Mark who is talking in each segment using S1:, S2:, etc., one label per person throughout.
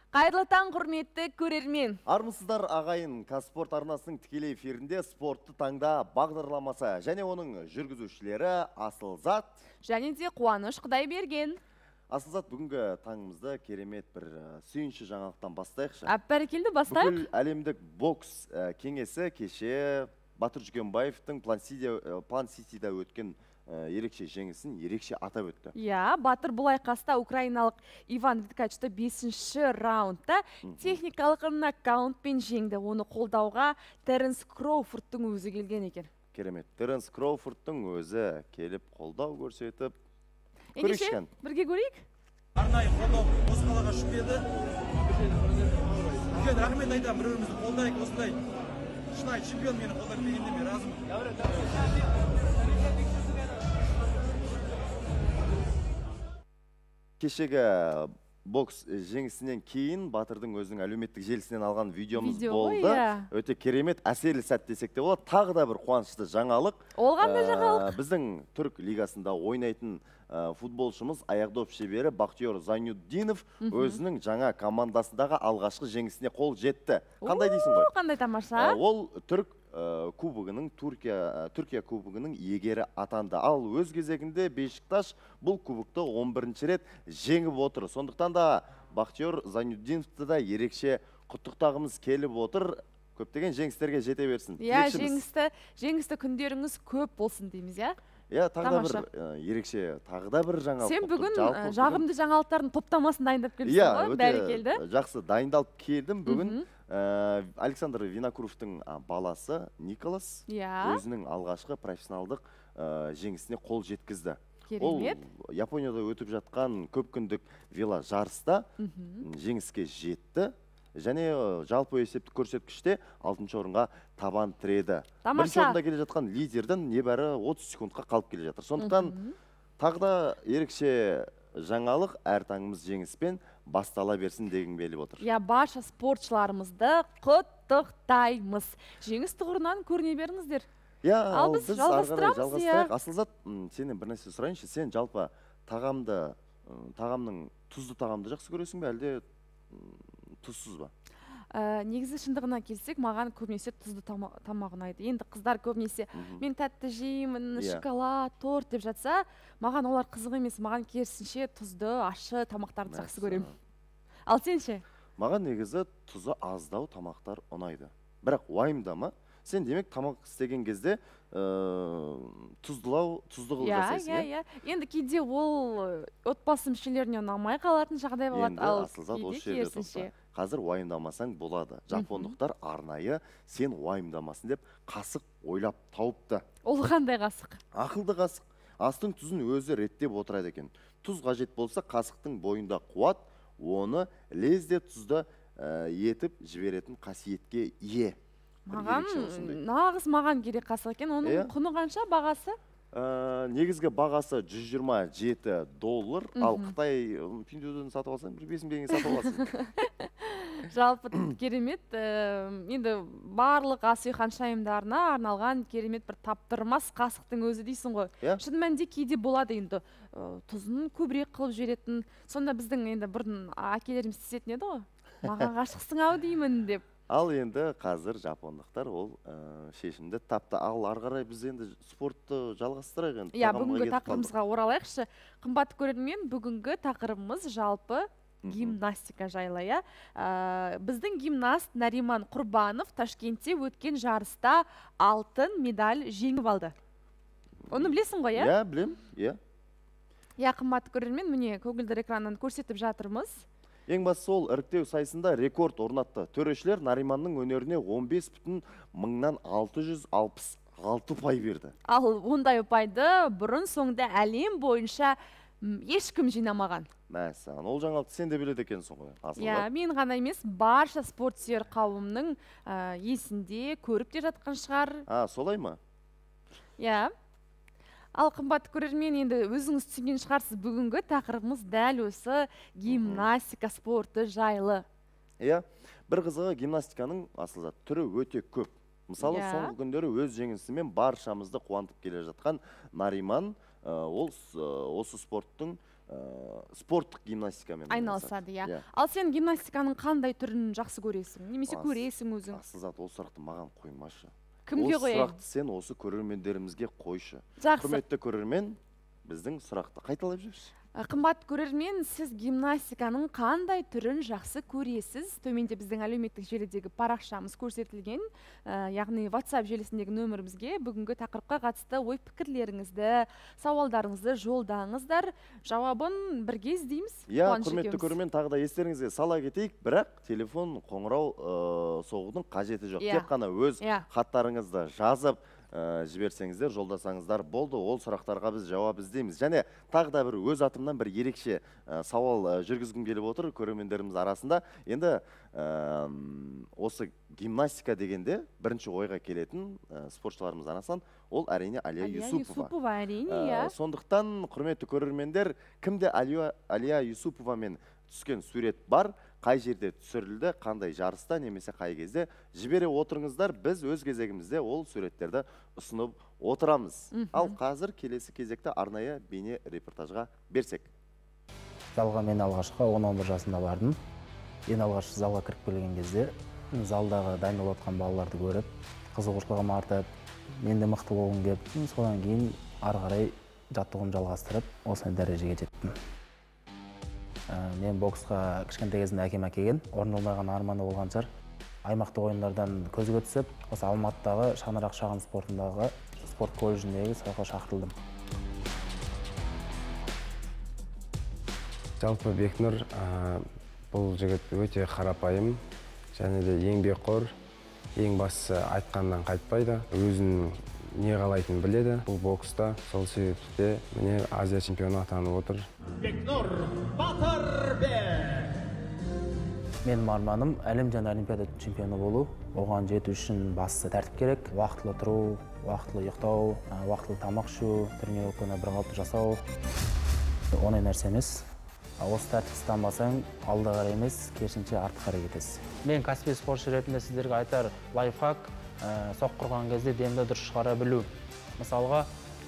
S1: Қайырлы таң, құрметті көрермен.
S2: Армысыздар ағайын, Қазспорт арнасының тікелей эфирінде спортты таңда бағдарламасы және оның жүргізушілері Асылзат
S1: Және де Қуаныш Құдайберген.
S2: Асылзат, бүгінгі таңымызды керемет бір сүйінші жаңалықтан бастайықшы.
S1: Бәрекелді, бастайық.
S2: Бүкіл әлемдік бокс кеңесі кеше Батыр Жүкенбаевтың План-Ситиде өткен ерекше жеңісін ерекше атап өтті.
S1: Батыр бұл айқаста украиналық Иван Виткачты 5-ші раундта техникалық нокаутпен жеңді. Оны қолдауға Теренс Кроуфордтың өзі келген екен.
S2: Керемет. Теренс Кроуфордтың өзі келіп қолдау көрсетіп
S1: көрейікші, бірге көрейік.
S3: Арнайы қолдау осы қалаға шықпеді. Үлкен рахмет айтамын, бір-бірімізді қолдайық, осындай шынайы чемпион мені қолдап дегенде мен разымын.
S2: Кешегі бокс жеңісінен кейін Батырдың өзінің әлеуметтік желісінен алған видеомыз болды. Өте керемет, әсерлі сәт десек те болады. Тағы да бір қуанышты жаңалық.
S1: Ол қандай жаңалық?
S2: Біздің түрік лигасында ойнайтын футболшымыз, аяқдоп шебері Бақтияр Зайнутдинов өзінің жаңа командасындағы алғашқы жеңісіне қол жетті. Қандай дейсің ғой?
S1: Қандай тамаша?
S2: Ол түрік кубогының, Түркия кубогының егері атанды. Ал өз кезегінде Бешикташ бұл кубокты 11-ші рет жеңіп отыр. Сондықтан да Бақтияр Зайнутдиновты да ерекше құттықтағымыз келіп отыр. Көптеген жеңістерге жете берсін.
S1: Жеңісті күндеріңіз көп болсын дейміз,
S2: тағы да бір ерекше, тағы да бір жаңалық.
S1: Сен бүгін жағымды жаңалықтардың топтамасын дайындап келіпсің ғой, бәрекелді.
S2: Жақсы, дайындалып келдім бүгін. Александр Винокуровтың баласы Николас өзінің алғашқы профессионалдық жеңісіне қол жеткізді.
S1: Керемет.
S2: Ол Японияда өтіп жатқан көп күндік вело жарыста жеңіске жетті. Және жалпы есептік көрсеткіште 6-шы орынға табан тіреді. Бірінші орында келе жатқан лидерден небәрі 30 секундқа қалып келе жатыр. Сондықтан тағы да ерекше жаңалық, әр таңымыз жеңіспен бастала берсін деген беліп отыр.
S1: Барша спортшыларымызды құттықтаймыз. Жеңіс тұғырынан көріне беріңіздер. Ал біз жалғастырамыз.
S2: Асылзат, сенен бір нәрсе сұрайыншы, сен жалпы тағамның тұзды тағамды жақсы көресің бе, әлде тұзсыз ба?
S1: Негізі шындығына келсек, маған көбінесе тұзды тамақ ұнайды. Енді қыздар көбінесе мен тәтті жеймін, шоколад, торт деп жатса, маған олар қызық емес. Маған керісінше тұзды, ащы тамақтарды жақсы көремін. Ал сен ше?
S2: Маған негізі тұзы аздау тамақтар ұнайды. Бірақ уайымдама, сен демек тамақ істеген кезде тұздылау, тұзды қылып жасайсың.
S1: Енді кейде ол отбасы мүшелеріне ұнамай қалатын жағдай болады.
S2: Енді Асылзат осы жерде тоқта. Қазір уайымдамасаң болады. Жапондықтар арнайы сен уайымдамасын деп қасық ойлап тауыпты.
S1: Ол қандай қасық?
S2: Ақылды қасық. Астың тұзын өзі реттеп отырады екен. Тұз қажет болса, қасықтың бойында қуат, оны лезде тұзды етіп жіберетін қасиетке ие.
S1: Нағыз маған керек қасық екен. Оның құны қанша, бағасы?
S2: Негізгі бағасы $127, ал Қытай пиндюден сатып алсаң, бір 5 теңгеге сатып аласың.
S1: Жалпы керемет. Енді барлық ас үй ханшайымдарына арналған керемет бір таптырмас қасықтың өзі дейсің ғой. Шын мәнінде кейде болады енді тұзын көбірек қылып жіберетін. Сонда біздің енді бұрын әкелеріміз істетін еді ғой. Маған ғашықсың ау деймін деп.
S2: Ал енді қазір жапондықтар ол шешімді тапты. Ал ары қарай біз енді спортты жалғастырайық енді.
S1: Бүгінгі тақырыбымызға оралайықшы. Қымбатты көрермен, бүгінгі тақырыбымыз жалпы гимнастика жайлы. Біздің гимнаст Нариман Құрбанов Ташкентте өткен жарыста алтын медаль жеңіп алды. Оны білесің ғой,
S2: Білем,
S1: Қымбатты көрермен, міне көгілдір экраннан көрсетіп жатырмыз.
S2: Ең бастысы ол іріктеу сайысында рекорд орнатты. Төрешілер Нариманның өнеріне 15,666 ұпай берді.
S1: Ал ондай ұпайды бұрын соңды әлем бойынша ешкім жинамаған.
S2: Мәсән, ол жаңалықты сен де біледі екенсің ғой.
S1: Мен ғана емес, барша спортсүйер қауымның есінде көріп те жатқан шығар.
S2: Солай ма?
S1: Ал қымбатты көрермен, енді өзіңіз түсінген шығарсыз, бүгінгі тақырыбымыз дәл осы гимнастика спорты жайлы.
S2: Бір қызығы гимнастиканың Асылзат түрі өте көп. Мысалы, соңғы күндері өз жеңісімен баршамызды қуантып келе жатқан Нариман осы спорттың спорттық гимнастикамен
S1: айналысады. Иә. Ал сен гимнастиканың қандай түрін жақсы көресің? Немесе көресің өзің?
S2: Асылзат, ол сұрақты маған қоймашы.
S1: Кімге қояйын?
S2: Ол сұрақты сен осы көрермендерімізге қойшы.
S1: Жақсы.
S2: Құрметті көрермен, біздің сұрақты қайталап жүрші.
S1: Қымбат көрермен, сіз гимнастиканың қандай түрін жақсы көресіз? Төменде біздің әлеуметтік желідегі парақшамыз көрсетілген, яғни WhatsApp желісіндегі нөмірімізге бүгінгі тақырыпқа қатысты ой пікірлеріңізді, сауалдарыңызды жолдаңыздар. Жауабын бірге іздейміз.
S2: Иә, құрметті көрермен, тағы да естеріңізге сала кетейік, бірақ телефон қоңырау соғудың қажеті жоқ. Тек қана өз хаттарыңызды жазып жіберсеңіздер, жолдасаңыздар болды. Ол сұрақтарға біз жауап іздейміз. Және тағы да бір өз атымнан бір ерекше сауал жүргізгім келіп отыр көрермендеріміз арасында. Енді осы гимнастика дегенде бірінші ойға келетін спортшыларымыз арасынан ол әрине Алия Юсупова. Сондықтан, құрметті көрермендер, кімде Алия Юсуповамен түскен сурет бар, қай жерде түсірілді, қандай жарыста, немесе қай кезде жібере отырыңыздар, біз өз кезегімізде ол суреттерді ұсынып отырамыз. Ал қазір келесі кезекті арнайы бейне репортажға берсек.
S4: Залға мен алғашқы 10-11 жасында бардым. Ең алғаш залға кіріп келген кезде залдағы дайындалып отқан балаларды көріп, қызығушылығым артып, мен де мықты болғым келіп, содан кейін ары қарай жаттығуымды жалғастырып, осындай дәрежеге жеттім. Мен боксқа кішкентай кезінде әкем әкелген, орындалмаған арманы болған шығар. Аймақтық ойындардан көзге түсіп, осы Алматыдағы Шаңырақ шағын спортындағы спорт колледжіндегі сабаққа шақырылдым.
S5: Жалпы Бекнұр бұл жігіт өте қарапайым, және де еңбекқор, ең бастысы айтқаннан қайтпайды. Өзінің не қалайтынын біледі. Бұл бокста сол себепте міне Азия чемпионы атанып отыр.
S6: Бекнұр Батырбек.
S4: Менің арманым әлем және олимпиада чемпионы болу. Оған жету үшін басты тәртіп керек. Уақытылы тұру, уақытылы ұйықтау, уақытылы тамақ ішу, тренировканы бірқалыпты жасау. Оңай нәрсе емес. Осы тәртіпті ұстанбасаң, алда қарай емес, керісінше артқа қарай кетесіз. Мен кәсіби спортшы ретінде сіздерге айтар лайфхак, соққырған кезде демді дұрыс шығара білу. Мысалға,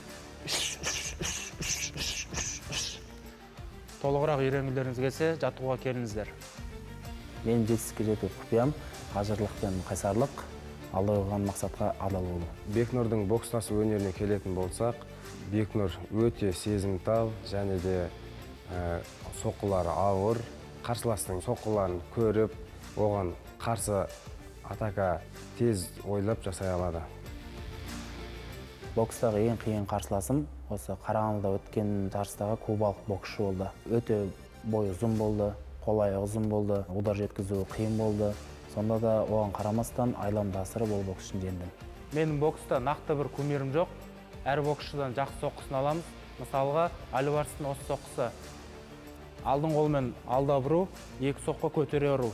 S4: толығырақ үйренгілеріңіз келсе, жаттығуға келіңіздер. Мен жетістікке жету құпиям, қажырлық пен қайсарлық, алда қойған мақсатқа адал болу.
S5: Бекнұрдың бокстасу өнеріне келетін болсақ, Бекнұр өте сезімтал, және де соққылары ауыр, қарсыластың соққыларын көріп, оған қарсы атака тез ойлап жасай алады.
S4: Бокстағы ең қиын қарсыласым осы Қарағандыда өткен жарыстағы кубалық боксшы болды. Өте бойы ұзын болды, қол аяғы ұзын болды, удар жеткізу қиын болды. Сонда да оған қарамастан айламды асырып ол боксшыны жеңдім. Менің бокста нақты бір кумирім жоқ. Әр боксшыдан жақсы соққысын аламыз. Мысалға, Альварестің осы соққысы. Алдың қолмен алда бұру, екі соққы көтере ұру.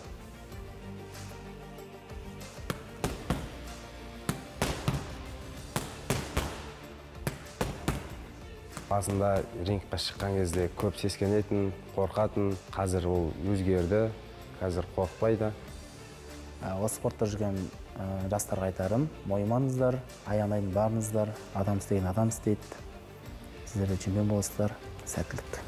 S5: Басында рингқа шыққан кезде көп сескенетін, қорқатын, қазір ол өзгерді, қазір қорқпайды. Осы спортта жүрген жастарға айтарым, мойымаңыздар, аянайын барыңыздар, адам істеген адам істейді. Сіздер де чемпион боласыздар, сәттілік.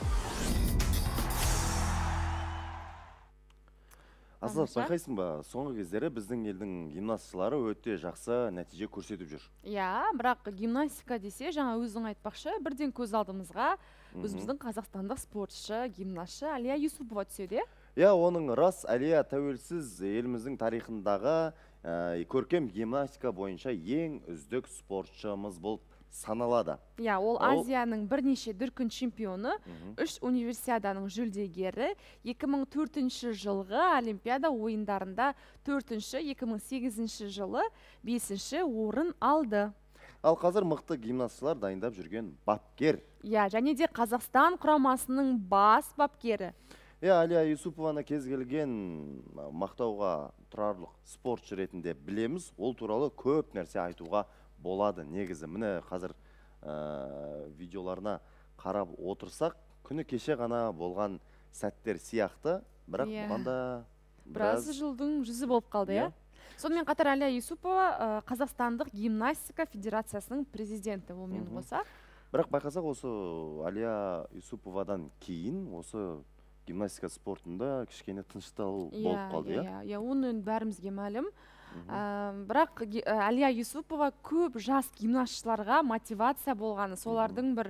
S2: Асылап, байқайсың ба, соңғы кездері біздің елдің гимнастшылары өте жақсы нәтиже көрсетіп жүр.
S1: Иә, бірақ гимнастика десе, жаңа өзің айтпақшы, бірден көз алдымызға өзіміздің қазақстандық спортшы, гимнастшы Алия Юсупова түседі.
S2: Иә, оның рас, Алия тәуелсіз еліміздің тарихындағы көркем гимнастика бойынша ең үздік спортшымыз болып саналады.
S1: Иә, ол Азияның бірнеше дүркін чемпионы, 3 универсиаданың жүлдегері, 2004 жылғы Олимпиада ойындарында 4-ші, 2008 жылы 5-ші орын алды.
S2: Ал қазір мықты гимнастшылар дайындап жүрген бапкер.
S1: Иә, және де Қазақстан құрамасының бас бапкері.
S2: Иә, Алия Юсупованы кез келген мақтауға тұрарлық спортшы ретінде білеміз. Ол туралы көп нәрсе айтуға болады. Негізі, міне қазір видеоларына қарап отырсақ, күні кеше ғана болған сәттер сияқты, бірақ бұғанда
S1: біраз жылдың жүзі болып қалды, иә? Сонымен қатар Алия Юсупова Қазақстандық гимнастика федерациясының президенті, ол мен қоса.
S2: Бірақ байқасақ осы Алия Юсуповадан кейін осы гимнастика спортында кішкене тыныштау болып қалды, иә?
S1: Иә, оны бәрімізге мәлім. Бірақ Алия Юсупова көп жас гимнастшыларға мотивация болғаны, солардың бір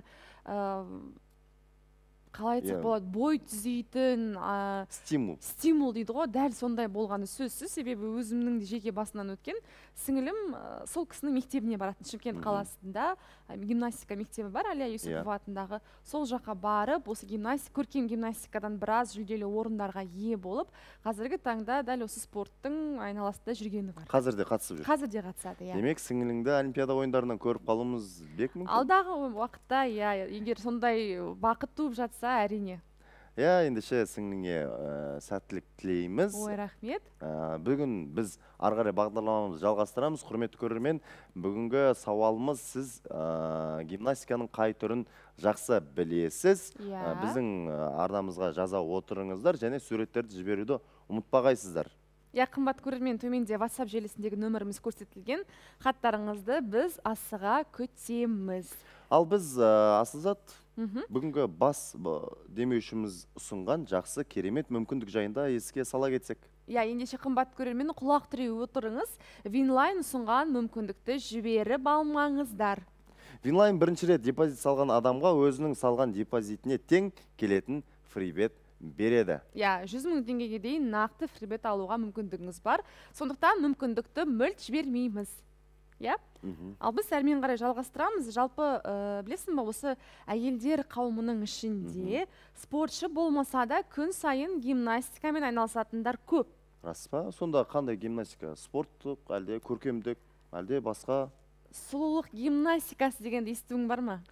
S1: қалай айтсақ болады, бой түзейтін стимул дейді ғой, дәл сондай болғаны сөзсіз. Себебі өзімнің де жеке басынан өткен сіңілім сол кісінің мектебіне баратын, Шымкент қаласында гимнастика мектебі бар, Алия Юсупова атындағы. Сол жаққа барып, осы көркем гимнастикадан біраз жүлделі орындарға ие болып, қазіргі таңда дәл осы спорттың айналасында жүргені бар.
S2: Қазір де қатысып жүр?
S1: Қазір де қатысады, иә.
S2: Демек, сіңіліңді Олимпиада ойындарынан көріп қалуымыз бек мүмкін?
S1: Алдағы уақытта, иә, егер сондай бақыт туып жатса, әрине.
S2: Иә, ендеше сіңліңе сәттілік тілейміз.
S1: Ой, рахмет.
S2: Бүгін біз ары қарай бағдарламамызды жалғастырамыз. Құрметті көрермен, бүгінгі сауалымыз, сіз гимнастиканың қай түрін жақсы білесіз? Біздің арнамызға жаза отырыңыздар және суреттерді жіберуді ұмытпағайсыздар.
S1: Иә, қымбат көрермен, төменде WhatsApp желісіндегі нөміріміз көрсетілген. Хаттарыңызды біз асыға күтеміз.
S2: Ал біз Асылзат, бүгінгі бас демеушіміз ұсынған жақсы керемет мүмкіндік жайында еске сала кетсек.
S1: Иә, ендеше қымбат көрермен, құлақ түріп отырыңыз. Винлайн ұсынған мүмкіндікті жіберіп алмаңыздар.
S2: Винлайн бірінші рет депозит салған адамға өзінің салған депозитіне тең келетін фрибет береді.
S1: Иә, 100 000 теңгеге дейін нақты фрибет алуға мүмкіндігіңіз бар. Сондықтан мүмкіндікті мүлт жібермейміз. Иә? Ал біз әрмен қарай жалғастырамыз. Жалпы, білесің ба, осы әйелдер қауымының ішінде спортшы болмаса да күн сайын гимнастикамен айналысатындар көп.
S2: Рас па? Сонда қандай гимнастика? Спорттық, әлде көркемдік, әлде басқа?
S1: Сұлулық гимнастикасы дегенді естуің бар ма?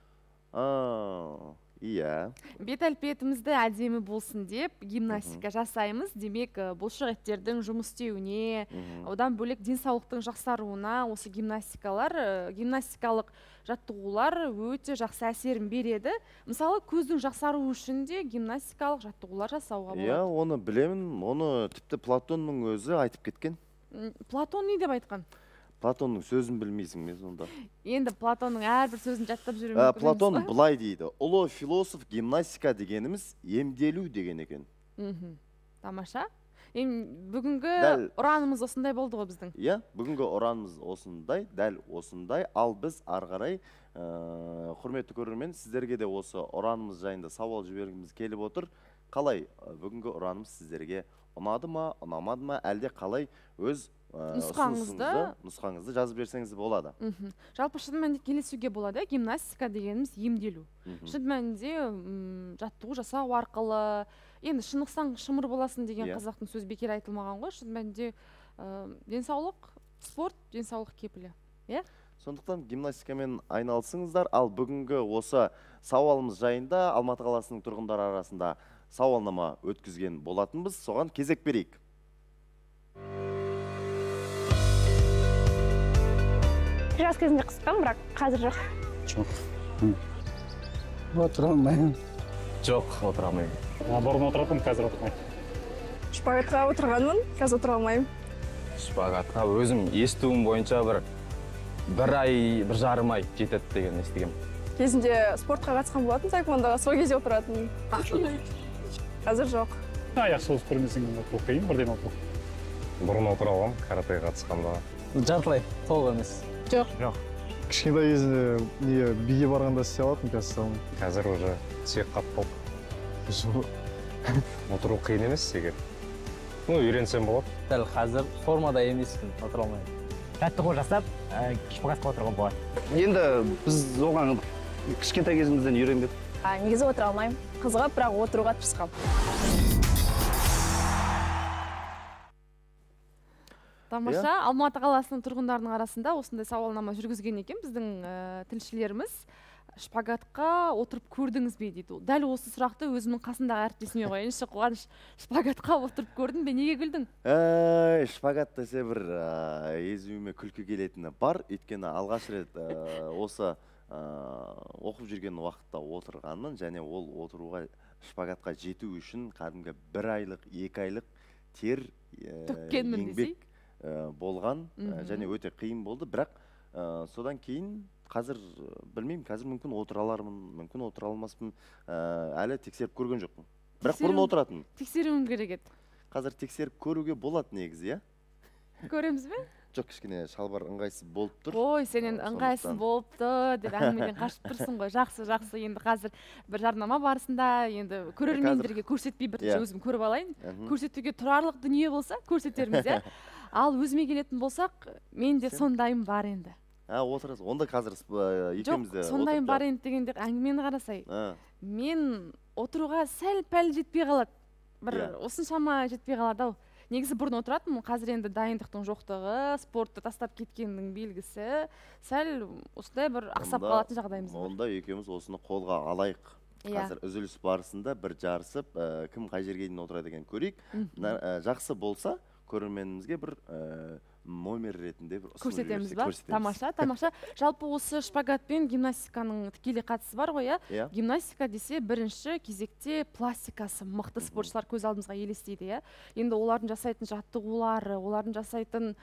S2: Иә.
S1: Бет әлпетімізді әдемі болсын деп гимнастика жасаймыз. Демек, бұлшық еттердің жұмыс істеуіне, одан бөлек денсаулықтың жақсаруына осы гимнастикалық жаттығулар өте жақсы әсерін береді. Мысалы, көздің жақсаруы үшін де гимнастикалық жаттығулар жасауға болады.
S2: Иә, оны білемін. Оны тіпті Платонның өзі айтып кеткен.
S1: Платон не деп айтқан?
S2: Платонның сөзін білмейсің мен сонда.
S1: Енді Платонның әрбір сөзін жаттап жүру мүмкін.
S2: Платон былай дейді: ұлы философ гимнастика дегеніміз емделу деген екен.
S1: Тамаша. Бүгінгі ұранымыз осындай болды ғой біздің.
S2: Иә, бүгінгі ұранымыз осындай, дәл осындай. Ал біз ары қарай, құрметті көрермен, сіздерге де осы ұранымыз жайында сауал жібергіміз келіп отыр. Қалай бүгінгі ұранымыз сіздерге ұнады ма, ұнамады ма, әлде қалай өз нұсқаңызды жазып берсеңіз болады.
S1: Жалпы шын мәнінде келісуге болады. Гимнастика дегеніміз емделу. Шын мәнінде жаттығу жасау арқылы, енді шынықсаң шымыр боласың деген қазақтың сөз бекер айтылмаған ғой. Шын мәнінде денсаулық, спорт, денсаулық кепілі.
S2: Сондықтан гимнастикамен айналысыңыздар. Ал бүгінгі осы сауалымыз жайында Алматы қаласының тұрғындары арасында сауалнама өткізген болатынбыз. Соған кезек берейік.
S7: Жас кезінде қысқан, бірақ қазір жоқ.
S8: Жоқ. Отыра алмаймын.
S5: Жоқ, отыра алмаймын.
S8: Бұрын отыратын, қазір отырмаймын.
S7: Шпагатқа отырғанмын, қазір отыра алмаймын.
S5: Шпагатқа өзім естуім бойынша бір ай, бір жарым ай жетеді деген естігем.
S7: Кезінде спортқа қатысқан болатын, таеквондоға, сол кезде отыратын. Қазір жоқ.
S8: Аяқ соғыс көрмесең отыру қиын, бірден отыру.
S5: Бұрын отыра аламын, каратеге қатысқанда.
S4: Жартылай, толық емес.
S7: Жоқ.
S9: Кішкентай кезінде биге барғанда істей алатын, қазір
S5: Қазір уже сүйек қатып қалды. Отыру қиын емес егер. Үйренсем болады.
S4: Дәл қазір формада емеспін, отыра алмаймын.
S10: Жаттығу жасап, шпагатқа отыруға болады.
S11: Енді біз оған кішкентай кезімізден үйренбедік.
S7: Негізі отыра алмаймын. Қызығып, бірақ отыруға тырысқам.
S1: Тамаша, Алматы қаласының тұрғындарының арасында осындай сауалнама жүргізген екен біздің тілшілеріміз. Шпагатқа отырып көрдіңіз бе дейді. Дәл осы сұрақты өзімнің қасындағы әріптесіме қояйыншы. Қуаныш, шпагатқа отырып көрдің бе, неге күлдің?
S2: Шпагат десе бір езуіме күлкі келетіні бар. Өйткені алғаш рет осы оқып жүрген уақытта отырғанмын, және ол отыруға шпагатқа жету үшін кәдімгі 1 айлық, 2 айлық тер еңбек болған, және өте қиын болды. Бірақ содан кейін қазір білмеймін, қазір мүмкін отыра алармын, мүмкін отыра алмаспын, әлі тексеріп көрген жоқпын. Бірақ бұрын отыратын.
S1: Тексеруім керек еді.
S2: Қазір тексеріп көруге болады негізі,
S1: Көреміз бе?
S2: Жоқ, кішкене шалбар ыңғайсыз болып тұр.
S1: Ой, сенен ыңғайсыз болыпты деп әңгімеден қашып тұрсың ғой. Жақсы, енді қазір бір жарнама барысында, енді көрермендерге көрсетпей бірінші өзім көріп алайын. Көрсетуге тұрарлық дүние болса, көрсетерміз, иә. Ал өзіме келетін болсақ, менде сондайым бар енді.
S2: Отырасыз. Онда қазір екеумізде
S1: жоқ, сондайым бар енді дегенде әңгімені қарасай. Мен отыруға сәл-пәл жетпей қалады. Бір осыншама жетпей қалады ау. Негізі бұрын отыратынмын, қазір енді дайындықтың жоқтығы, спортты тастап кеткеннің белгісі, сәл осындай бір ақсап қалатын жағдайымыз бар.
S2: Онда екеуміз осыны қолға алайық. Қазір үзіліс барысында бір жарысып, кім қай жерге дейін отырады екен көрейік. Жақсы болса, көрерменімізге бір номер ретінде бір
S1: көрсетеміз ба? Тамаша. Жалпы осы шпагат пен гимнастиканың тікелей қатысы бар ғой, иә? Гимнастика десе бірінші кезекте пластикасы мықты спортшылар көз алдымызға елестейді, иә? Енді олардың жасайтын жаттығулары, олардың жасайтын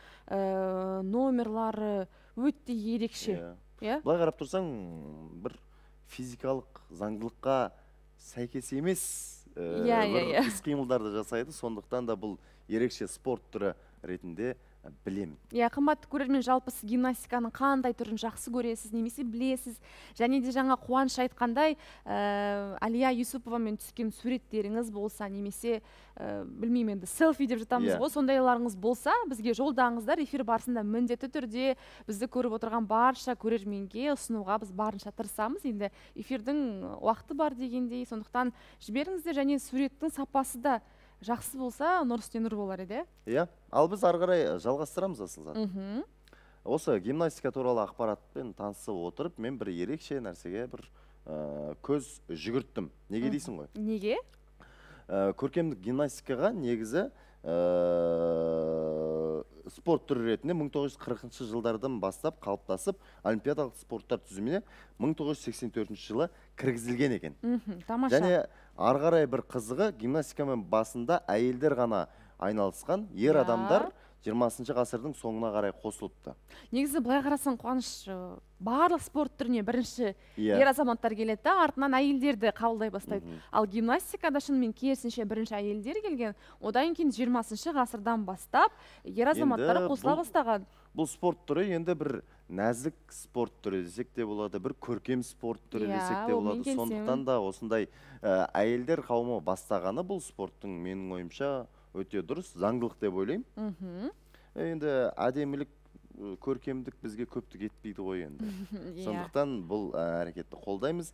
S1: номерлары өте ерекше.
S2: Былай қарап тұрсаң, бір физикалық заңдылыққа сәйкес емес іс-қимылдарды жасайды, сондықтан да бұл ерекше спорт түрі ретінде білем.
S1: Қымбатты көрермен, жалпы сіз гимнастиканың қандай түрін жақсы көресіз, немесе білесіз? Және де жаңа Қуаныш айтқандай, Алия Юсуповамен түскен суреттеріңіз болса, немесе білмеймін енді селфи деп жатамыз ғой, сондайларыңыз болса, бізге жолдаңыздар. Эфир барысында міндетті түрде бізді көріп отырған барша көрерменге ұсынуға біз барынша тырысамыз. Енді эфирдің уақыты бар дегендей, сондықтан жіберіңіздер, және суреттің сапасы да жақсы болса, нұр үстіне нұр болар еді.
S2: Иә, ал біз ары қарай жалғастырамыз асылзат. Осы гимнастика туралы ақпаратпен танысып отырып, мен бір ерекше нәрсеге бір көз жүгірттім. Неге дейсің ғой?
S1: Неге?
S2: Көркемдік гимнастикаға негізі спорт түрі ретінде 1940 жылдардан бастап қалыптасып, олимпиадалық спорттар тізіміне 1984 жылы кіргізілген екен.
S1: Тамаша.
S2: Және ары қарай бір қызығы, гимнастикамен басында әйелдер ғана айналысқан, ер адамдар 20 ғасырдың соңына қарай қосылыпты.
S1: Негізі былай қарасаң, Қуаныш, барлық спорт түріне бірінші ер азаматтар келеді, артынан әйелдерді қабылдай бастайды. Ал гимнастикада шынымен керісінше бірінші әйелдер келген, одан кейін 20 ғасырдан бастап ер азаматтары қосыла бастаған.
S2: Бұл спорт түрі енді бір нәзік спорт түрі десек те болады, бір көркем спорт түрі десек те болады. Сондықтан да осындай әйелдер қауымы бастағаны бұл спорттың менің ойымша өте дұрыс, заңдылық деп ойлаймын. Енді әдемілік, көркемдік бізге көптік етпейді ғой енді. Сондықтан бұл әрекетті қолдаймыз.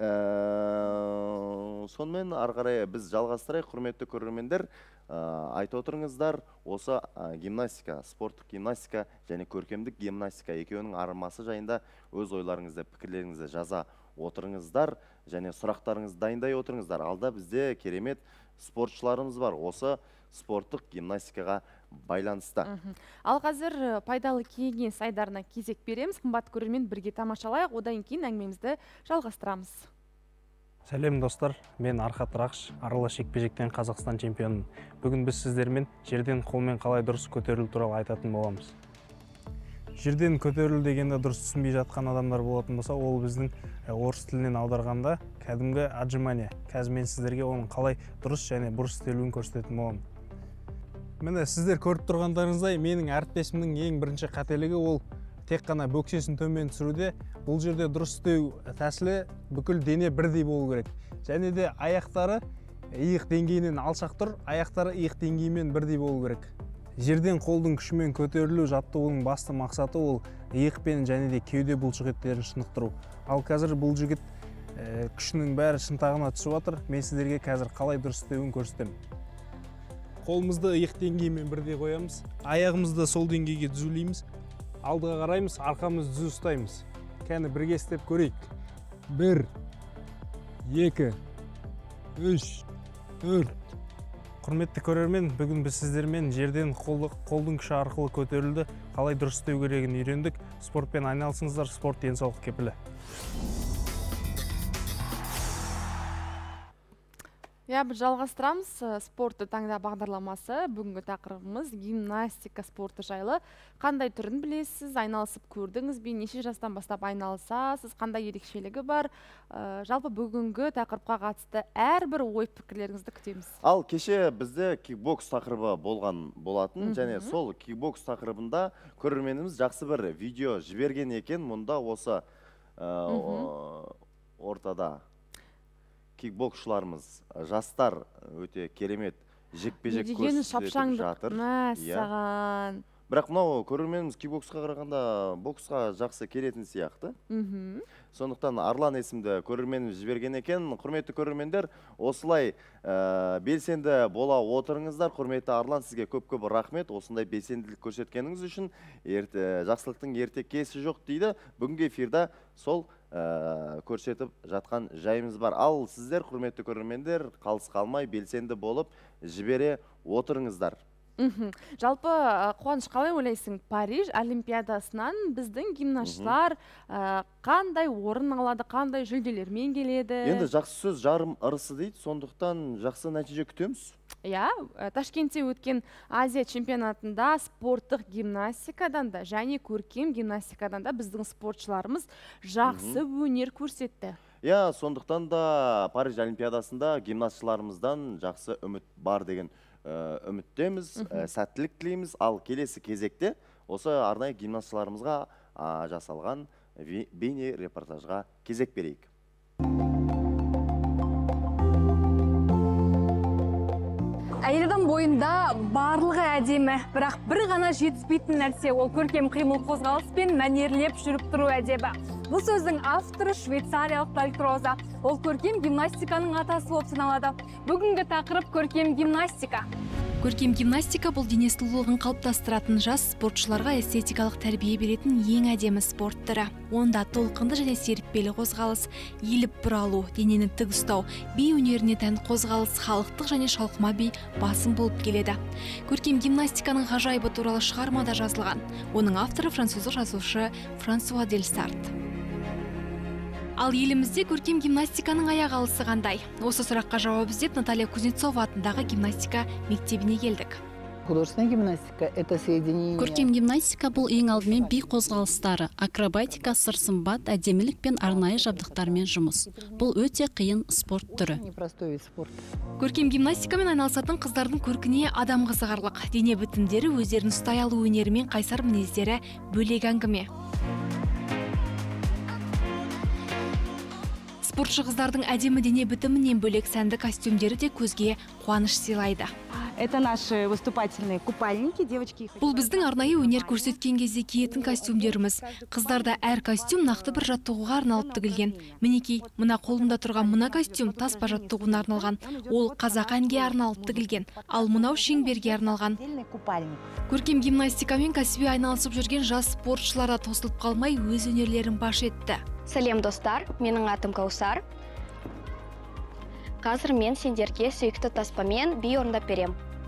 S2: Сонымен ары қарай біз жалғастырайық, құрметті көрермендер. Айтып отырыңыздар, осы гимнастика, спорттық гимнастика және көркемдік гимнастика екеуінің арымасы жайында өз ойларыңызды, пікірлеріңізді жаза отырыңыздар және сұрақтарыңызды дайындай отырыңыздар. Алда бізде керемет спортшыларымыз бар, осы спорттық гимнастикаға байланысты.
S1: Ал қазір пайдалы кеңес айдарына кезек береміз. Қымбатты көрермен, бірге тамашалайық, одан кейін әңгімемізді жалғастырамыз.
S12: Сәлем достар, мен Архат Рақыш, аралас жекпе-жектен Қазақстан чемпионымын. Бүгін біз сіздермен жерден қолмен қалай дұрыс көтерілу туралы айтатын боламыз. Жерден көтерілу дегенде дұрыс түсінбей жатқан адамдар болатын болса, ол біздің орыс тілінен аударғанда кәдімгі отжимание. Қазір мен сіздерге оның қалай дұрыс және бұрыс істелуін көрсететін боламын. Міне сіздер көріп тұрғандарыңыздай, менің әріптесімнің ең бірінші қателігі ол тек қана бөксесін төмен түсіруде. Бұл жерде дұрыс істеу тәсілі бүкіл дене бірдей болу керек. Және де аяқтары иық деңгейінен алшақ тұр, аяқтары иық деңгейімен бірдей болу керек. Жерден қолдың күшімен көтерілу жаттығуының басты мақсаты ол иықпен және де кеуде бұлшықеттерін шынықтыру. Ал қазір бұл жігіт күшінің бәрі шынтағына түсіп жатыр. Мен сіздерге қазір қалай дұрыс істеуін көрсетемін. Қолымызды иық деңгейімен бірдей қоямыз. Аяғымызды сол деңгейге түзулейміз. Алдыға қараймыз, арқамызды түзу ұстаймыз. Кәні бірге істеп көрейік. 1, 2, 3, 4. Құрметті көрермен, бүгін біз сіздермен жерден қолдың күші арқылы көтерілді, қалай дұрыс істеу керегін үйрендік. Спортпен айналысыңыздар, спорт денсаулық кепілі.
S1: Біз жалғастырамыз. Спортты таңда бағдарламасы. Бүгінгі тақырыбымыз гимнастика спорты жайлы. Қандай түрін білесіз, айналысып көрдіңіз бе, неше жастан бастап айналысасыз, қандай ерекшелігі бар? Жалпы бүгінгі тақырыпқа қатысты әрбір ой пікірлеріңізді күтеміз.
S2: Ал кеше бізде кикбокс тақырыбы болған болатын, және сол кикбокс тақырыбында көрерменіміз жақсы бір видео жіберген екен. Мұнда осы ортада кикбоксшыларымыз, жастар өте керемет жекпе-жек көрсетіп жатыр. Бірақ мынау көрерменіміз кикбоксқа қарағанда боксқа жақсы келетін сияқты. Сондықтан Арлан есімді көрерменіміз жіберген екен. Құрметті көрермендер, осылай белсенді бола отырыңыздар. Құрметті Арлан, сізге көп-көп рахмет. Осындай белсенділік көрсеткеніңіз үшін. Жақсылықтың ерте кесі жоқ дейді. Бүгінгі эфирда сол көрсетіп жатқан жайымыз бар. Ал сіздер, құрметті көрермендер, қалыс қалмай белсенді болып жібере отырыңыздар.
S1: Жалпы, Қуаныш, қалай ойлайсың, Париж Олимпиадасынан біздің гимнастшылар қандай орын алады, қандай жүлделермен келеді?
S2: Енді жақсы сөз жарым ырысы дейді, сондықтан жақсы нәтиже күтеміз.
S1: Ташкентте өткен Азия чемпионатында спорттық гимнастикадан да және көркем гимнастикадан да біздің спортшыларымыз жақсы өнер көрсетті.
S2: Сондықтан да Париж Олимпиадасында гимнастшыларымыздан жақсы үміт бар деген үміттеміз, сәттілік тілейміз. Ал келесі кезекте осы арнайы гимнастшыларымызға жасалған бейне репортажға кезек берейік.
S7: Әйел адам бойында барлығы әдемі, бірақ бір ғана жетіспейтін нәрсе, ол көркем қимыл қозғалыс пен мәнерлеп жүріп тұру әдебі. Бұл сөздің авторы швейцариялық Дальтроза. Ол көркем гимнастиканың атасы болып саналады. Бүгінгі тақырып көркем гимнастика.
S13: Көркем гимнастика бұл дене сұлулығын қалыптастыратын жас спортшыларға эстетикалық тәрбие беретін ең әдемі спорт түрі. Онда толқынды және серіппелі қозғалыс, иіліп бұралу, денені тік ұстау, би өнеріне тән қозғалыс, халықтық және шалқыма би басым болып келеді. Көркем гимнастиканың ғажайыбы туралы шығармада жазылған. Оның авторы француздық жазушы Франсуа Дель Сарт. Ал елімізде көркем гимнастиканың аяқ алысы қандай? Осы сұраққа жауап іздеп Наталья Кузнецова атындағы гимнастика мектебіне келдік.
S14: Художественная гимнастика – это соединение...
S15: Көркем гимнастика бұл ең алдымен би қозғалыстары, акробатика, сырсымбат, әдемілік пен арнайы жабдықтармен жұмыс. Бұл өте қиын спорт түрі.
S13: Көркем гимнастикамен айналысатын қыздардың көркіне адам қызығарлық. Дене бітімдері, өздерін ұстай алу өнерімен қайсар мінездері бөлек әңгіме. Спортшы қыздардың әдемі дене бітімінен бөлек сәнді костюмдері де көзге қуаныш сыйлайды.
S16: Это наши выступательные купальники, девочки.
S13: Бұл біздің арнайы өнер көрсеткен кезде киетін костюмдеріміз. Қыздарда әр костюм нақты бір жаттығуға арналып тігілген. Мінекей, мына қолымда тұрған мына костюм таспа жаттығуына арналған. Ол қазақ әнге арналып тігілген. Ал мынау шеңберге арналған. Көркем гимнастикамен кәсіби айналысып жүрген жас спортшылар да тосылып қалмай өз өнерлерін паш етті.
S17: Сәлем достар, менің атым Каусар. Қазір мен сендерге сүйікті таспамен би орындап берем.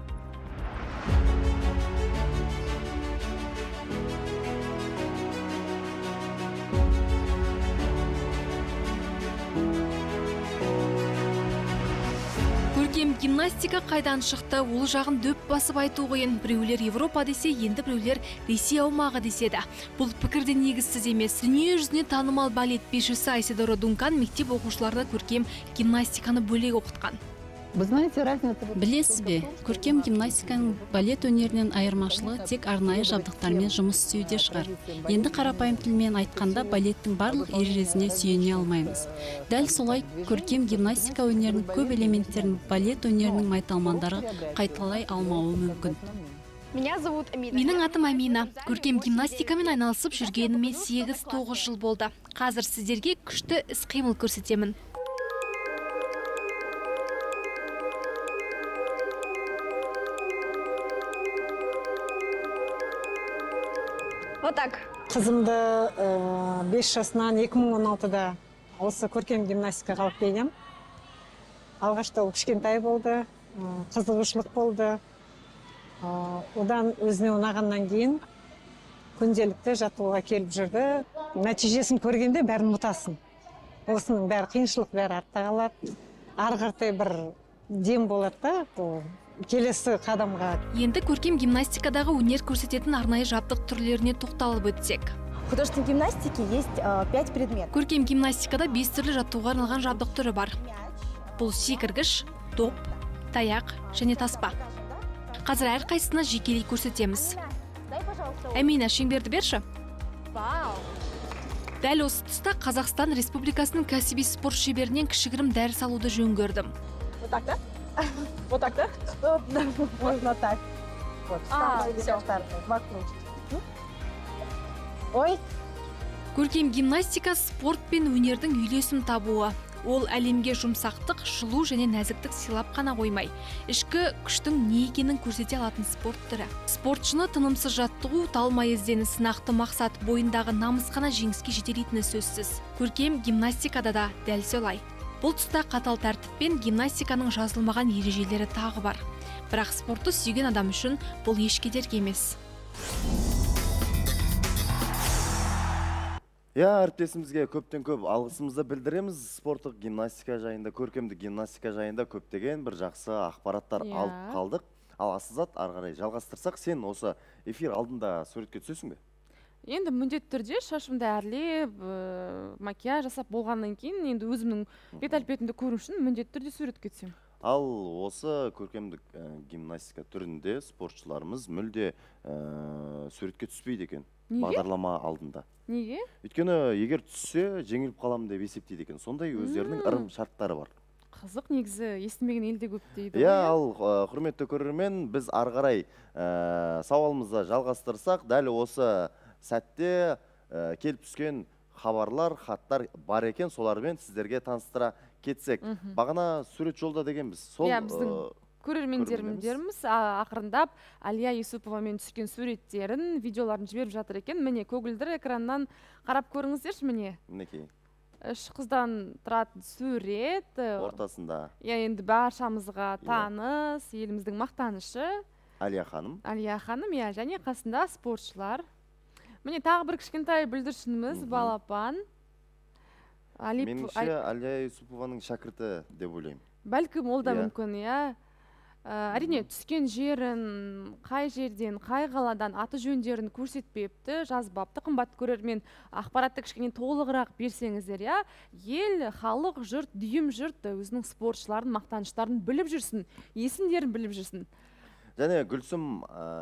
S13: Көркем гимнастика қайдан шықты, ол жағын дөп басып айту қиын. Біреулер Европа десе, енді біреулер Ресей аумағы деседі. Бұл пікірде негізсіз емес. Дүние жүзіне танымал балет бишісі Айседора Дункан мектеп оқушыларына көркем гимнастиканы бөлек оқытқан.
S15: Білесіз бе, көркем гимнастиканың балет өнерінен айырмашылығы тек арнайы жабдықтармен жұмыс істеуде шығар. Енді қарапайым тілмен айтқанда балеттің барлық ережесіне сүйене алмаймыз. Дәл солай көркем гимнастика өнерінің көп элементтерін балет өнерінің майталмандары қайталай алмауы мүмкін.
S13: Менің атым Амина. Көркем гимнастикамен айналысып жүргеніме 8-9 жыл болды. Қазір сіздерге күшті іс-қимыл көрсетемін.
S18: Қызымды 5 жасынан 2016-да осы көркем гимнастикаға алып келгем. Алғашта ол кішкентай болды, қызығушылық болды. Одан өзіне ұнағаннан кейін күнделікті жаттығуға келіп жүрді. Нәтижесін көргенде бәрін ұмытасың. Осының бәрі қиыншылық бәрі артта қалады. Ары қаратай бір дем болады да келесі қадамға.
S13: Енді көркем гимнастикадағы өнер көрсететін арнайы жабдық түрлеріне тоқталып өтсек.
S16: В художественной гимнастике есть 5 предметов.
S13: Көркем гимнастикада 5 түрлі жаттығуға арналған жабдық түрі бар. Бұл секіргіш, доп, таяқ және таспа. Қазір әрқайсысына жекелей көрсетеміз. Әмина, шеңберді берші. Дәл осы тұста Қазақстан Республикасының кәсіби спорт шеберінен кішігірім дәріс алуды жөн көрдім.
S16: Вот так, да? Вот так, да? Можно так. Вот, вокруг. Ой.
S13: Көркем гимнастика спорт пен өнердің үйлесім табуы. Ол әлемге жұмсақтық, жылу және нәзіктік сыйлап қана қоймай, ішкі күштің не екенін көрсете алатын спорт түрі. Спортшыны тынымсыз жаттығу, талмай ізденіс, нақты мақсат бойындағы намыс қана жеңіске жетелейтіні сөзсіз. Көркем гимнастикада да дәл солай. Бұл тұста қатал тәртіппен гимнастиканың жазылмаған ережелері тағы бар. Бірақ спортты сүйген адам үшін бұл еш кедергі емес.
S2: Әріптесімізге көптен көп алғысымызды білдіреміз. Спорттық гимнастика жайында, көркемдік гимнастика жайында көптеген бір жақсы ақпараттар алып қалдық. Ал Асылзат, ары қарай жалғастырсақ, сен осы эфир алдында суретке түсесің бе?
S1: Енді міндетті түрде шашымды әрлеп, макияж жасап болғаннан кейін, енді өзімнің бет-әлпетімді көру үшін міндетті түрде суретке түсем.
S2: Ал осы көркемдік гимнастика түрінде спортшыларымыз мүлде суретке түспейді екен. Бағдарлама алдында.
S1: Неге?
S2: Өйткені егер түссе, жеңіліп қаламын деп есептейді екен. Сондай өздерінің ырым шарттары бар.
S1: Қызық, негізі естімеген елде көп дейді.
S2: Ал құрметті көрермен, біз ары қарай сауалымызды жалғастырсақ, дәл осы сәтте келіп түскен хабарлар, хаттар бар екен, солармен сіздерге таныстыра кетсек. Бағана сурет жолда дегенбіз.
S1: Біздің көрермендеріміз ақырындап Алия Юсуповамен түскен суреттерін, видеоларын жіберіп жатыр екен. Міне, көгілдір экраннан қарап көріңіздерші, міне.
S2: Мінекей.
S1: 3 қыздан тұратын сурет.
S2: Ортасында.
S1: Енді баршамызға таныс, еліміздің мақтанышы.
S2: Алия ханым.
S1: Алия ханым, және қасында спортшылар. Міне, тағы бір кішкентай бүлдіршініміз, балапан.
S2: Меніңше Алия Юсупованың шәкірті деп ойлаймын.
S1: Бәлкім ол да мүмкін, әрине түскен жерін, қай жерден, қай қаладан аты жөндерін көрсетпепті, жазбапты. Қымбат көрермен, ақпаратты кішкене толығырақ берсеңіздер, ел, халық, жұрт, дүйім жұрт өзінің спортшыларын, мақтаныштарын біліп жүрсін, есімдерін біліп жүрсін.
S2: Және Гүлсім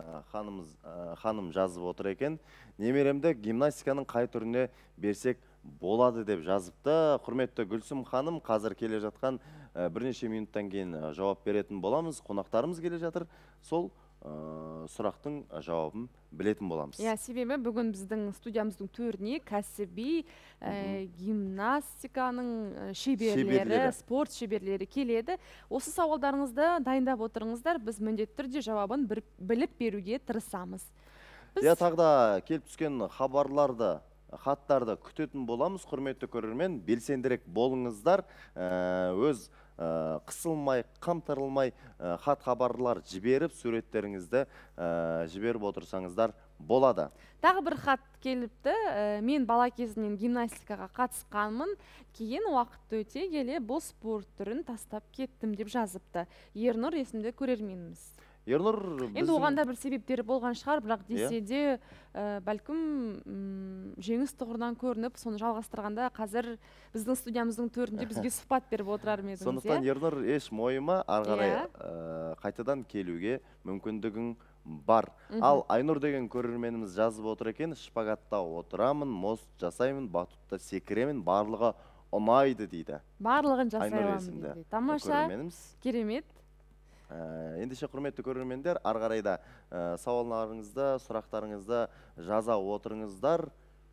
S2: ханым жазып отыр екен, немеремді гимнастиканың қай түріне берсек болады деп жазыпты. Құрметті Гүлсім ханым, қазір келе жатқан бірнеше минуттан кейін жауап беретін боламыз. Қонақтарымыз келе жатыр, сол сұрақтың жауабын білетін боламыз.
S1: Себебі бүгін біздің студиямыздың төріне кәсіби гимнастиканың шеберлері, спорт шеберлері келеді. Осы сауалдарыңызды дайындап отырыңыздар, біз міндетті түрде жауабын біліп беруге тырысамыз.
S2: Тағда келіп түскен хабарларды, хаттарды күтетін боламыз. Құрметті көрермен, белсендірек болыңыздар. Өз қысылмай, қамтырылмай хат хабарлар жіберіп, суреттеріңізді жіберіп отырсаңыздар болады.
S1: Тағы бір хат келіпті. Мен бала кезінен гимнастикаға қатысқанмын. Кейін уақыт өте келе бұл спорт түрін тастап кеттім деп жазыпты. Ернұр есімді көрерменіміз. Енді оғанда бір себептері болған шығар, бірақ десе де бәлкім жеңіс тұғырдан көрініп, соны жалғастырғанда қазір біздің студиямыздың төрінде бізге сұхбат беріп отырар ма едіңіз?
S2: Сондықтан Ернұр еш мойыма ары қарай қайтадан келуге мүмкіндігің бар. Ал Айнұр деген көрерменіміз жазып отыр екен, шпагатта отырамын, мост жасаймын, батутта секіремін, барлығы ұнайды дейді.
S1: Барлығын жасай аламын дейді. Тамаша, керемет.
S2: Ендеше құрметті көрермендер, ары қарайда сауалдарыңызды, сұрақтарыңызды жаза отырыңыздар.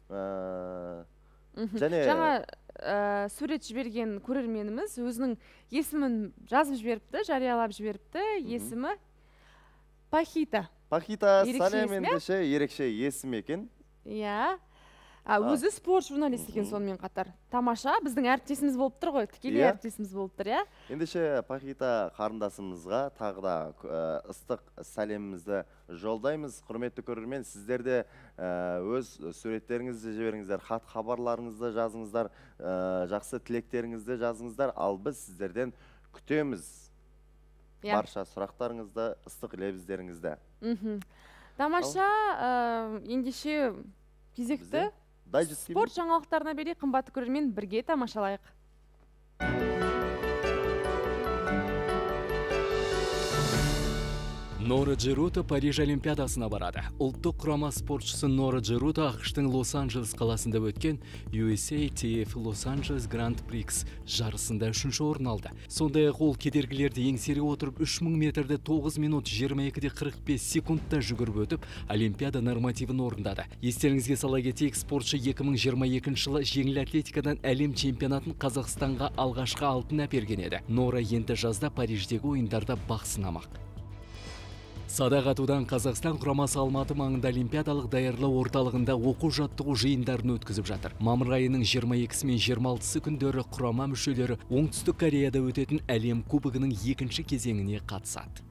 S1: Жаңа сурет жіберген көрерменіміз өзінің есімін жазып жіберіпті, жариялап жіберіпті. Есімі Пахита.
S2: Пахита, сәлем, ендеше ерекше есім екен.
S1: Өзі спорт журналист екен сонымен қатар. Тамаша, біздің әріптесіміз болып тұр ғой, тікелей әріптесіміз болып тұр,
S2: Ендеше Пахита қарындасымызға тағы да ыстық сәлемімізді жолдаймыз. Құрметті көрермен, сіздерде өз суреттеріңізді жіберіңіздер, хат хабарларыңызды жазыңыздар, жақсы тілектеріңізді жазыңыздар, ал біз сіздерден күтеміз. барша сұрақтарыңызды, ыстық лебіздеріңізді.
S1: Тамаша, ендеше кезекті спорт жаңалықтарына берейік, қымбатты көрермен, бірге тамашалайық.
S19: Нора Джерута Париж Олимпиадасына барады. Ұлттық құрама спортшысы Нора Джерута ақштың Лос-Анджелес қаласында өткен USATF Лос-Анджелес Гранд Прикс жарысында 3-ші орын алды. Сондай-ақ ол кедергілерді еңсере отырып 3000 метрді 9 минут 22-де 45 секундта жүгіріп өтіп, Олимпиада нормативін орындады. Естеріңізге сала кетейік, спортшы 2022 жылы жеңіл атлетикадан әлем чемпионатын Қазақстанға алғашқы алтын әперген еді. Нора енді жазда Париждегі ойындарда бақ сынамақ. Садақ атудан Қазақстан құрамасы Алматы маңында олимпиадалық даярлау орталығында оқу-жаттығу жиындарын өткізіп жатыр. Мамыр айының 22 мен 26 күндері құрама мүшелері Оңтүстік Кореяда өтетін әлем кубогының екінші кезеңіне қатысады.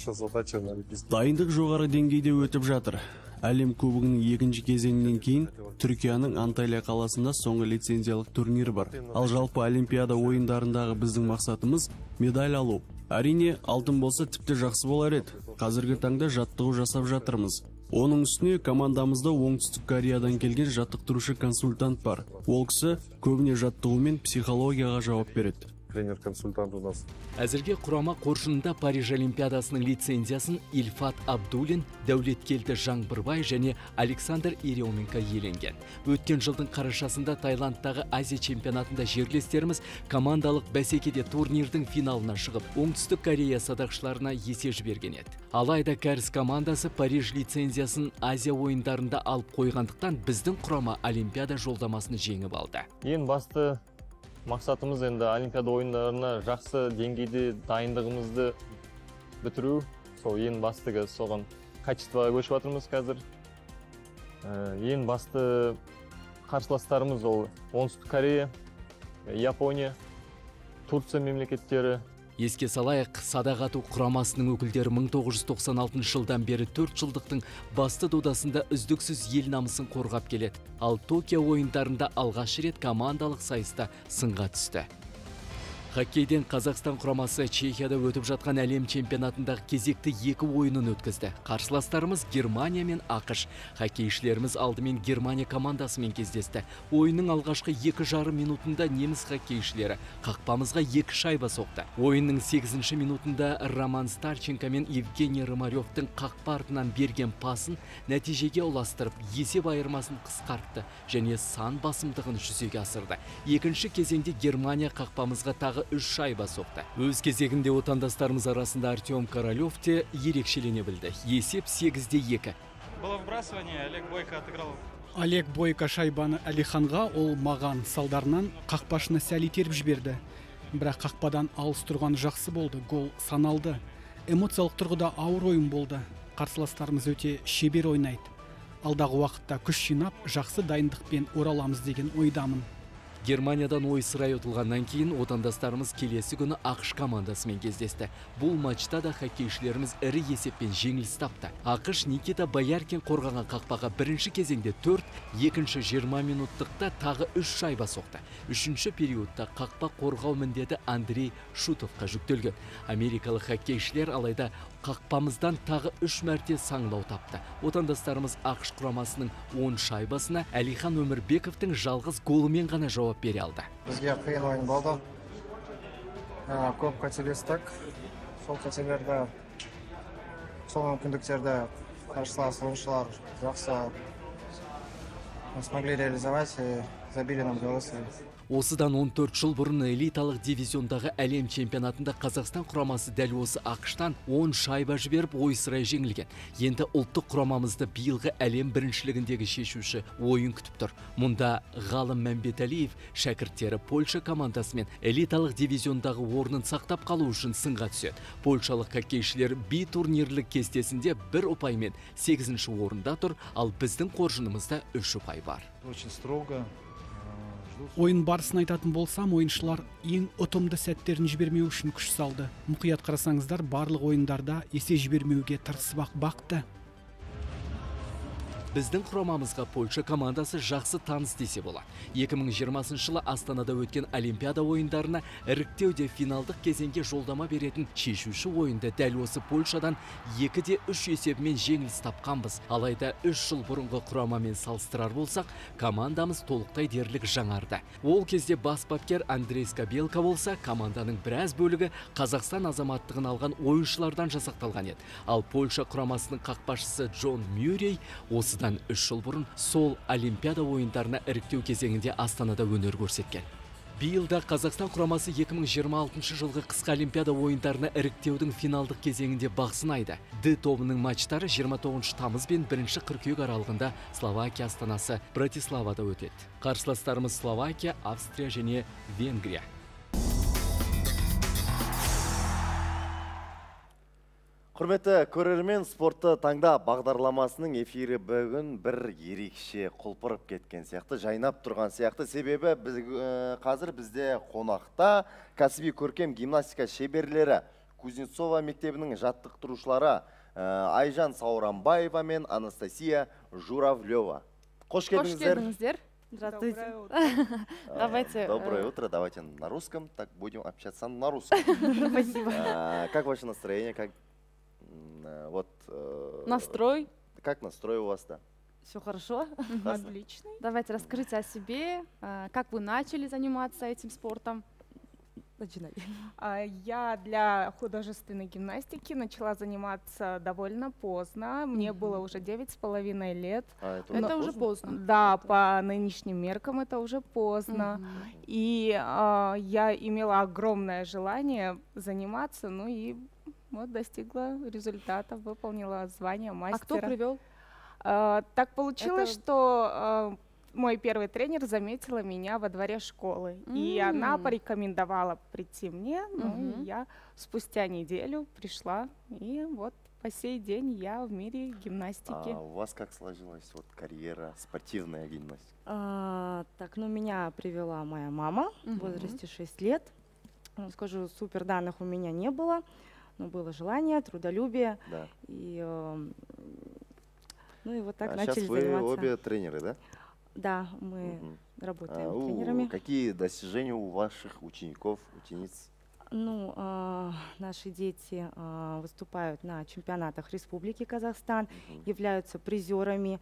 S20: Дайындық жоғары деңгейде өтіп жатыр. Әлем кубогының екінші кезеңінен кейін Түркияның Анталия қаласында соңғы лицензиялық турнир бар. Ал жалпы олимпиада ойындарындағы біздің мақсатымыз медаль алу. Әрине, алтын болса тіпті жақсы болар еді. Қазіргі таңда жаттығу жасап жатырмыз. Оның үстіне командамызда Оңтүстік Кореядан келген жаттықтырушы консультант бар. Ол кісі көбіне жаттығу мен психологияға жауап береді.
S21: Тренер-консультант у нас.
S19: Әзірге құрама қоржынында Париж Олимпиадасының лицензиясын Ильфат Абдулин, Дәулеткелді Жаңбырбай және Александр Иреуменко иеленген. Өткен жылдың қарашасында Таиландтағы Азия чемпионатында жерлестеріміз командалық бәсекеде турнирдің финалына шығып, Оңтүстік Корея садақшыларына есе жіберген еді. Алайда кәріс командасы Париж лицензиясын Азия ойындарында алып қойғандықтан біздің құрама Олимпиада жолдамасын жеңіп алды.
S22: Ең басты мақсатымыз енді Олимпиада ойындарына жақсы деңгейде дайындығымызды бітіру. Сол ең бастығы, соған качествоға көшіп жатырмыз қазір. Ең басты қарсыластарымыз ол Оңтүстік Корея, Япония, Турция мемлекеттері.
S19: Еске салайық, садақ ату құрамасының өкілдері 1996 жылдан бері 4 жылдықтың басты додасында үздіксіз ел намысын қорғап келеді. Ал Токио ойындарында алғаш рет командалық сайыста сынға түсті. Хоккейден Қазақстан құрамасы Чехияда өтіп жатқан әлем чемпионатындағы кезекті 2 ойынын өткізді. Қарсыластарымыз Германия мен ақш. Хоккейшілеріміз алдымен Германия командасымен кездесті. Ойынның алғашқы 2,5 минутында неміс хоккейшілері қақпамызға 2 шайба соқты. Ойынның 8 минутында Роман Старченко мен Евгений Рымаревтің қақпа артынан берген пасын нәтижеге ұластырып, есеп айырмасын қысқартты және сан басымдығын жүзеге асырды. Екінші кезеңде Германия қақпамызға тағы 3 шайба соқты. Өз кезегінде отандастарымыз арасында Артем Королев те ерекшелене білді. Есеп 8-2.
S3: Было вбрасывание, Олег Бойко отыграл.
S23: Олег Бойко шайбаны Әлиханға, ол маған салдарынан қақпашыны сәл итеріп жіберді. Бірақ қақпадан алыс тұрған жақсы болды, гол саналды. Эмоциялық тұрғыда ауыр ойын болды. Қарсыластарымыз өте шебер ойнайды. Алдағы уақытта күш жинап, жақсы дайындықпен ораламыз деген ойдамын.
S19: Германиядан ойсырай ұтылғаннан кейін отандастарымыз келесі күні ақш командасымен кездесті. Бұл матчта да хоккейшілеріміз ірі есеппен жеңіліс тапты. ақш Никита Бояркин қорғаған қақпаға бірінші кезеңде 4, екінші 20 минуттықта тағы 3 шайба соқты. Үшінші периодта қақпа қорғау міндеті Андрей Шутовқа жүктелген. Америкалық хоккейшілер алайда қақпамыздан тағы 3 мәрте саңлау тапты. Отандастарымыз ақш құрамасының 10 шайбасына Әлихан Өмірбековтің жалғыз голымен ғана жауап бере алды.
S24: Бізге қиын ойын болды. Көп қателестік. Сол қателерді, сол мүмкіндіктерді қарсылас ойыншылар жақсы смогли реализовать и забили нам голы.
S19: Осыдан 14 жыл бұрын элиталық дивизиондағы әлем чемпионатында Қазақстан құрамасы дәл осы ақштан 10 шайба жіберіп ойсырай жеңілген. Енді ұлттық құрамамызды биылғы әлем біріншілігіндегі шешуші ойын күтіп тұр. Мұнда Ғалым Мәмбеталиев шәкірттері Польша командасымен элиталық дивизиондағы орнын сақтап қалу үшін сынға түседі. Польшалық хоккейшілер B турнирлік кестесінде 1 ұпаймен 8-ші орында тұр, ал біздің қоржынымызда 3 ұпай бар.
S24: Очень строго.
S23: Ойын барысын айтатын болсам, ойыншылар ең ұтымды сәттерін жібермеу үшін күш салды. Мұқият қарасаңыздар, барлық ойындарда есе жібермеуге тырысып бақты.
S19: Біздің құрамамызға Польша командасы жақсы таныс десе болады. 2020 жылы Астанада өткен Олимпиада ойындарына іріктеуде финалдық кезеңге жолдама беретін шешуші ойынды дәл осы Польшадан 2-3 есебімен жеңіліс тапқанбыз. Алайда 3 жыл бұрынғы құрамамен салыстырар болсақ, командамыз толықтай дерлік жаңарды. Ол кезде бас бапкер Андрей Скабелка болса, команданың біраз бөлігі Қазақстан азаматтығын алған ойыншылардан жасақталған еді. Ал Польша құрамасының қақпашысы Джон Мюррей осыдан 3 жыл бұрын сол Олимпиада ойындарына іріктеу кезеңінде Астанада өнер көрсеткен. Биылда Қазақстан құрамасы 2026 жылғы қысқы Олимпиада ойындарына іріктеудің финалдық кезеңінде бақ сынайды. Д тобының матчтары 29 тамыз бен 1 қыркүйек аралығында Словакия астанасы Братиславада өтеді. Қарсыластарымыз Словакия, Австрия және Венгрия.
S2: Құрметті көрермен, спортты таңда бағдарламасының эфирі бүгін бір ерекше құлпырып кеткен сияқты, жайнап тұрған сияқты. Себебі қазір бізде қонақта кәсіби көркем гимнастика шеберлері Кузнецова мектебінің жаттықтырушылары Айжан Сауранбаева мен Анастасия Журавлева. Қош келдіңіздер.
S1: Здравствуйте. Давайте.
S2: Доброе утро. Давайте на русском. Так будем общаться на русском.
S1: Спасибо.
S2: Как ваше настроение? Как вот
S1: настрой?
S2: Как настрой у вас-то?
S1: Все хорошо. Отлично. Давайте расскажите о себе. Как вы начали заниматься этим спортом? Начинай.
S6: Я для художественной гимнастики начала заниматься довольно поздно. Мне было уже 9,5 лет.
S1: Это уже поздно?
S6: Да, по нынешним меркам это уже поздно. И я имела огромное желание заниматься, ну и вот достигла результата, выполнила звание мастера.
S1: А кто привел?
S6: Так получилось, что мой первый тренер заметила меня во дворе школы, и она порекомендовала прийти мне, ну и я спустя неделю пришла, и вот по сей день я в мире гимнастики.
S2: А у вас как сложилась вот карьера спортивная гимнастика?
S8: Так, ну меня привела моя мама в возрасте 6 лет. Скажу, супер данных у меня не было. Но было желание, трудолюбие.
S2: Да.
S8: И, ну и вот так
S2: начали
S8: заниматься. Сейчас
S2: вы обе тренеры, да?
S8: Да, мы работаем тренерами.
S2: Какие достижения у ваших учеников, учениц?
S8: Ну, наши дети выступают на чемпионатах Республики Казахстан, являются призерами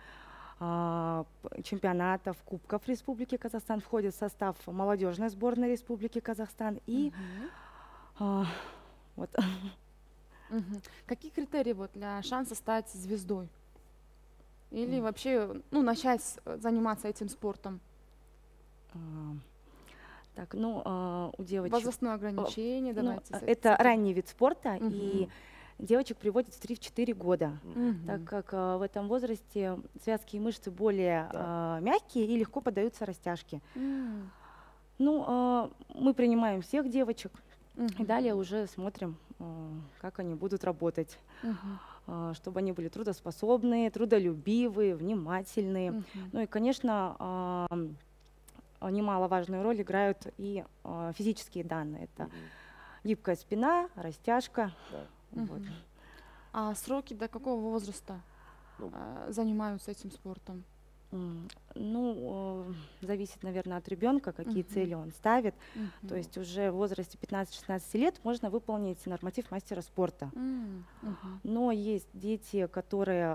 S8: чемпионатов, кубков Республики Казахстан, входят в состав молодежной сборной Республики Казахстан. И вот.
S1: Какие критерии вот для шанса стать звездой? Или вообще, ну, начать заниматься этим спортом?
S8: Так, ну, у девочек...
S1: Возрастное ограничение, давайте.
S8: Это ранний вид спорта, и девочек приводят в 3-4 года, так как в этом возрасте связки и мышцы более мягкие и легко поддаются растяжке. Ну, мы принимаем всех девочек, и далее уже смотрим, как они будут работать, чтобы они были трудоспособные, трудолюбивые, внимательные. Ну и, конечно, немаловажную роль играют и физические данные. Это гибкая спина, растяжка. Вот.
S1: А сроки до какого возраста занимаются этим спортом?
S8: Ну, зависит, наверное, от ребенка, какие цели он ставит. То есть уже в возрасте 15-16 лет можно выполнить норматив мастера спорта. Но есть дети, которые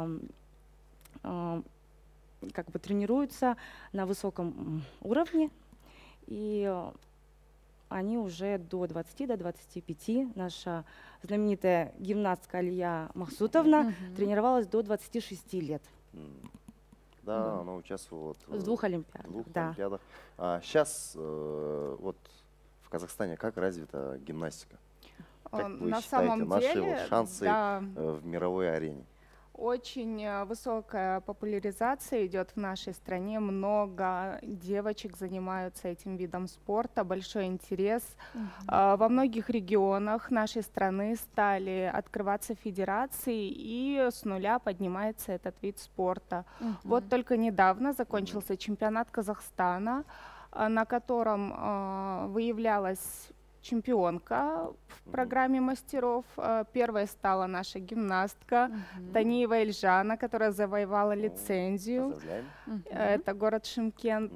S8: как бы тренируются на высоком уровне, и они уже до 20-25. Наша знаменитая гимнастка Алия Махсутовна тренировалась до 26 лет.
S2: Да, она участвовала
S8: в 2 олимпиадах.
S2: Сейчас вот в Казахстане как развита гимнастика? Как вы
S6: На
S2: считаете,
S6: самом
S2: наши
S6: деле,
S2: шансы в мировой арене?
S6: Очень высокая популяризация идет в нашей стране. Много девочек занимаются этим видом спорта, большой интерес. Во многих регионах нашей страны стали открываться федерации, и с нуля поднимается этот вид спорта. Вот только недавно закончился чемпионат Казахстана, на котором выявлялось чемпионка в программе мастеров. Первой стала наша гимнастка Таниева Эльжана, которая завоевала лицензию. Это город Шымкент.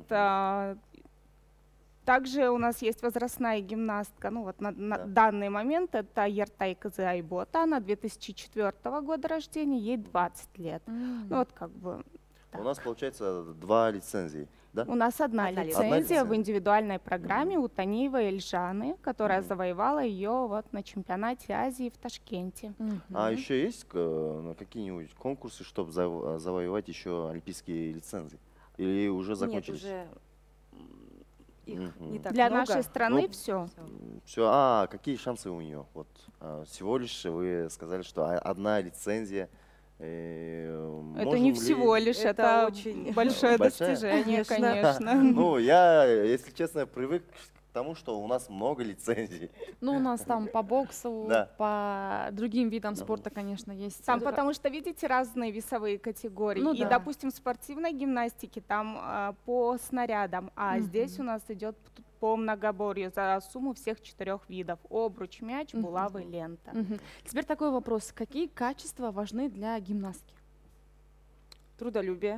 S6: Также у нас есть возрастная гимнастка. Ну вот на данный момент это Ертай Кызы Айбота. Она 2004 года рождения, ей 20 лет. Ну вот как бы.
S2: У нас получается 2 лицензии. Да?
S6: У нас одна лицензия в индивидуальной программе у Таниевой Эльжаны, которая завоевала ее вот на чемпионате Азии в Ташкенте.
S2: А еще есть какие-нибудь конкурсы, чтобы завоевать еще олимпийские лицензии? Или уже закончились?
S8: Нет, уже их не так
S6: Для
S8: много.
S6: нашей страны все.
S2: Все. Какие шансы у нее? Вот всего лишь вы сказали, что одна лицензия.
S6: Это не всего лишь, это очень большое достижение, конечно.
S2: Ну, я, если честно, привык к тому, что у нас много лицензий.
S1: Ну, у нас там по боксу, по другим видам спорта, конечно, есть.
S6: Там, потому что, видите, разные весовые категории.
S1: Ну,
S6: и, допустим, в спортивной гимнастике там по снарядам, а здесь у нас идет по многоборью за сумму всех 4 видов: обруч, мяч, булавы, лента.
S1: Теперь такой вопрос: какие качества важны для гимнастки?
S8: Трудолюбие,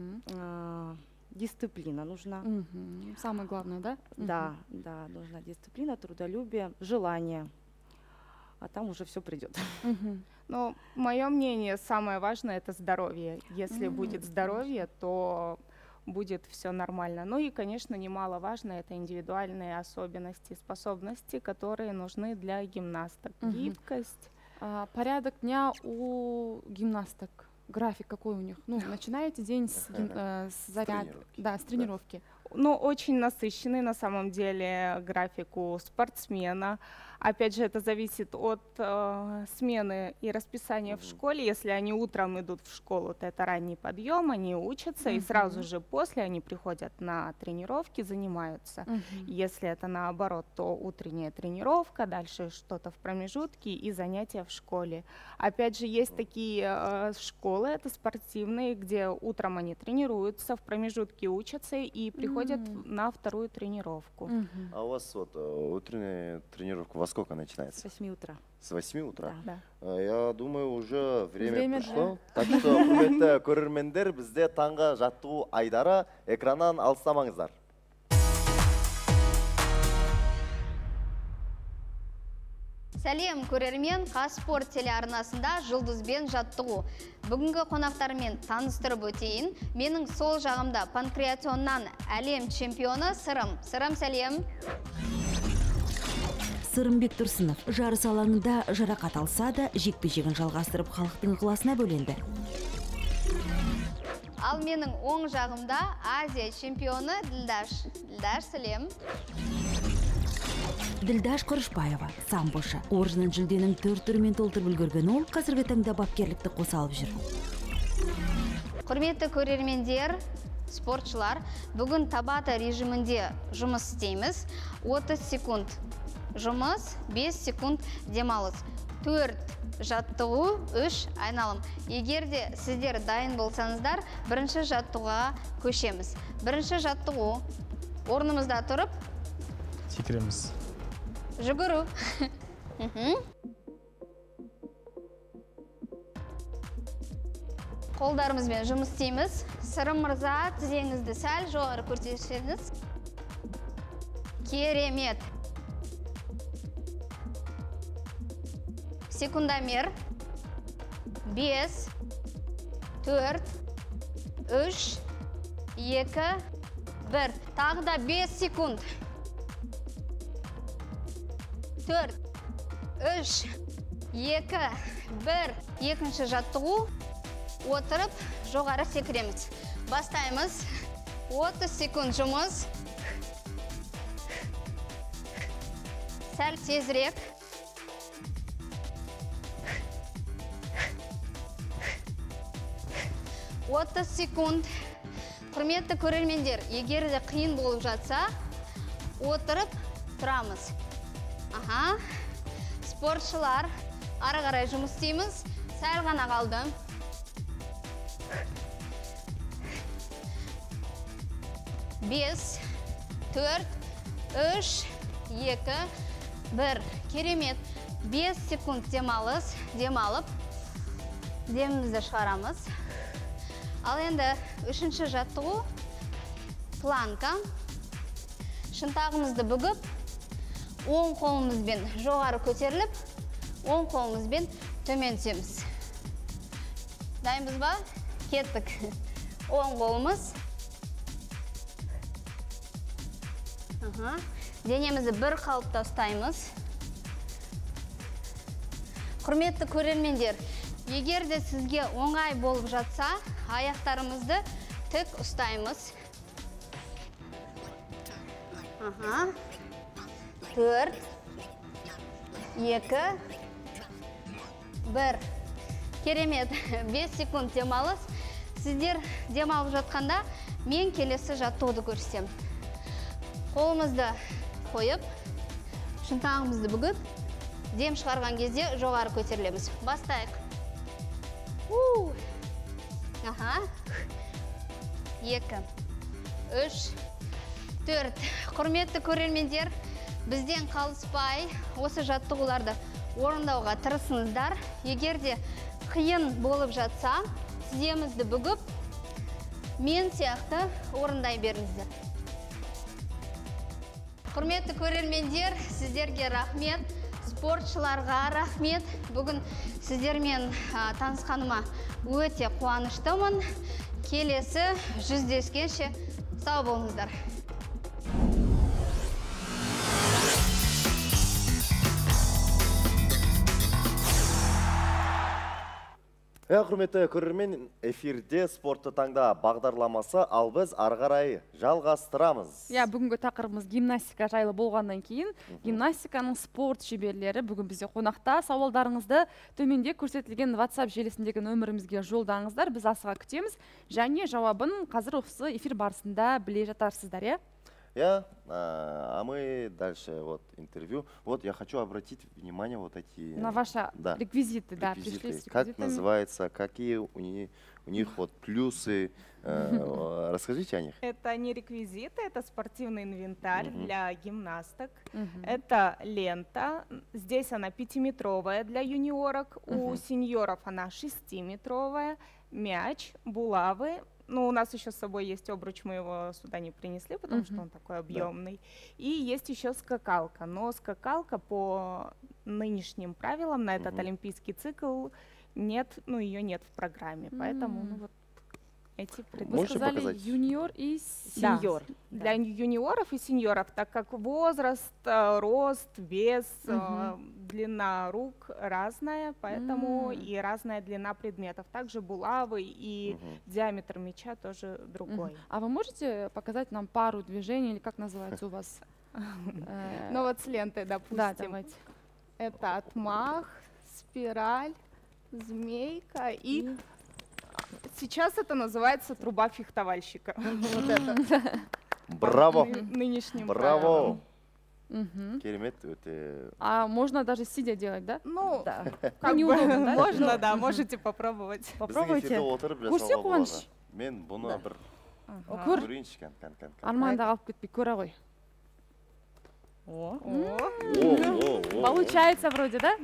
S8: дисциплина нужна.
S1: Самое главное, да?
S8: Да, нужна дисциплина, трудолюбие, желание. А там уже все придет.
S6: Но мое мнение, самое важное — это здоровье. Если будет здоровье, то будет все нормально. Ну и, конечно, немаловажно — это индивидуальные особенности, способности, которые нужны для гимнасток. Гибкость.
S1: Порядок дня у гимнасток. График какой у них? Ну, начинаете день с заряда, с тренировки.
S6: Ну, очень насыщенный на самом деле график у спортсмена. Опять же, это зависит от смены и расписания в школе. Если они утром идут в школу, то это ранний подъем, они учатся, и сразу же после они приходят на тренировки, занимаются. Если это наоборот, то утренняя тренировка, дальше что-то в промежутке и занятия в школе. Опять же, есть такие школы, это спортивные, где утром они тренируются, в промежутке учатся и приходят на вторую тренировку.
S2: А у вас вот утренняя тренировка во сколько начинается?
S8: С 8 утра.
S2: С 8 утра?
S8: Да.
S2: Я думаю, уже время пришло. Так что, құрметті көрермендер, бізде таңғы жаттығу айдары, экраннан алыстамаңыздар.
S4: Сәлем, көрермен, Қазспорт телеарнасында жұлдызбен жаттығу. Бүгінгі қонақтармен таныстырып өтейін. Менің сол жағымда панкреационнан әлем чемпионы Сырым. Сырым, сәлем.
S5: Сырымбек Тұрсынов жарыс алаңында жарақат алса да, жекпе-жегін жалғастырып халықтың ықыласына бөленді.
S4: Ал менің оң жағымда Азия чемпионы Ділдаш. Ділдаш, сәлем.
S5: Ділдаш Құрышбаева, самбошы. Оржының жүлденің 4 түрімен толтырып үлгерген ол, қазіргі таңда бапкерлікті қоса алып жүр.
S4: Құрметті көрермендер, спортшылар, бүгін табата режимінде жұмыс істейміз. 30 секунд жұмыс, 5 секунд демалыс. 4 жаттығу, 3 айналым. Егерде сіздер дайын болсаңыздар, бірінші жаттығуға көшеміз. Бірінші жаттығу, орнымызда тұрып
S12: секіреміз.
S4: Жүгіру. Қолдарымызбен жұмыс істейміз. Сырым мырза, тізеңізді сәл жоғары көрсетсеңіз. Керемет. Секундомер. 5, 4, 3, 2, 1. Тағы да 5 секунд. 4, 3, 2, 1. Екінші жаттығу. Отырып, жоғары секіреміз. Бастаймыз. 30 секунд жұмыс. Сәл тезірек. 30 секунд. Құрметті көрермендер, егер де қиын болып жатса, отырып тұрамыз. Спортшылар, ары қарай жұмыс істейміз. Сәл ғана қалды. 5, 4, 3, 2, Бір, керемет. 5 секунд демалып, демімізді шығарамыз. Ал енді үшінші жаттығу планка. Шынтағымызды бүгіп, оң қолымызбен жоғары көтеріліп, оң қолымызбен төмен түсеміз. Дайынбыз ба? Кеттік. Оң қолымыз. Денемізді бір қалыпта ұстаймыз. Құрметті көрермендер, егер де сізге оңай болып жатса, аяқтарымызды тік ұстаймыз. 4, 2, 1. Керемет, 5 секунд демалыс. Сіздер демалып жатқанда, мен келесі жаттығуды көрсетемін. Қолымызды қойып, шынтағымызды бүгіп, дем шығарған кезде жоғары көтерілеміз. Бастайық. 2, 3, 4. Құрметті көрермендер, бізден қалыспай осы жаттығуларды орындауға тырысыңыздар. Егер де қиын болып жатса, тіземізді бүгіп, мен сияқты орындай беріңіздер. Құрметті көрермендер, сіздерге рахмет, спортшыларға рахмет. Бүгін сіздермен танысқаныма өте қуаныштымын. Келесі жүздескенше сау болыңыздар.
S2: Құрметті көрермен, эфирде спортты таңда бағдарламасы, ал біз ары қарай жалғастырамыз.
S1: Бүгінгі тақырыбымыз гимнастика жайлы болғаннан кейін, гимнастиканың спорт шеберлері бүгін бізде қонақта. Сауалдарыңызды төменде көрсетілген WhatsApp желісіндегі нөмірімізге жолдаңыздар, біз асыға күтеміз. Және жауабын қазір осы эфир барысында біле жатарсыздар,
S2: А мы дальше интервью. Я хочу обратить внимание эти...
S1: На ваши реквизиты,
S2: реквизиты. Как называется, какие у них плюсы. Расскажите о них.
S6: Это не реквизиты, это спортивный инвентарь для гимнасток. Это лента. Здесь она 5-метровая для юниорок. У сеньоров она 6-метровая. Мяч, булавы. У нас еще с собой есть обруч, мы его сюда не принесли, потому что он такой объемный. И есть еще скакалка. Но скакалка по нынешним правилам на этот олимпийский цикл нет, ее нет в программе. Поэтому эти предметы.
S1: Вы сказали юниор и сеньор.
S6: Для юниоров и сеньоров, так как возраст, рост, вес, длина рук разная, поэтому и разная длина предметов. Также булавы и диаметр мяча тоже другой.
S1: А вы можете показать нам пару движений, или как называется у вас?
S6: С лентой, допустим.
S1: Да, давайте.
S6: Это отмах, спираль, змейка и... Сейчас это называется труба фехтовальщика.
S2: Браво!
S6: Нынешним
S2: правилам. Керемет.
S1: А можно даже сидя делать, да?
S6: Неудобно, да? Можно, да, можете попробовать.
S1: Попробуйте. Көрсе қуаныш.
S2: Мен бұны бір көрейінші кән.
S1: Арманда қалып кетпей көре ғой. Получается вроде, да?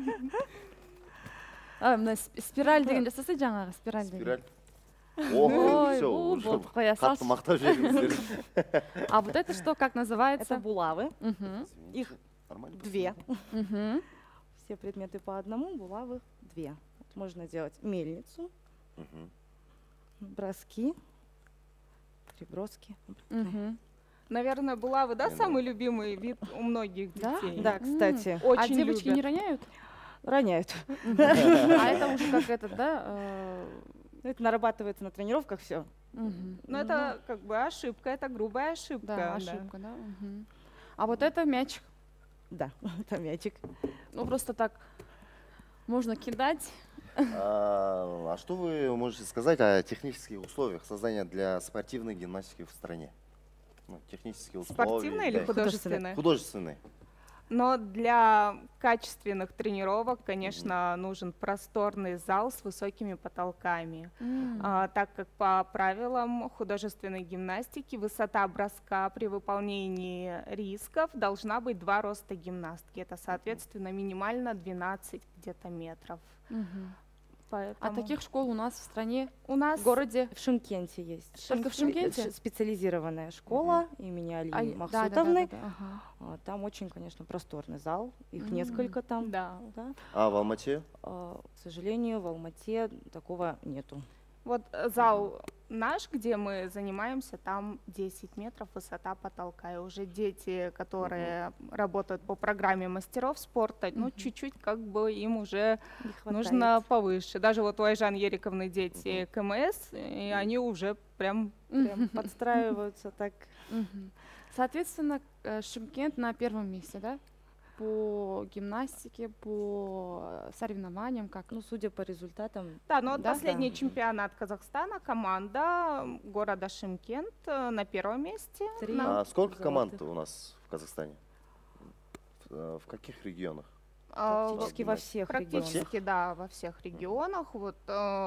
S1: Спираль деген жасаса жаңағы спираль деген.
S2: Қатты мақтап жегіңіздер.
S1: А вот это что, как называется?
S8: Это булавы. Их 2. Все предметы по одному, булавы 2. Можно делать мельницу, броски, переброски.
S6: Наверное, булавы, да, самый любимый вид у многих детей?
S8: Да, кстати.
S1: А девочки не роняют?
S8: Роняют.
S1: А это уже как этот, да?
S8: Это нарабатывается на тренировках все.
S6: Но это как бы ошибка, это грубая ошибка.
S1: Да, ошибка, да. А вот это мячик.
S8: Да, это мячик.
S1: Просто так можно кидать.
S2: А что вы можете сказать о технических условиях создания для спортивной гимнастики в стране? Технические условия.
S6: Спортивные или художественные?
S2: Художественные.
S6: Но для качественных тренировок, конечно, нужен просторный зал с высокими потолками. Так как по правилам художественной гимнастики высота броска при выполнении рисков должна быть 2 роста гимнастки. Это, соответственно, минимально 12 где-то метров.
S1: А таких школ у нас в стране,
S6: у нас
S1: в городе?
S8: В Шымкенте есть.
S1: Только в Шымкенте?
S8: Специализированная школа имени Алии Махсутовны. Там очень, конечно, просторный зал. Их несколько там.
S6: Да.
S2: А в Алмате?
S8: К сожалению, в Алмате такого нету.
S6: Вот зал наш, где мы занимаемся, там 10 метров высота потолка. И уже дети, которые работают по программе мастеров спорта, ну, чуть-чуть как бы им уже нужно повыше. Даже вот у Айжан Ериковны дети КМС, и они уже прям
S8: подстраиваются так.
S1: Соответственно, Шымкент на первом месте, да? По гимнастике, по соревнованиям, как?
S8: Ну, судя по результатам.
S6: Да, но последний чемпионат Казахстана, команда города Шымкент на первом месте.
S2: А сколько команд у нас в Казахстане? В каких регионах?
S8: Практически во всех регионах.
S6: Практически, да, во всех регионах. Вот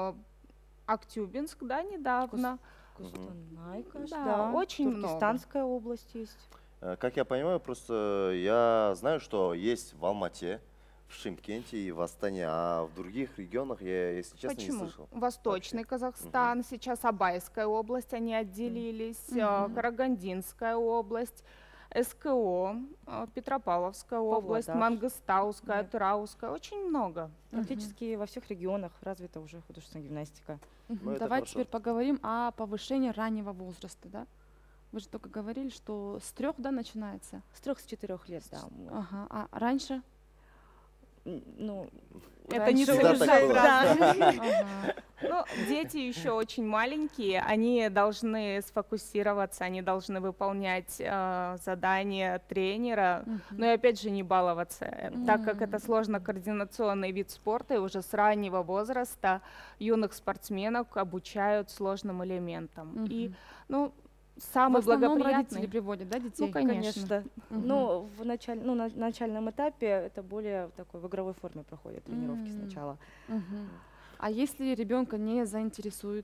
S6: Актюбинск, да, недавно.
S8: Кустанай,
S6: да, очень много.
S8: Туркестанская область есть.
S2: Как я понимаю, просто я знаю, что есть в Алмате, в Шымкенте и в Астане, а в других регионах я, если честно, не слышал.
S6: Восточный Казахстан, сейчас Абайская область, они отделились, Карагандинская область, СКО, Петропавловская область, Мангыстауская, Турауская, очень много.
S8: Практически во всех регионах развита уже художественная гимнастика.
S1: Давайте теперь поговорим о повышении раннего возраста, да? Вы же только говорили, что с 3, да, начинается?
S8: С 3-4 лет, да.
S1: Ага. А раньше?
S8: Ну,
S6: это не совершенно. Ну, дети еще очень маленькие, они должны сфокусироваться, они должны выполнять задания тренера, но и опять же не баловаться, так как это сложно-координационный вид спорта, и уже с раннего возраста юных спортсменов обучают сложным элементам. И, ну, самый благоприятный.
S1: Родители приводят, да, детей?
S6: Ну, конечно.
S8: Но на начальном этапе это более такой в игровой форме проходят тренировки сначала.
S1: А если ребенка не заинтересует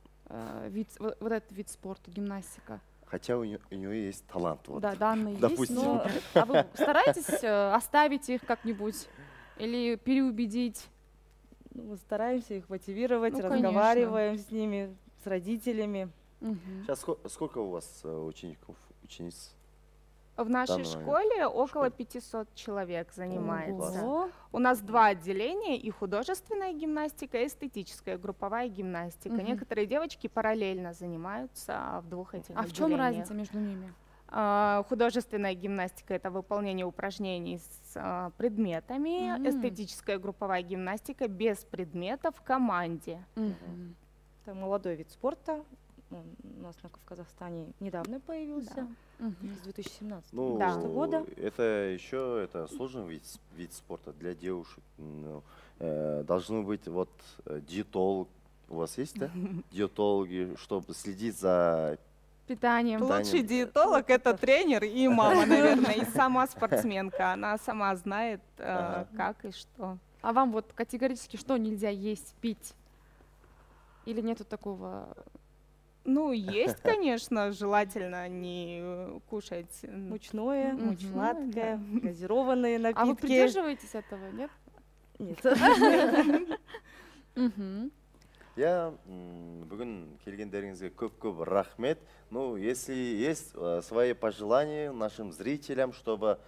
S1: вот этот вид спорта, гимнастика?
S2: Хотя у него есть талант. Вот.
S1: Да, данные
S2: допустим.
S1: есть, но а вы стараетесь оставить их как-нибудь или переубедить?
S8: Ну, стараемся их мотивировать, разговариваем с ними, с родителями.
S2: Сейчас сколько у вас учениц?
S6: В нашей школе около 500 человек занимается. У нас 2 отделения, и художественная гимнастика, и эстетическая групповая гимнастика. Некоторые девочки параллельно занимаются в 2 этих отделениях.
S1: А в чем разница между ними?
S6: Художественная гимнастика — это выполнение упражнений с предметами, эстетическая групповая гимнастика без предметов в команде.
S8: Это молодой вид спорта. У нас в Казахстане недавно появился, с 2017 года.
S2: Это еще сложный вид спорта для девушек. Должны быть вот диетолог. У вас есть, да? Диетологи, чтобы следить за
S1: питанием.
S6: Лучший диетолог — это тренер и мама, наверное, и сама спортсменка. Она сама знает, как и что.
S1: А вам вот категорически что нельзя есть, пить? Или нету такого?
S6: Ну, есть, конечно, желательно не кушать
S8: мучное, сладкое, газированные напитки.
S1: А вы придерживаетесь этого, нет?
S8: Нет.
S2: Я бүгін келгендеріңізге көп рахмет. Ну, если есть свои пожелания нашим зрителям, чтобы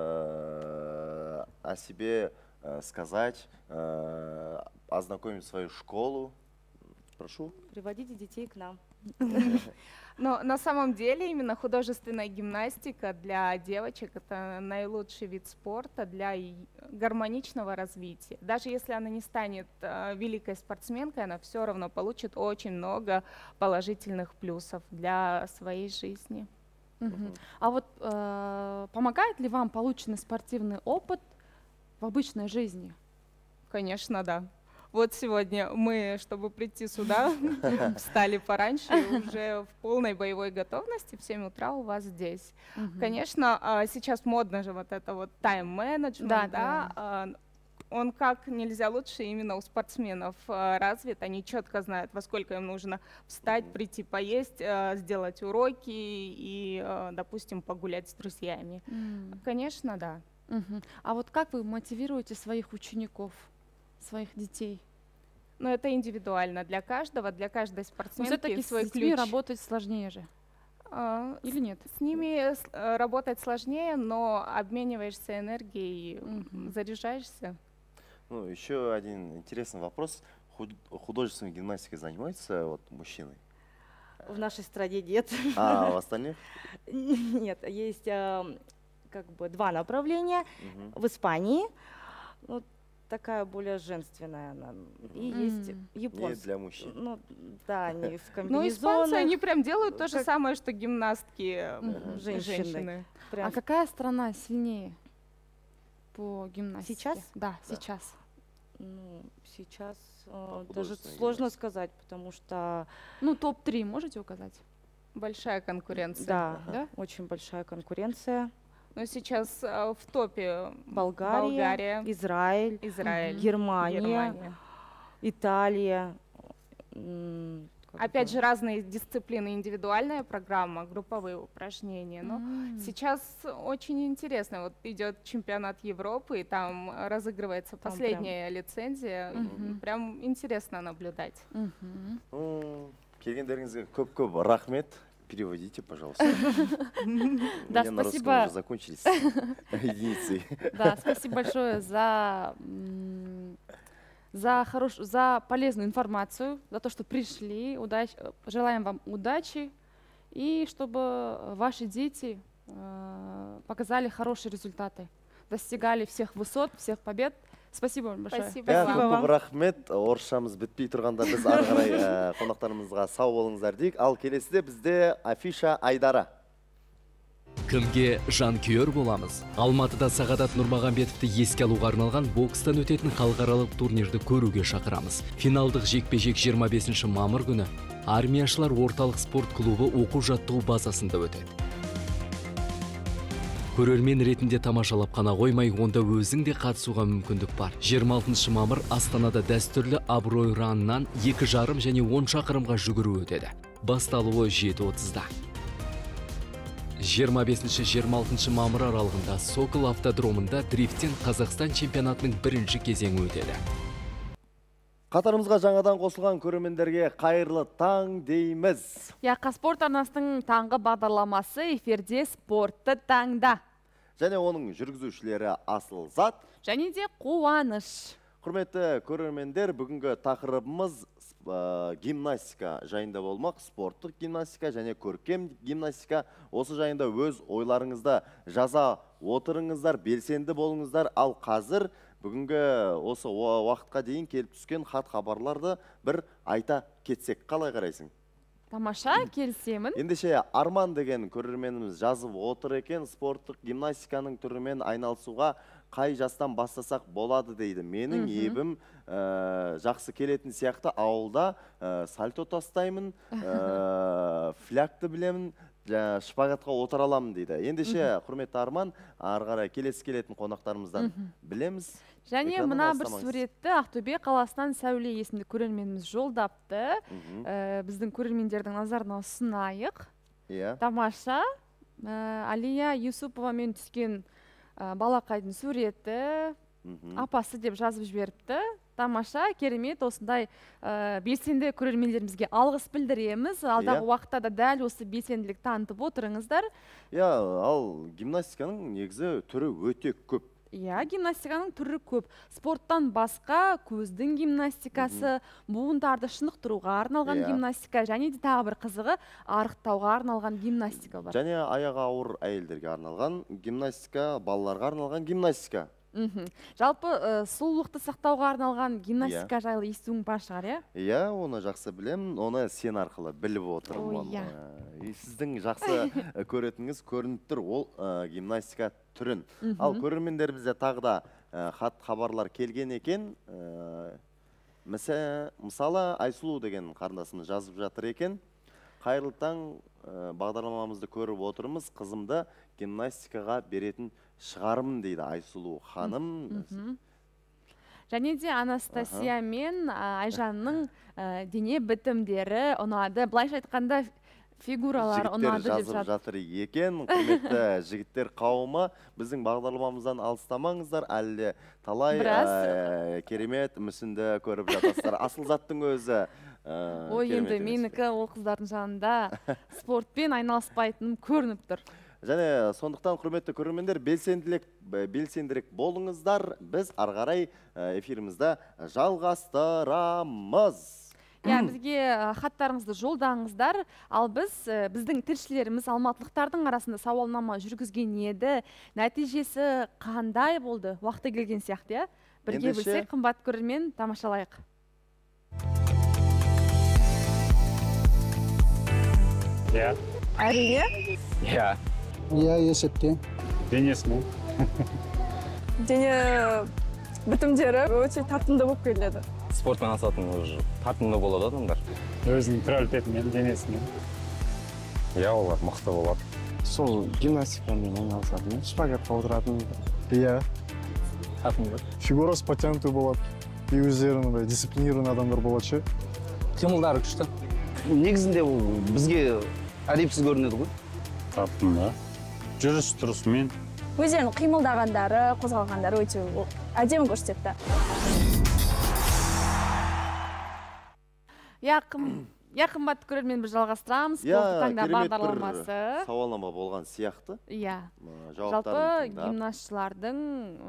S2: о себе сказать, ознакомить свою школу, прошу.
S8: Приводите детей к нам.
S6: Но на самом деле именно художественная гимнастика для девочек — это наилучший вид спорта для гармоничного развития. Даже если она не станет великой спортсменкой, она все равно получит очень много положительных плюсов для своей жизни.
S1: А вот помогает ли вам полученный спортивный опыт в обычной жизни?
S6: Конечно, да. Вот сегодня мы, чтобы прийти сюда, встали пораньше, и уже в полной боевой готовности в 7 утра у вас здесь. Конечно, сейчас модно же вот это вот тайм-менеджмент, да, он как нельзя лучше именно у спортсменов развит. Они четко знают, во сколько им нужно встать, прийти поесть, сделать уроки и, допустим, погулять с друзьями. Конечно, да.
S1: А вот как вы мотивируете своих учеников, своих детей?
S6: Ну, это индивидуально для каждого, для каждой спортсменки
S1: все-таки
S6: свой
S1: с детьми
S6: ключ.
S1: работать сложнее же. Или нет?
S6: С ними работать сложнее, но обмениваешься энергией, заряжаешься.
S2: Ну, еще один интересный вопрос. Художественной гимнастикой занимаются вот мужчины?
S8: В нашей стране нет.
S2: А в остальных?
S8: Нет, есть как бы 2 направления. В Испании ну, такая более женственная, и есть японская.
S2: Не для мужчин.
S8: Ну, да, они в комбинезонах.
S6: Ну, испанцы, они прям делают то же самое, что гимнастки женщины.
S1: А какая страна сильнее по гимнастике?
S8: Сейчас?
S1: Да, сейчас.
S8: Ну, сейчас даже сложно сказать, потому что...
S1: Ну, топ-3 можете указать?
S6: Большая конкуренция.
S8: Да, очень большая конкуренция.
S6: Но сейчас в топе
S8: Болгария, Израиль, Германия, Италия.
S6: Опять же, разные дисциплины, индивидуальная программа, групповые упражнения. Но сейчас очень интересно. Вот идет чемпионат Европы, и там разыгрывается последняя лицензия. Прям интересно наблюдать.
S2: Келгендеріңізге көп рахмет. Переводите, пожалуйста.
S1: Да, спасибо.
S2: Уже закончились единицы.
S1: Да, спасибо большое за полезную информацию, за то, что пришли. Желаем вам удачи и чтобы ваши дети показали хорошие результаты, достигали всех высот, всех побед. Спасибо вам большое.
S6: Спасибо вам.
S2: Рахмет. Орысшамыз бітпей тұрғанда біз ары қарай қонақтарымызға сау болыңыздар дейік. Ал келесіде бізде Афиша Айдара.
S19: Кімге жанкүйер боламыз? Алматыда Сағадат Нұрмағамбетовті еске алуға арналған бокстан өтетін халықаралық турнирді көруге шақырамыз. Финалдық жекпе-жек 25 мамыр күні армияшылар орталық спорт клубы оқу-жаттығу базасында өтеді. Көрермен ретінде тамашалап қана қоймай, онда өзің де қатысуға мүмкіндік бар. 26 мамыр Астанада дәстүрлі абырой ранынан 2,5 және 10 шақырымға жүгіру өтеді. Басталуы 7:30-да. 25-26 мамыр аралығында Сокол автодромында дрифттен Қазақстан чемпионатының 1-ші кезеңі өтеді.
S2: Қатарымызға жаңадан қосылған көрермендерге қайырлы таң дейміз.
S1: Яқа спорт арнасының таңғы бағдарламасы эфирде спортты таңда.
S2: Және оның жүргізушілері Асылзат
S1: және де Қуаныш.
S2: Құрметті көрермендер, бүгінгі тақырыбымыз гимнастика жайында болмақ. Спорттық гимнастика және көркем гимнастика. Осы жайында өз ойларыңызды жаза отырыңыздар, белсенді болыңыздар. Ал қазір бүгінгі осы уақытқа дейін келіп түскен хат хабарларды бір айта кетсек, қалай қарайсың?
S1: Тамаша, келісемін.
S2: Ендеше Арман деген көрерменіміз жазып отыр екен, спорттық гимнастиканың түрімен айналысуға қай жастан бастасақ болады дейді. Менің ебім жақсы келетін сияқты, ауылда сальто тастаймын, флякты білемін, шпагатқа отыр аламын дейді. Ендеше, құрметті Арман, ары қарай келесі келетін қонақтарымыздан білеміз.
S1: Және мына бір суретті Ақтөбе қаласынан Сәуле есімді көрерменіміз жолдапты. Біздің көрермендердің назарына ұсынайық. Тамаша. Алия Юсуповамен түскен балақайдың суреті, апасы деп жазып жіберіпті. Тамаша, керемет, осындай белсенді көрермендерімізге алғыс білдіреміз. Алдағы уақытта да дәл осы белсенділік танытып отырыңыздар.
S2: Ал гимнастиканың негізі түрі өте көп.
S1: Гимнастиканың түрі көп. Спорттан басқа көздің гимнастикасы, буындарды шынықтыруға арналған гимнастика, және де тағы бір қызығы арықтауға арналған гимнастика бар.
S2: Және аяғы ауыр әйелдерге арналған гимнастика, балаларға арналған гимнастика.
S1: Жалпы сұлулықты сақтауға арналған гимнастика жайлы естуің бар шығар,
S2: оны жақсы білемін, оны сен арқылы біліп отырмын. Сіздің жақсы көретініңіз көрініп тұр, ол гимнастика түрін. Ал көрермендерімізде тағы да хат хабарлар келген екен. Мысалы, Айсұлу деген қарындасымыз жазып жатыр екен. Қайырлы таң, бағдарламамызды көріп отырмыз. Қызымды гимнастикаға беретін шығармын дейді Айсұлу ханым.
S1: Және де Анастасия мен Айжанның дене бітімдері ұнады. Былайша айтқанда фигуралар ұнады деп
S2: жатыр екен. Құрметті жігіттер қауымы, біздің бағдарламамыздан алыстамаңыздар, әлі талай керемет мүсінді көріп жатасыздар. Асыл заттың өзі
S1: ой, енді менікі ол қыздардың жанында спортпен айналыспайтыным көрініп тұр.
S2: Және сондықтан құрметті көрермендер, белсендірек болыңыздар. Біз арғарай эфирімізді жалғастырамыз.
S1: Бізге хаттарыңызды жолдаңыздар, ал біздің тілшілеріміз алматылықтардың арасында сауалнама жүргізген еді. Нәтижесі қандай болды? Уақыты келген сияқты, бірге білсек, қымбат көрермен, тамашалайық.
S9: Әрине?
S24: Есепте.
S9: Денесінің. Дене бітімдері өте тартымды болып келеді.
S10: Спортпен айналысатын тартымды болады адамдар.
S9: Өзінің приоритетімен, денесімен.
S10: Олар мықты болады.
S24: Сол гимнастикамен айналысатын, шпагатқа отыратын.
S10: Тартымды.
S24: Фигурасы потянутый болады. И өздерінің дисциплинированный адамдар болады ше.
S10: Қимылдары күшті.
S24: Негізінде ол бізге әдепсіз көрінеді ғой.
S9: Тартымды. Жүріс тұрысымен.
S7: Өздерінің қимылдағандары, қозғалғандары өте әдемі көрсетті.
S1: Қымбат көрермен, біз жалғастырамыз. Спорт таңда бағдарламасы.
S2: Сауалнама болған сияқты.
S1: Жалпы гимнастшылардың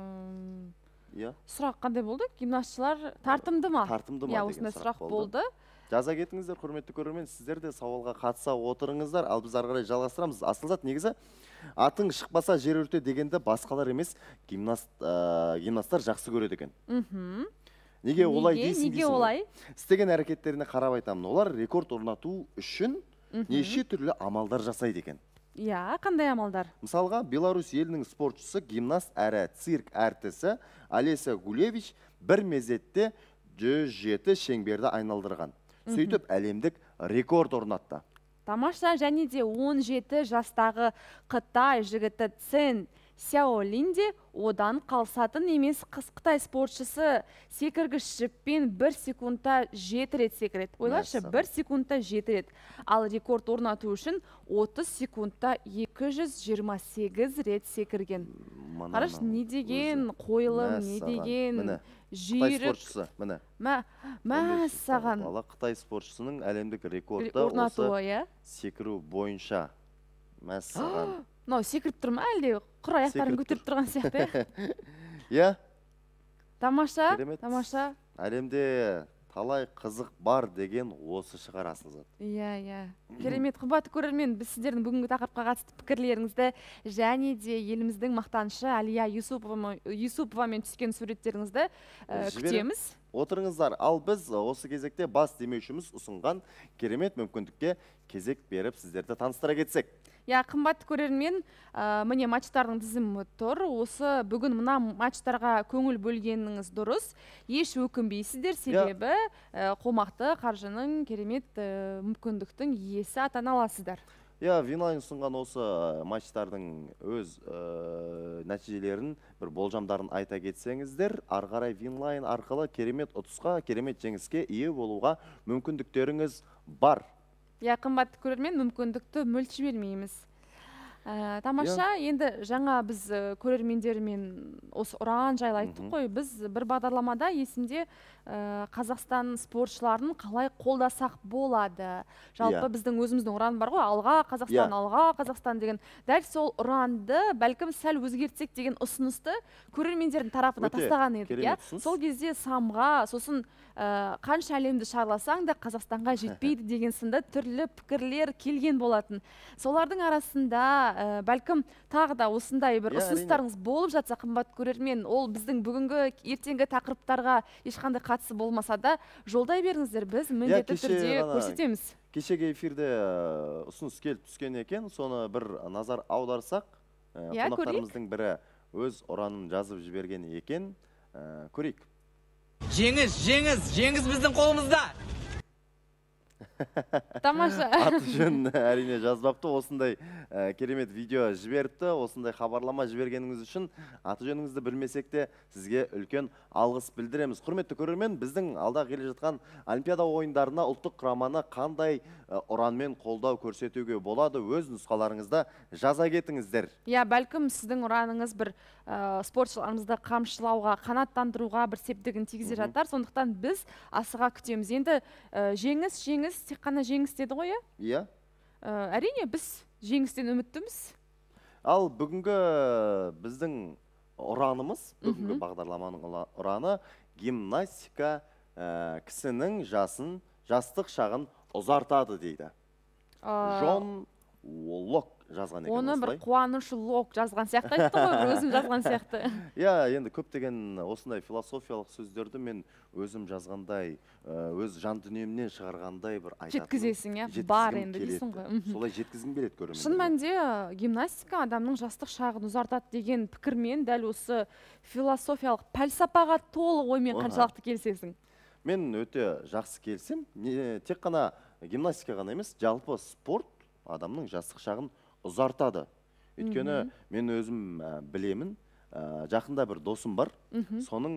S1: сұрақ қандай болды? Гимнастшылар тартымды ма?
S2: Тартымды ма деген сұрақ болды. Жаза кетіңіздер, құрметті көрермен, сіздер де сауалға қатыса отырыңыздар, ал біз ары қарай жалғастырамыз. Асылзат, негізі атың шықпаса жер өрте дегенді басқалар емес, гимнасттар жақсы көреді екен. Неге олай дейсің?
S1: Неге олай?
S2: Істеген әрекеттеріне қарап айтамын. Олар рекорд орнату үшін неше түрлі амалдар жасайды екен.
S1: Қандай амалдар?
S2: Мысалға, Беларусь елінің спортшысы, гимнаст әрі цирк әртісі Олеся Гулевич бір мезетте 107 шеңберді айналдырған. Сөйтіп әлемдік рекорд орнатты.
S1: Тамаша, және де 17 жастағы Қытай жігіті Цен Сяолинде одан қалсатын емес Қытай спортшысы секіргіш жіппен 1 секундта 7 рет секіреді. Ойлашы, 1 секундта 7 рет. Ал рекорд орнату үшін 30 секундта 228 рет секірген. Қараш, не деген қойылым, не деген жүйрік. Мәссаған.
S2: Қытай спортшысының әлемдік рекорды осы секіру бойынша. Мәссаған.
S1: Секіріп тұр ма әлде? Құр аяқтарын көтеріп тұрған сияқты. Тамаша.
S2: Әлемде талай қызық бар деген осы шығар Асылзат.
S1: Керемет, қымбатты көрермен, біз сіздердің бүгінгі тақырыпқа қатысты пікірлеріңізді және де еліміздің мақтанышы Әлия Юсуповамен түскен суреттеріңізді күтеміз.
S2: Отырыңыздар, ал біз осы кезекте бас демеушіміз ұсынған керемет мүмкіндікке кезек беріп сіздерді таныстыра кетсек.
S1: Қымбатты көрермен, міне матчтардың тізімі тұр. Осы бүгін мына матчтарға көңіл бөлгеніңіз дұрыс. Еш өкінбейсіздер, себебі қомақты қаржының керемет мүмкіндіктің иесі атана аласыздар.
S2: Винлайн ұсынған осы матчтардың өз нәтижелерін, бір болжамдарын айта кетсеңіздер, арғарай Винлайн арқылы керемет ұтысқа, керемет жеңіске ие болуға мүмкіндіктеріңіз бар.
S1: Қымбатты көрермен, мүмкіндікті мүлт жібермейміз. Тамаша, енді жаңа біз көрермендермен осы ұран жайлы айттық қой. Біз бір бағдарламада есімде Қазақстан спортшыларын қалай қолдасақ болады. Жалпы біздің өзіміздің ұран бар ғой, алға Қазақстан, алға Қазақстан деген. Дәл сол ұранды бәлкім сәл өзгертсек деген ұсынысты көрермендердің тарапына тастаған едік. Сол кезде самға, сосын қанша әлемді шарласаң да Қазақстанға жетпейді деген сынды түрлі пікірлер келген болатын. Солардың арасында бәлкім тағы да осындай бір ұсыныстарыңыз болып жатса, қымбат көрермен, ол біздің бүгінгі ертеңгі тақырыптарға ешқандай қатысы болмаса да жолдай беріңіздер, біз міндетті түрде көрсетеміз.
S2: Кешегі эфирде ұсыныс келіп түскен екен, соны бір назар аударсақ, қонақтарымыздың бірі өз ұранын жазып жіберген екен, көрейік.
S3: Жеңіс біздің қолымызда.
S1: Тамаша.
S2: Аты жөнін әрине жазбапты, осындай керемет видео жіберіпті, осындай хабарлама жібергеніңіз үшін аты жөніңізді білмесек те сізге үлкен алғыс білдіреміз. Құрметті көрермен, біздің алда келе жатқан Олимпиада ойындарына ұлттық құраманы қандай ұранмен қолдау көрсетуге болады, өз нұсқаларыңызда жаза кетіңіздер.
S1: Я, бәлкім сіздің ұраныңыз бір спортшыларымызды қамшылауға, қанаттандыруға бір септігін тигізе жатар. Сондықтан біз асыға күтеміз. Енді жеңіс, тек қана жеңіс деді ғой,
S2: иә?
S1: Әрине, біз жеңістен үміттіміз.
S2: Ал бүгінгі біздің ұранымыз, бүгінгі бағдарламаның ұраны гимнастика кісінің жастық шағын ұзартады дейді. Джон Лок жазған екен.
S1: Оны бір қуаныш Лок жазған сияқты айтты ғой, өзім жазған сияқты.
S2: Иә, енді көптеген осындай философиялық сөздерді мен өзім жазғандай, өз жан дүниемнен шығарғандай бір айтатын.
S1: Жеткізесің, бар енді дейсің ғой.
S2: Солай жеткізгім келеді көрермен.
S1: Шын мәнінде гимнастика адамның жастық шағын ұзартады деген пікірмен дәл осы философиялық пәлсапаға толы оймен қаншалықты келісесің?
S2: Мен өте жақсы келсем, тек қана гимнастика ғана емес, жалпы спорт адамның жастық шағын ұзартады. Өйткені мен өзім білемін, жақында бір досым бар, соның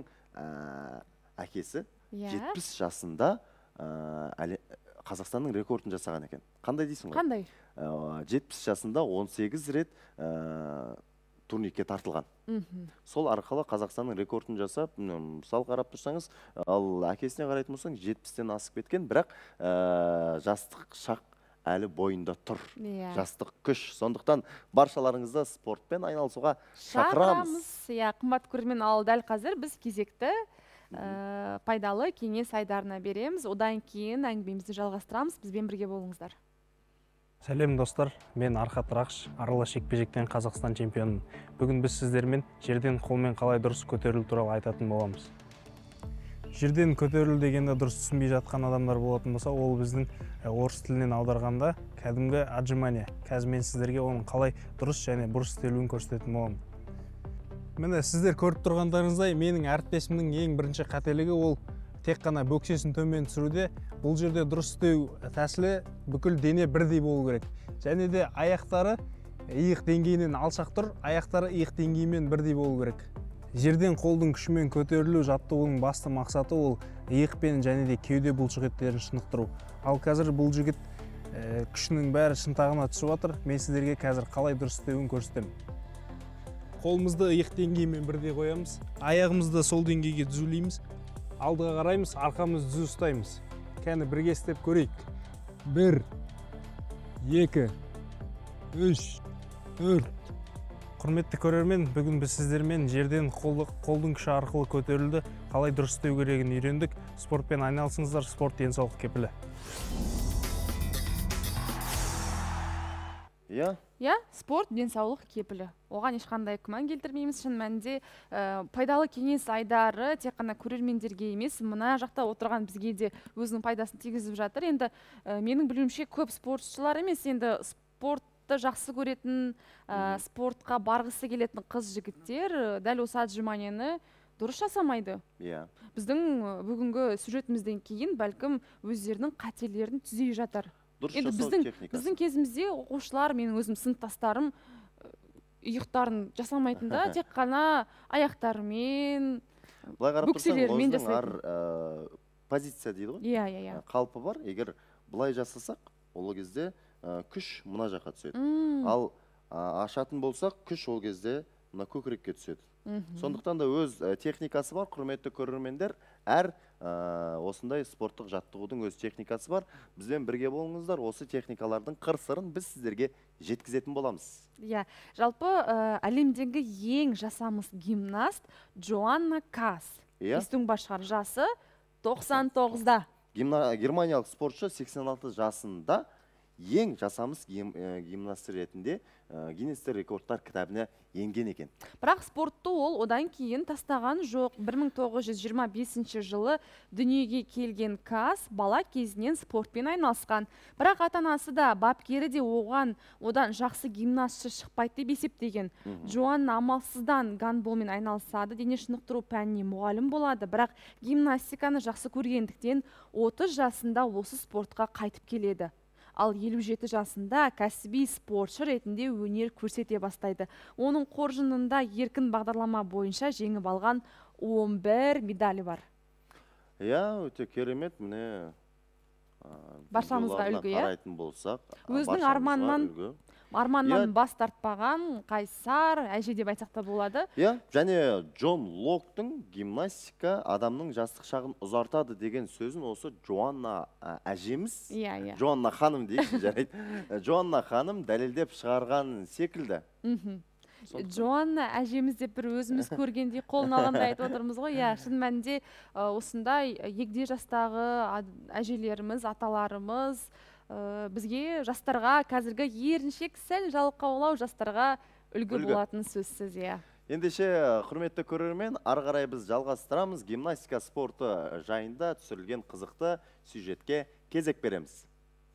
S2: әкесі 70 жасында Қазақстанның рекордын жасаған екен. Қандай дейсің ғой?
S1: Қандай?
S2: 70 жасында 18 рет турникке тартылған. Сол арқылы Қазақстанның рекордын жасап, мысал қарап тұрсаңыз, ал әкесіне қарайтын болсаң 70-тен асып кеткен, бірақ жастық шақ әлі бойында тұр. Жастық күш. Сондықтан баршаларыңызды спортпен айналысуға шақырамыз.
S1: Қымбат көрермен, ал дәл қазір біз кезекті пайдалы кеңес айдарына береміз. Одан кейін әңгімемізді жалғастырамыз. Бізбен бірге болыңыздар.
S12: Сәлем достар, мен Архат Рақыш, аралас жекпе-жектен Қазақстан чемпионымын. Бүгін біз сіздермен жерден қолмен қалай дұрыс көтерілу туралы айтатын боламыз. Жерден көтерілу дегенде дұрыс түсінбей жатқан адамдар болатын болса, ол біздің орыс тілінен аударғанда кәдімгі отжимание. Қазір мен сіздерге оның қалай дұрыс және бұрыс істелуін көрсететін боламын. Міне сіздер көріп тұрғандарыңыздай, менің әріптесімнің ең бірінші қателігі ол тек қана бөксесін төмен түсіруде. Бұл жерде дұрыс істеу тәсілі бүкіл дене бірдей болу керек. Және де аяқтары иық деңгейінен алшақ тұр, аяқтары иық деңгейімен бірдей болу керек. Жерден қолдың күшімен көтерілу жаттығудың басты мақсаты ол иықпен және де кеуде бұлшықеттерін шынықтыру. Ал қазір бұл жігіт күшінің бәрі шынтағына түсіп жатыр. Мен сіздерге қазір қалай дұрыс істеуін көрсетемін. Қолымызды иық деңгейімен бірдей қоямыз. Аяғымызды сол деңгейге түзулейміз. Алдыға қараймыз, арқамызды түзу ұстаймыз. Кәні бірге істеп көрейік. 1, 2, 3, 4. Құрметті көрермен, бүгін біз сіздермен жерден қолдың күші арқылы көтерілді, қалай дұрыс істеу керегін үйрендік. Спортпен айналысыңыздар, спорт денсаулық кепілі.
S1: Иә, спорт денсаулық кепілі. Оған ешқандай күмән келтірмейміз. Шын мәнінде пайдалы кеңес айдары тек қана көрермендерге емес, мына жақта отырған бізге де өзінің пайдасын тигізіп жатыр. Енді менің білуімше көп спортшылар емес, енді спортты жақсы көретін, спортқа барғысы келетін қыз жігіттер дәл осы отжиманияны дұрыс жасамайды. Біздің бүгінгі сюжетімізден кейін бәлкім өздерінің қателерін түзей жатар. Енді біздің кезімізде оқушылар, менің өзім сыныптастарым иықтарын жасамайтында, тек қана аяқтарымен, бөкселермен жасайтын.
S2: Позиция дейді ғой?
S1: Иә.
S2: Қалпы бар. Егер бұлай жасасақ, ол кезде күш мұна жаққа түседі. Ал ашатын болсақ, күш ол кезде мұна көкірекке түседі. Сондықтан да өз техникасы бар, құрметті көрермендер. Әр осындай спорттық жаттығудың өз техникасы бар. Бізбен бірге болыңыздар, осы техникалардың қыр-сырын біз сіздерге жеткізетін боламыз.
S1: Иә, жалпы әлемдегі ең жасамыс гимнаст Джоанна Кас. Естің башқар жасы 99-да.
S2: Германиялық спортшы 86 жасында ең жасамыс гимнаст ретінде Гиннестер рекордтар кітабына енген екен.
S1: Бірақ спортты ол одан кейін тастаған жоқ. 1925 жылы дүниеге келген Кас бала кезінен спортпен айналысқан. Бірақ ата-анасы да бапкері де одан жақсы гимнастшы шықпайды деп есептеген. Джоанна амалсыздан гандболмен айналысады, дене шынықтыру пәніне мұғалім болады. Бірақ гимнастиканы жақсы көргендіктен 30 жасында осы спортқа қайтып келеді. Ал 57 жасында кәсіби спортшы ретінде өнер көрсете бастайды. Оның қоржынында еркін бағдарлама бойынша жеңіп алған 11 медалі бар.
S2: Өте керемет, міне
S1: баршамызға үлгі,
S2: қарайтын болсақ,
S1: өзінің арманнан бас тартпаған қайсар әже деп айтсақ та болады.
S2: Және Джон Локтың гимнастика адамның жастық шағын ұзартады деген сөзін осы Джоанна әжеміз, Джоанна ханым дейікші жарайды. Джоанна ханым дәлелдеп шығарған секілді.
S1: Джоанна әжеміз деп бір өзіміз көргендей қолын алғандай айтып отырмыз ғой. Шын мәнінде осындай егде жастағы әжелеріміз, аталарымыз бізге жастарға, қазіргі еріншек сәл жалқаулау жастарға үлгі болатын сөзсіз.
S2: Ендеше, құрметті көрермен, ары қарай біз жалғастырамыз. Гимнастика спорты жайында түсірілген қызықты сюжетке кезек береміз.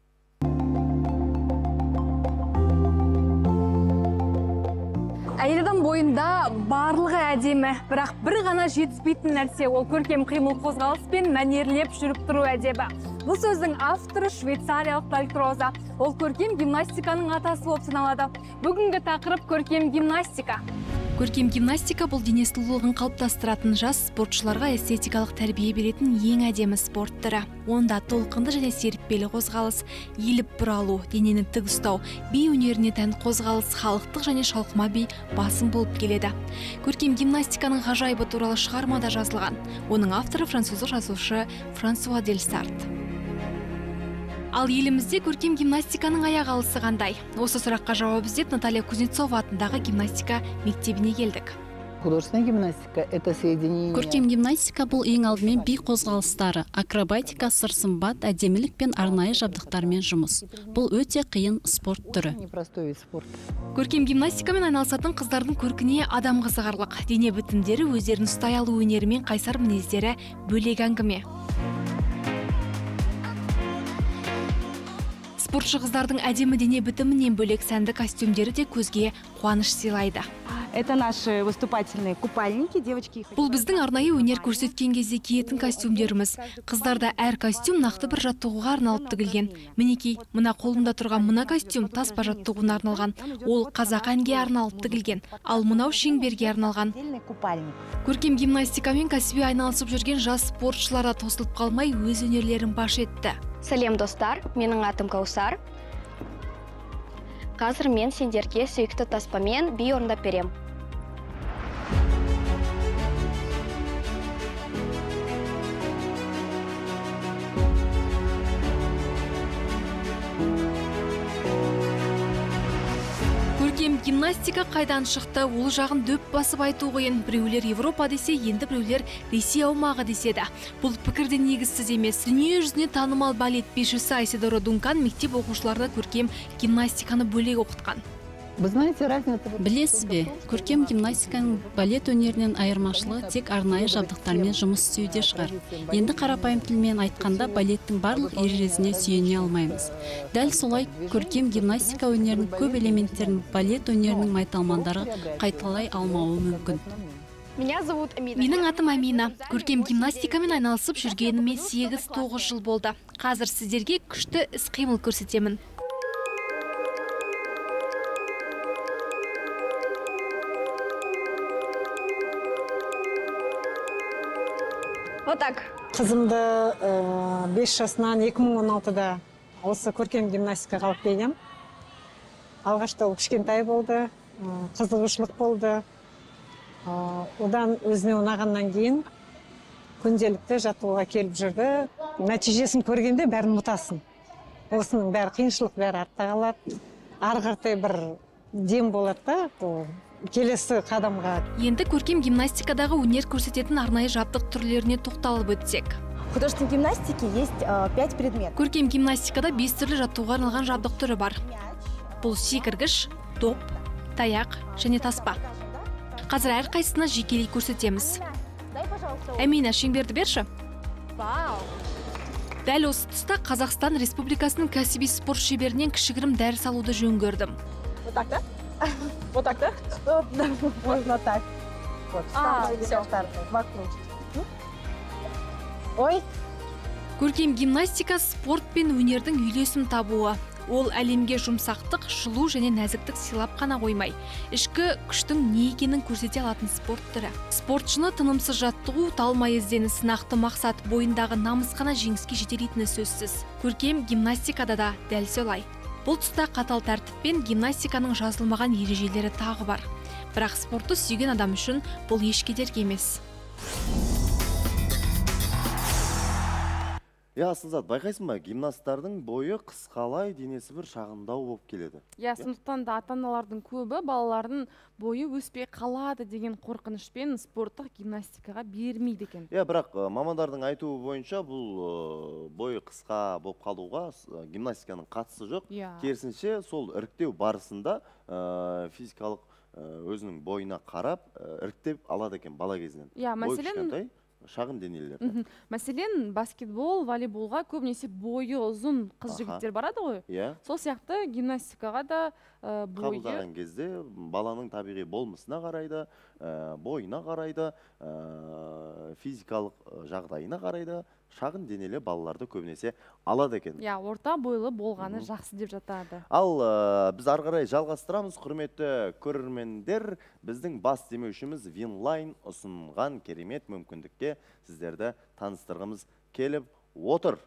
S7: Әйел адам бойында барлығы әдемі, бірақ бір ғана жетіспейтін нәрсе ол көркем қимыл қозғалыс пен мәнерлеп жүріп тұру әдебі. Бұл сөздің авторы швейцариялық Дальтроза. Ол көркем гимнастиканың атасы болып саналады. Бүгінгі тақырып көркем гимнастика.
S13: Көркем гимнастика бұл дене сұлулығын қалыптастыратын жас спортшыларға эстетикалық тәрбие беретін ең әдемі спорт түрі. Онда толқынды және серіппелі қозғалыс, иіліп бұралу, денені тік ұстау, би өнеріне тән қозғалыс, халықтық және шалқыма би басым болып келеді. Көркем гимнастиканың ғажайыбы туралы шығармада жазылған. Оның авторы француздық жазушы Франсуа Дель Сарт. Ал елімізде көркем гимнастиканың аяқ алысы қандай? Осы сұраққа жауап іздеп Наталья Кузнецова атындағы гимнастика мектебіне келдік.
S15: Көркем гимнастика бұл ең алдымен би қозғалыстары, акробатика, сырсымбат, әдемілік пен арнайы жабдықтармен жұмыс. Бұл өте қиын спорт түрі.
S13: Көркем гимнастикамен айналысатын қыздардың көркіне адам қызығарлық. Дене бітімдері, өздерін ұстай алу өнерімен қайсар мінездері бөлек әңгіме. Спортшы қыздардың әдемі дене бітімінен бөлек сәнді костюмдері де көзге қуаныш сыйлайды.
S8: Это наши выступательные купальники, девочки.
S13: Бұл біздің арнайы өнер көрсеткен кезде киетін костюмдеріміз. Қыздарда әр костюм нақты бір жаттығуға арналып тігілген. Мінекей, мына қолымда тұрған мына костюм таспа жаттығуына арналған. Ол қазақ әнге арналып тігілген. Ал мынау шеңберге арналған. Көркем гимнастикамен кәсіби айналысып жүрген жас спортшылар тосылып қалмай өз өнерлерін паш етті.
S11: Сәлем достар, менің атым Каусар. Қазір мен сендерге сүйікті таспамен би орындап берем.
S13: Көркем гимнастика қайдан шықты, ол жағын дөп басып айту қиын. Біреулер Европа десе, енді біреулер Ресей аумағы деседі. Бұл пікірде негізсіз емес. Дүние жүзіне танымал балет бишісі Айседора Дункан мектеп оқушыларына көркем гимнастиканы бөлек оқытқан.
S15: Білесіз бе, көркем гимнастиканың балет өнерінен айырмашылығы тек арнайы жабдықтармен жұмыс істеуде шығар. Енді қарапайым тілмен айтқанда балеттің барлық ережесіне сүйене алмаймыз. Дәл солай көркем гимнастика өнерінің көп элементтерін балет өнерінің майталмандары қайталай алмауы мүмкін.
S13: Менің атым Амина. Көркем гимнастикамен айналысып жүргеніме 8-9 жыл болды. Қазір сіздерге күшті іс-қимыл көрсетемін.
S18: Қызымды 5 жасынан 2016-да осы көркем гимнастикаға алып келгем. Алғашта ол кішкентай болды, қызығушылық болды. Одан өзіне ұнағаннан кейін күнделікті жаттығуға келіп жүрді. Нәтижесін көргенде бәрін ұмытасың. Осының бәрі қиыншылық бәрі артта қалады. Ары қаратай бір дем болады да, келесі қадамға.
S13: Енді көркем гимнастикадағы өнер көрсететін арнайы жабдық түрлеріне тоқталып өтсек.
S14: художественной гимнастике есть 5 предметов.
S13: Көркем гимнастикада 5 түрлі жаттығуға арналған жабдық түрі бар. Бұл секіргіш, топ, таяқ және таспа. Қазір әрқайсысына жекелей көрсетеміз. Әмина, шеңберді берші. Дәл осы тұста Қазақстан Республикасының кәсіби спорт шеберінен кішігірім дәріс алуды жөн көрдім.
S14: Вот так, да? Вот так, да? Можно так. Вот, все. Вокруг. Ой.
S13: Көркем гимнастика спорт пен өнердің үйлесім табуы. Ол әлемге жұмсақтық, жылу және нәзіктік сыйлап қана қоймай, ішкі күштің не екенін көрсете алатын спорт түрі. Спортшыны тынымсыз жаттығу, талмай ізденіс, нақты мақсат бойындағы намыс қана жеңіске жетелейтіні сөзсіз. Көркем гимнастикада да дәл солай. Бұл тұста қатал тәртіппен гимнастиканың жазылмаған ережелері тағы бар. Бірақ спортты сүйген адам үшін бұл еш кедергі емес.
S2: Асылзат, байқайсың ба, гимнасттардың бойы қысқалай, денесі бір шағындау болып келеді.
S1: Сондықтан да ата-аналардың көбі балалардың бойы өспей қалады деген қорқынышпен спорттық гимнастикаға бермейді екен.
S2: Бірақ мамандардың айтуы бойынша бұл бойы қысқа болып қалуға гимнастиканың қатысы жоқ. Керісінше сол іріктеу барысында физикалық өзінің бойына қарап іріктеп алады екен бала кезінен. Бой кішкентай, шағын денелерді.
S1: Мәселен, баскетбол, волейболға көбінесе бойы ұзын қыз-жігіттер барады ғой. Сол сияқты гимнастикаға да бойы...
S2: Қабылдаған кезде баланың табиғи болмысына қарайды, бойына қарайды, физикалық жағдайына қарайды. Шағын денелі балаларды көбінесе алады екен.
S1: Орта бойлы болғаны жақсы деп жатады.
S2: Ал біз ары қарай жалғастырамыз, құрметті көрермендер. Біздің бас демеушіміз Винлайн ұсынған керемет мүмкіндікке сіздерді таныстырғымыз келіп отыр.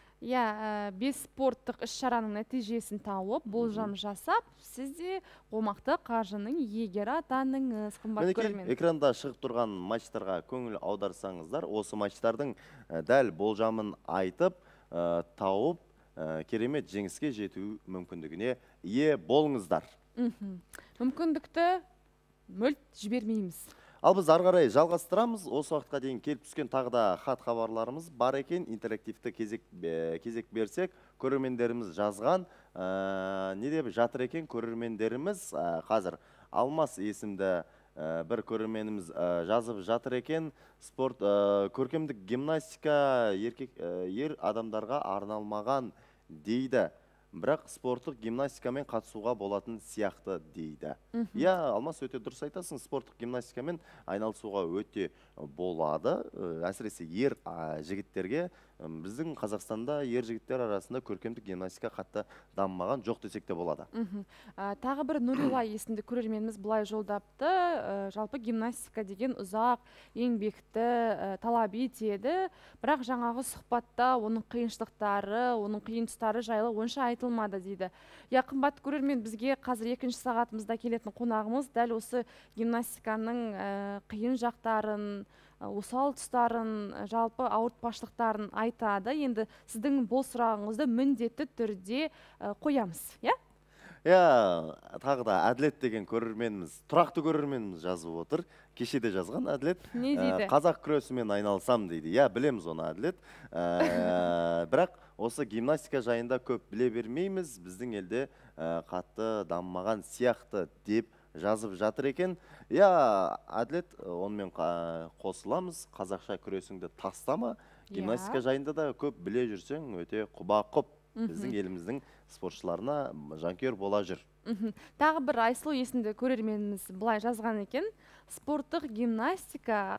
S1: 5 спорттық іс-шараның нәтижесін тауып, болжам жасап, сізде қомақты қаржының иегері атаныңыз, қымбат көрермен.
S2: Экранда шығып тұрған матчтарға көңіл аударсаңыздар, осы матчтардың дәл болжамын айтып, тауып, керемет жеңіске жету мүмкіндігіне ие болыңыздар.
S1: Мүмкіндікті мүлт жібермейміз.
S2: Ал біз ары қарай жалғастырамыз. Осы уақытқа дейін келіп түскен тағы да хат хабарларымыз бар екен. Интерактивті кезек берсек, көрермендеріміз жазған. Не деп жатыр екен көрермендеріміз? Қазір Алмас есімді бір көрерменіміз жазып жатыр екен. Спорт, көркемдік гимнастика ер адамдарға арналмаған дейді. Бірақ спорттық гимнастикамен қатысуға болатын сияқты дейді. Алмас, өте дұрыс айтасың, спорттық гимнастикамен айналысуға өте болады. Әсіресе ер жігіттерге, біздің Қазақстанда ер жігіттер арасында көркемдік гимнастика қатты дамымаған, жоқ десек те болады.
S1: Тағы бір Нұрила есімді көрерменіміз бұлай жолдапты. Жалпы гимнастика деген ұзақ еңбекті талап етеді, бірақ жаңағы сұхбатта оның қиыншылықтары, оның қиын тұстары жайлы онша айтылмады дейді. Қымбат көрермен, бізге қазір 2-ші сағатымызда келетін қонағымыз дәл осы гимнастиканың қиын жақтарын, осал тұстарын, жалпы ауыртпашылықтарын айтады. Енді сіздің бұл сұрағыңызды міндетті түрде қоямыз,
S2: тағы да Әділет деген көрерменіміз, тұрақты көрерменіміз жазып отыр. Кешеде жазған Әділет.
S1: Не дейді?
S2: Қазақ күресімен айналсам дейді. Білеміз оны, Әділет. Бірақ осы гимнастика жайында көп біле бермейміз. Біздің елде қатты дамымаған сияқты деп жазып жатыр екен. Әділет, онымен қосыламыз. Қазақша күресіңді тастама. Гимнастика жайында да көп біле жүрсең, өте құба-құп. Біздің еліміздің спортшыларына жанкүйер бола жүр.
S1: Тағы бір Айсұлу есімді көрерменіміз былай жазған екен. Спорттық гимнастика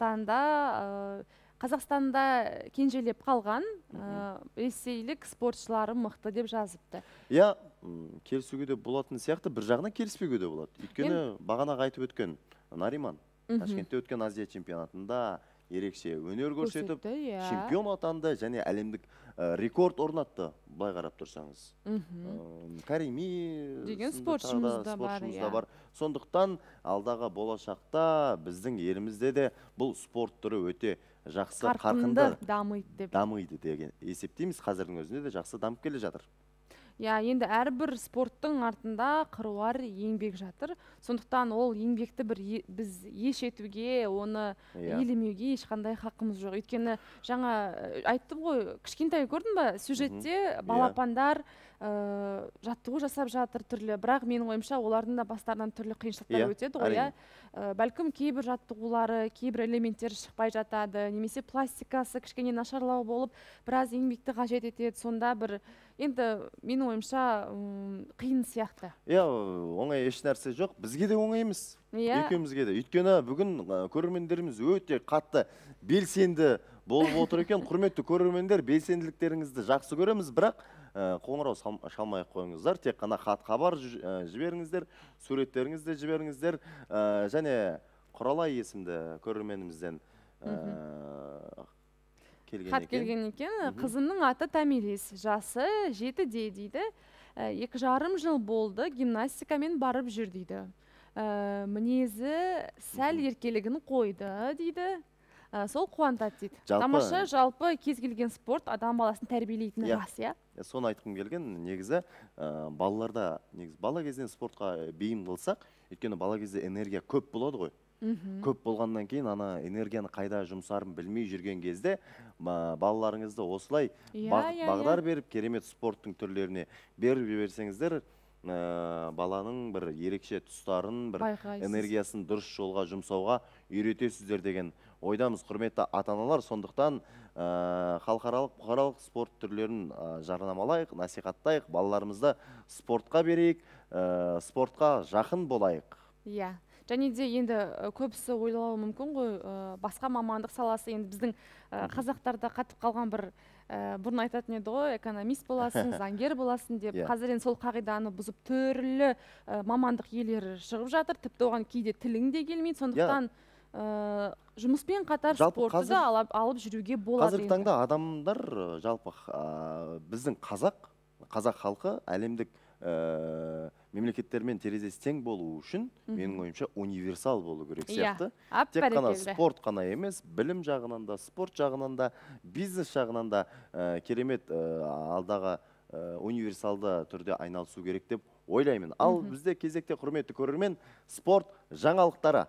S1: Қазақстанда кенжелеп қалған, ресейлік спортшылары мықты деп жазыпты.
S2: Келісуге де болатын сияқты, бір жағынан келіспеуге де болады. Өйткені бағанағы айтып өткен Нариман, Ташкентте өткен Азия чемпионатында ерекше өнер көрсетіп, чемпион атанды және әлемдік рекорд орнатты, былай қарап тұрсаңыз. Карими
S1: деген спортшымыз да бар.
S2: Сондықтан алдағы болашақта біздің елімізде де бұл спорт түрі өте жақсы, қарқынды
S1: дамиды
S2: деген есептейміз. Қазірдің өзінде де жақсы дамып келе жатыр.
S1: енді әрбір спорттың артында қыруар еңбек жатыр. Сондықтан ол еңбекті біз еш етуге, оны елемеуге ешқандай хақымыз жоқ. Өйткені жаңа айттым ғой, кішкентай көрдің бе, сюжетте балапандар жаттығу жасап жатыр түрлі, бірақ менің ойымша олардың да бастарынан түрлі қиыншылықтар өтеді ғой. Бәлкім кейбір жаттығулары, кейбір элементтері шықпай жатады, немесе пластикасы кішкене нашарлау болып, біраз еңбекті қажет етеді. Сонда бір, енді менің ойымша қиын сияқты.
S2: Оңай еш нәрсе жоқ. Бізге де оңай емес. Екеумізге де. Өйткені бүгін көрермендеріміз өте қатты белсенді болып отыр екен. Құрметті көрермендер, белсенділіктеріңізді жақсы көреміз, бірақ қоңырау шалмай қойыңыздар, тек қана хат-хабар жіберіңіздер, суреттеріңізді жіберіңіздер, және Құралай есімді көрерменімізден
S1: хат келген екен. Қызымның аты Томирис, жасы 7-де дейді. 2,5 жыл болды, гимнастикамен барып жүр дейді. Мінезі сәл еркелігін қойды дейді. Сол қуантады дейді. Тамаша, жалпы кез келген спорт адам баласын тәрбиелейтіні рас, иә?
S2: Соны айтқым келген, негізі балаларда, бала кезден спортқа бейім қылсақ, өйткені бала кезде энергия көп болады ғой. Көп болғаннан кейін ана энергияны қайда жұмсарын білмей жүрген кезде балаларыңызды осылай бағдар беріп, керемет спорттың түрлеріне беріп жіберсеңіздер, баланың бір ерекше тұстарын, бір энергиясын дұрыс жолға жұмсауға үйретесіздер деген ойдамыз, құрметті ата-аналар. Сондықтан халықаралық, бұқаралық спорт түрлерін жарнамалайық, насихаттайық, балаларымызды спортқа берейік, спортқа жақын болайық.
S1: Және де енді көбісі ойлауы мүмкін ғой, басқа мамандық саласы, енді біздің қазақтарда қатып қалған бір бұрын айтатын еді ғой, экономист боласын, заңгер боласын деп. Қазір енді сол қағиданы бұзып түрлі мамандық иелері шығып жатыр, тіпті оған кейде тілің де келмейді. Сондықтан жұмыспен қатар спортты да алып жүруге болады.
S2: Қазіргі таңда адамдар, жалпы біздің қазақ халқы әлемдік мемлекеттермен терезесі тең болу үшін, менің ойымша, универсал болу керек сияқты. Тек қана спорт қана емес, білім жағынан да, спорт жағынан да, бизнес жағынан да керемет алдағы универсалды түрде айналысу керек деп ойлаймын. Ал бізде кезекте, құрметті көрермен, спорт жаңалықтары.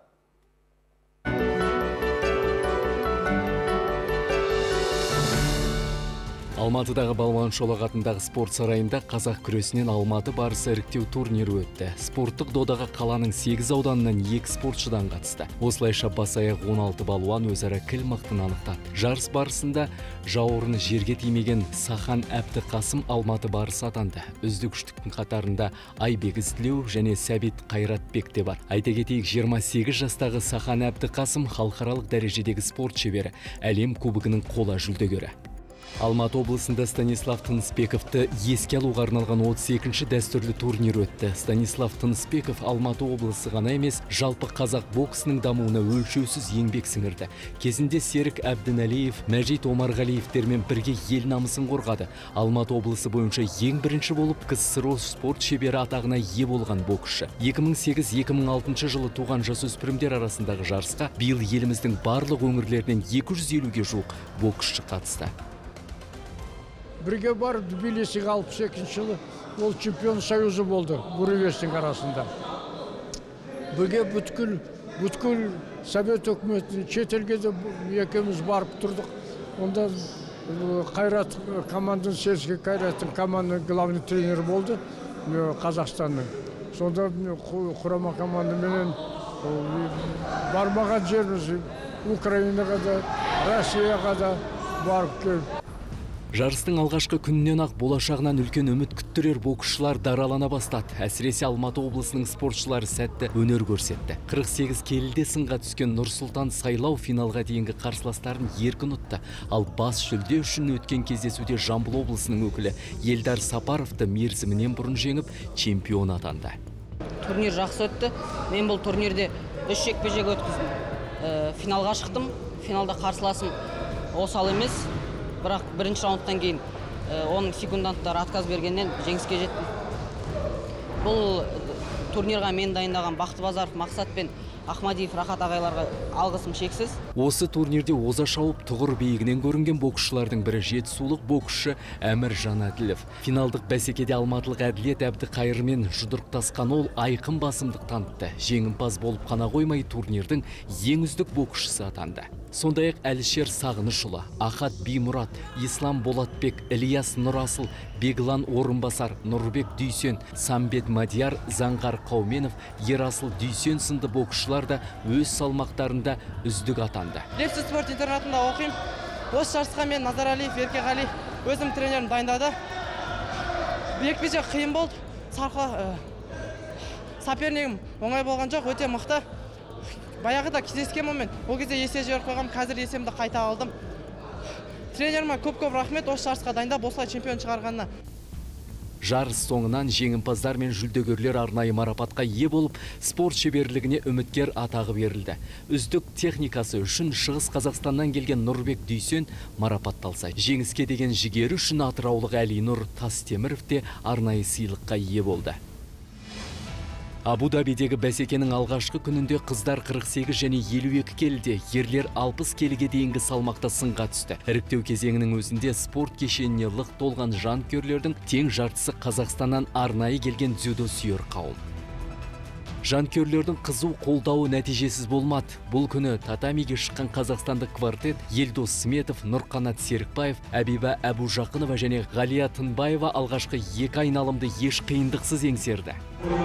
S19: Алматыдағы Балуан Шолақ атындағы спорт сарайында қазақ күресінен Алматы барысы іріктеу турнирі өтті. Спорттық додаға қаланың 8 ауданынан 2 спортшыдан қатысты. Осылайша бас-аяқ 16 балуан өзара кіл мықтын анықтады. Жарыс барысында жауырыны жерге тимеген Сахан Әбдіқасым Алматы барысы атанды. Үздік үштіктің қатарында Айбек Ізділеу және Сәбит Қайратбек те бар. Айта кетейік, 28 жастағы Сахан Әбдіқасым халықаралық дәрежедегі спорт шебері, әлем кубогының қола жүлдегері. Алматы облысында Станислав Тынысбековты еске алуға арналған 32-ші дәстүрлі турнир өтті. Станислав Тынысбеков Алматы облысы ғана емес, жалпы қазақ боксының дамуына өлшеусіз еңбек сіңірді. Кезінде Серік Әбдіналиев, Мәжит Омарғалиевтермен бірге ел намысын қорғады. Алматы облысы бойынша ең бірінші болып КСРО спорт шебері атағына ие болған боксшы. 2008-2006 жылы туған жасөспірімдер арасындағы жарысқа биыл еліміздің барлық өңірлерінен 250-ге жуық боксшы қатысты.
S16: Бірге бар Тбилисиге 62 жылы ол чемпион союзы болды Буревестің арасында. Бірге бүткіл Совет өкіметінің шетелге де екеуміз барып тұрдық. Онда Қайрат команданың, Сельский Қайраттың команданың главный тренер болды Қазақстанның. Сонда құрама командаменен бармаған жеріміз Украинаға да, Россияға да барып келіп.
S19: Жарыстың алғашқы күннен ақ болашағынан үлкен үміт күттірер боксшылар даралана бастады. Әсіресе Алматы облысының спортшылары сәтті өнер көрсетті. 48 келіде сынға түскен Нұрсұлтан Сайлау финалға дейінгі қарсыластарын еркін ұтты. Ал бас жүлде үшін өткен кездесуде Жамбыл облысының өкілі Елдар Сапаровты мерзімінен бұрын жеңіп, чемпион атанды.
S17: Турнир жақсы өтті. Мен бұл турнирде 3 жекпе-жек өткіздім. Финалға шықтым. Финалда қарсыласым осал емес. Бірақ бірінші раундтан кейін оның секунданттары отказ бергеннен жеңіске жеттім. Бұл турнирға мен дайындаған Бақтыбазаров Мақсат пен Ахмадиев Рахат ағайларға алғысым шексіз.
S19: Осы турнирде оза шауып тұғыр биігінен көрінген боксшылардың бірі жетісулық боксшы Әмір Жанәділов. Финалдық бәсекеде алматылық Әділет Әбдіқайырмен жұдырықтасқан ол айқын басымдық танытты. Жеңімпаз болып қана қоймай турнирдің ең үздік боксшысы атанды. Сондай-ақ Әлішер Сағынышұлы, Ахат Беймұрат, Ислам Болатбек, Ильяс Нұрасыл, Беглан Орынбасар, Нұрбек Дүйсен, Самбет Мадияр, Заңғар Қауменов, Ерасыл Дүйсен сынды боксшылар да өз салмақтарында үздік атанды.
S20: Лепсі спорт интернатында оқимын. Осы жарысқа мен Назаралиев Еркеғали өзім тренерім дайындады. Жекпе-жек қиын болды. Сопернигім оңай болған жоқ, өте мықты. Баяғыда кездескен момент, ол кезде есе жіберіп қойғам, қазір есемді қайта алдым. Тренеріме көп-көп рахмет осы жарысқа дайындап, осылай чемпион шығарғанына.
S19: Жарыс соңынан жеңімпаздар мен жүлдегерлер арнайы марапатқа ие болып, спорт шеберлігіне үміткер атағы берілді. Үздік техникасы үшін Шығыс Қазақстаннан келген Нұрбек Дүйсен марапатталса, жеңіске деген жігері үшін атыраулық Әлинұр Тастеміров те арнайы сыйлыққа ие болды. Абу-Дабидегі бәсекенің алғашқы күнінде қыздар 48 және 52 келіде, ерлер 60 келіге дейінгі салмақта сынға түсті. Іріктеу кезеңінің өзінде спорт кешеніне лық толған жанкүйерлердің тең жартысы Қазақстаннан арнайы келген дзюдо сүйер қауым. Жанкүйерлердің қызу қолдауы нәтижесіз болмады. Бұл күні татамиге шыққан қазақстандық квартет Елдос Сметов, Нұрқанат Серікбаев, Әбиба Әбужақынова және Ғалия Тынбаева алғашқы 2 айналымды еш қиындықсыз еңсерді.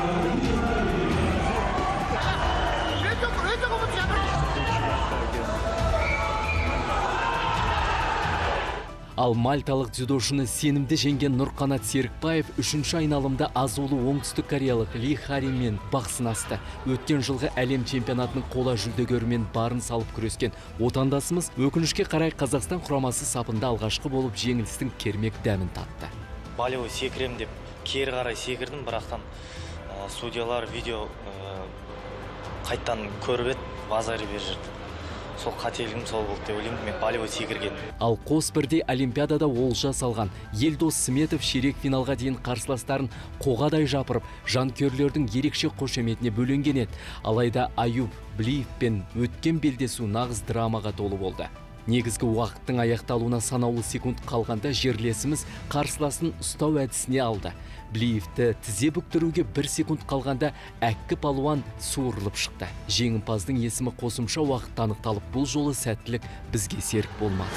S19: Ал мальталық дзюдошыны сенімді жеңген Нұрқанат Серікбаев 3-ші айналымда азулы оңтүстік кореялық Ли Харимен бақ сынасты. Өткен жылғы әлем чемпионатының қола жүлдегерімен барын салып күрескен отандасымыз өкінішке қарай Қазақстан құрамасы сапында алғашқы болып жеңілістің кермек дәмін татты.
S21: Балеу секірем деп кері қарай секірдім, бірақтан судьялар видео қайттан көріп еді, базары бер жүрді. Сол қателігім сол болды деп ойлаймын, мен балеу секірген.
S19: Ал қос бірде Олимпиадада олжа салған Елдос Сметов ширек финалға дейін қарсыластарын қоғадай жапырып, жанкүйерлердің ерекше қошеметіне бөленген еді. Алайда Аюб Блиевпен өткен белдесу нағыз драмаға толы болды. Негізгі уақыттың аяқталуына санаулы секунд қалғанда жерлесіміз қарсыласын ұстау әдісіне алды. Блиевті тізе бүктіруге 1 секунд қалғанда әккі палуан суырылып шықты. Жеңімпаздың есімі қосымша уақыт анықталып, бұл жолы сәттілік бізге серік болмады.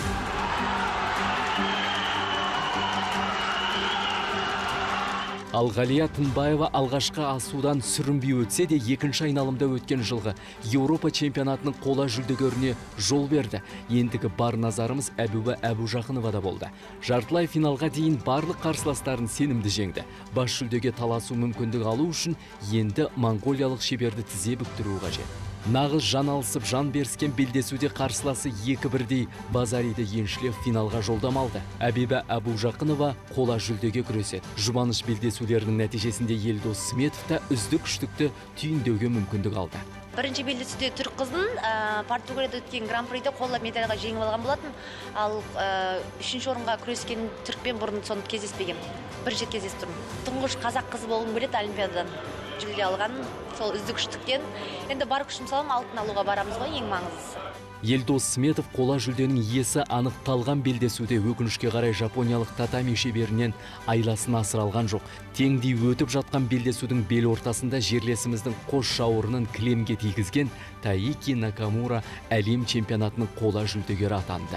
S19: Ал Ғалия Тынбаева алғашқы асудан сүрінбей өтсе де, екінші айналымда өткен жылғы Еуропа чемпионатының қола жүлдегеріне жол берді. Ендігі бар назарымыз Әбуба Әбужақыновада болды. Жартылай финалға дейін барлық қарсыластарын сенімді жеңді. Бас жүлдеге таласу мүмкіндік алу үшін енді моңғолиялық шеберді тізе бүктіру қажет. Нағыз жан алысып жан беріскен белдесуде қарсыласы 2-1-дей Базариді еншілеп финалға жолдамалды. Әбиба Әбужақынова қола жүлдеге күреседі. Жұбаныш белдесулерінің нәтижесінде Елдос Сметов та үздік үштікті түйіндеуге мүмкіндік алды.
S22: Бірінші белдесуде түрік қызын Португалияда өткен гран-приде қола медальға жеңіп алған болатын. Ал 3-ші орынға күрескен түрікпен бұрын соны кездеспеген. Бірінші кездесіп тұрмын. Тұңғыш қазақ қызы болғым келеді Олимпиададан. Жүлде алған, сол үздік үштіктен. Енді бар күшім салам, алтын алуға барамыз ғой, ең маңыздысы.
S19: Елдос Сметов қола жүлденің иесі анықталған белдесуде өкінішке қарай жапониялық татами шеберінен айласын асыра алған жоқ. Теңдей өтіп жатқан белдесудің бел ортасында жерлесіміздің қос жауырынын кілемге тигізген Таики Накамура әлем чемпионатының қола жүлдегері атанды.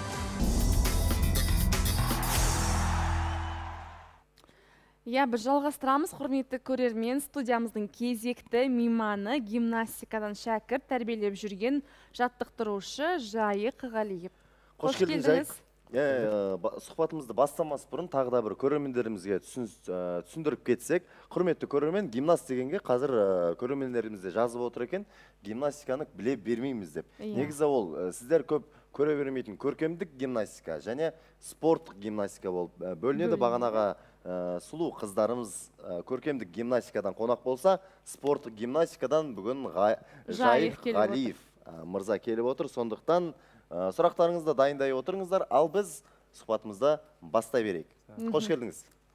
S1: Біз жалғастырамыз, құрметті көрермен. Студиямыздың кезекті мейманы гимнастикадан шәкірт тәрбиелеп жүрген жаттықтырушы Жайық Ғалиев.
S2: Қош келдіңіз. Сұхбатымызды бастамас бұрын тағы да бір көрермендерімізге түсіндіріп кетсек, құрметті көрермен, гимнаст дегенге қазір көрермендерімізде жазып отыр екен, гимнастиканы біле бермейміз деп. Негізі ол сіздер көп көре бермейтін көркемдік гимнастика және спорттық гимнастика болып бөлінеді. Бағанаға сұлу қыздарымыз көркемдік гимнастикадан қонақ болса, спорттық гимнастикадан бүгін Жайық Ғалиев мырза келіп отыр. Сондықтан сұрақтарыңызды дайындай отырыңыздар, ал біз сұхбатымызды бастай берейік. Қош келдіңіз.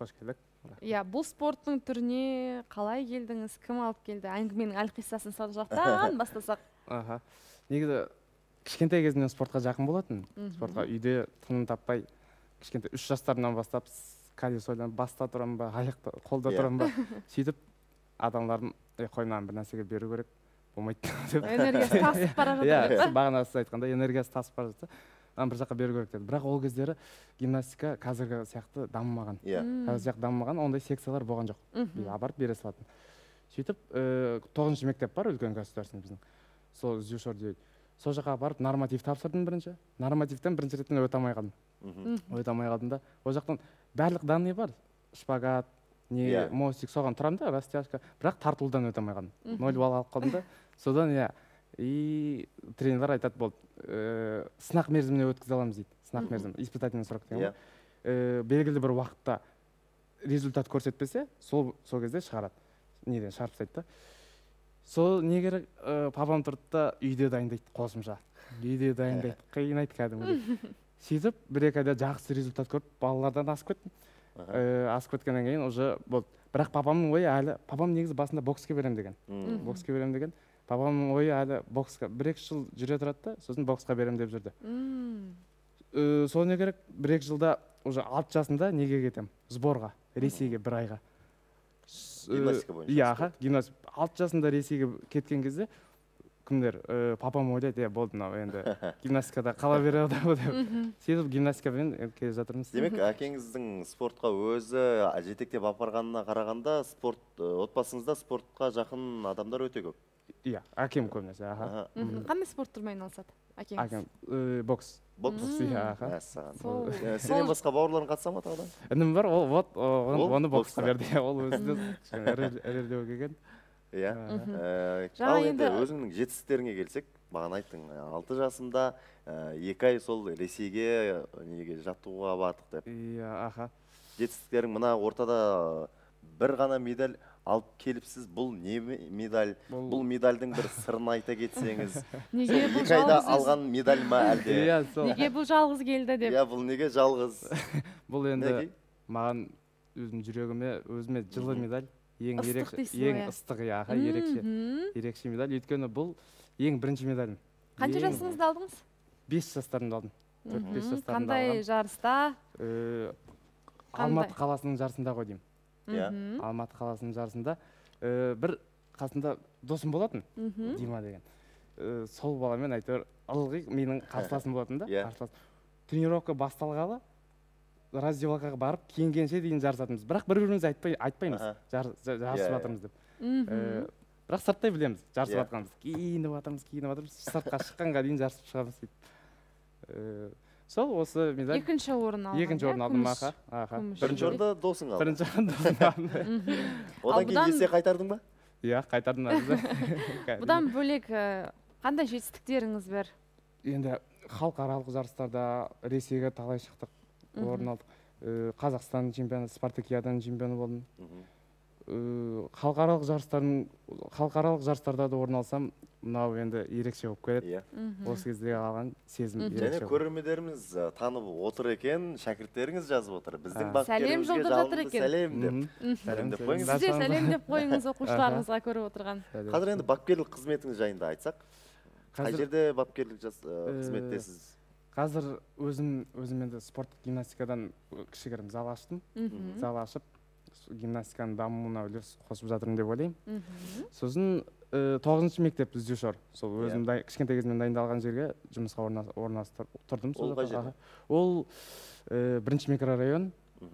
S4: қош келдік.
S1: Иә, бұл спорттың түріне қалай келдіңіз, кім алып келді? Әңгіменің әлқиссасын сол жақтан бастасақ.
S4: Негізі кішкентай кезімнен спортқа жақын болатын. Спортқа үйде тыным таппай, кішкентай 3 жастарымнан бастап колесодан баста тұрам ба, аяқта, қолда тұрам ба, сөйтіп адамдардың қой мынаны бір нәрсеге беру керек, болмайды деп.
S1: Энергиясы тасып бара жатыр.
S4: Иә, бағана сіз айтқандай энергиясы тасып бара жатса, бір жаққа беру керек деді. Бірақ ол кездері гимнастика қазіргі сияқты дамымаған. Қазір сияқты дамымаған, ондай секциялар болған жоқ. Апарып бере салатын. Сөйтіп 9-шы мектеп бар, үлкен государственный біздің. Сол іздеушор дейді. Сол жаққа барып норматив тапсырдым бірінші. Нормативтен бірінші реттен өте алмай қалдым. Өте алмай қалдым да. Ол жақтан барлық данный бар. Шпагат, не мостик, соған тұрамын да, растяжка. Бірақ тартылудан өте алмай қалдым. 0 балл алып қалдым да. Содан и тренерлер айтады болды. Сынақ мерзіміне өткізе аламыз дейді. Сынақ мерзімі, испытательный срок деген. Белгілі бір уақытта результат көрсетпесе, сол кезде шығарады. Неден шығарып тастайды да. Сол не керек, папам тұрды да үйде дайындайды қосымша. Үйде дайындайды, қиынайды кәдімгідей. Сөйтіп, 1-2 айда жақсы результат көріп, балалардан асып кеттім. Асып кеткеннен кейін уже болды. Бірақ папамның ойы әлі, папам негізі басында бокске берем деген. Бокске берем деген. Папамның ойы әлі боксқа 1-2 жыл жүре тұрады да, сосын боксқа берем деп жүрді. Сол не керек, 1-2 жылда уже 6 жасында неге кетем? Сборға, Ресейге 1 айға.
S2: Гимнастика бойынша.
S4: Иә, гимнастика. 6 жасында Ресейге кеткен кезде кімдер, папам ойлайды, болды мынау енді гимнастикада қала береді деп. Сөйтіп гимнастикамен келе жатырмыз.
S2: Демек, әкеңіздің спортқа өзі жетектеп апарғанына қарағанда, отбасыңызда спортқа жақын адамдар өте көп.
S4: Иә, әкем көбінесе.
S1: Қандай спорт түрімен айналысады әкеңіз?
S4: Әкем бокс.
S2: Бокс?
S4: Иә.
S2: Сенен басқа бауырларың қатыса ма тағы да?
S4: Інім бар, оны боксқа берді. Ол өзі ірілдеу келген.
S2: Иә. Ал енді өзіңнің жетістіктеріңе келсек, маған айттың, 6 жасымда 2 ай сол Ресейге жаттығуға бардық деп.
S4: Иә, аха.
S2: Жетістіктерің мына ортада бір ғана медаль алып келіпсіз, бұл не медаль? Бұл медальдің бір сырын айта кетсеңіз.
S1: Неге бұл
S2: 2 айда алған медаль ма әлде?
S1: Неге бұл жалғыз келді деп?
S2: Иә, бұл неге жалғыз?
S4: Бұл енді маған өзім жүрегіме, өзіме жылы медаль. Ең ыстық, ерекше медаль. Өйткені бұл ең бірінші медалім.
S1: Қанша жасыңызда алдыңыз?
S4: 5 жастарымда алдым. 4-5 жастарымда алдым.
S1: Қандай жарыста?
S4: Алматы қаласының жарысында ғой деймін. Алматы қаласының жарысында. Бір қасында досым болатын, Дима деген. Сол баламен әйтеуір ылғи менің қарсыласым болатын да. Тренировка басталғалы раздевалкаға барып, киінгенше дейін жарысатымыз. Бірақ бір-біріміз айтпаймыз, жарысып жатырмыз деп. Бірақ сырттай білеміз, жарысып жатқанымыз. Киініп жатырмыз, сыртқа шыққанға дейін жарысып шығамыз дейді. Сол осы медаль.
S1: Екінші орын алдым.
S4: Екінші орын алдым, аха.
S2: Бірінші орында досың алды.
S4: Бірінші орында досың алды.
S2: Одан кейін есе қайтардың ба?
S4: Иә, қайтардым әлі.
S1: Бұдан бөлек қандай жетістіктеріңіз бар?
S4: Енді халықаралық жарыстарда Ресейге талай шықтық. Орын алдық. Қазақстан чемпионы, Спартакиаданың чемпионы болдым. Халықаралық жарыстарда да орын алсам, мынау енді ерекше болып келеді. Осы кезде алған сезім ерекше.
S2: Және көрермендеріміз танып отыр екен, шәкірттеріңіз жазып отыр. Біздің
S1: сәлем жолдап жатыр екен.
S2: Сәлем деп қойыңыз.
S1: Сіз де сәлем деп қойыңыз оқушыларыңызға көріп отырған.
S2: Қазір енді бапкерлік қызметіңіз жайында айтсақ, қай жерде бапкерлік қызметтесіз?
S4: Қазір өзім енді спорттық гимнастикадан кішігірім зал аштым. Зал ашып, гимнастиканың дамуына үлес қосып жатырмын деп ойлаймын. Сосын 9-шы мектеп іздеушор. Сол өзім кішкентай кезімнен дайындалған жерге жұмысқа орналастырып тұрдым.
S2: Ол қай жерде?
S4: Ол 1-ші микрорайон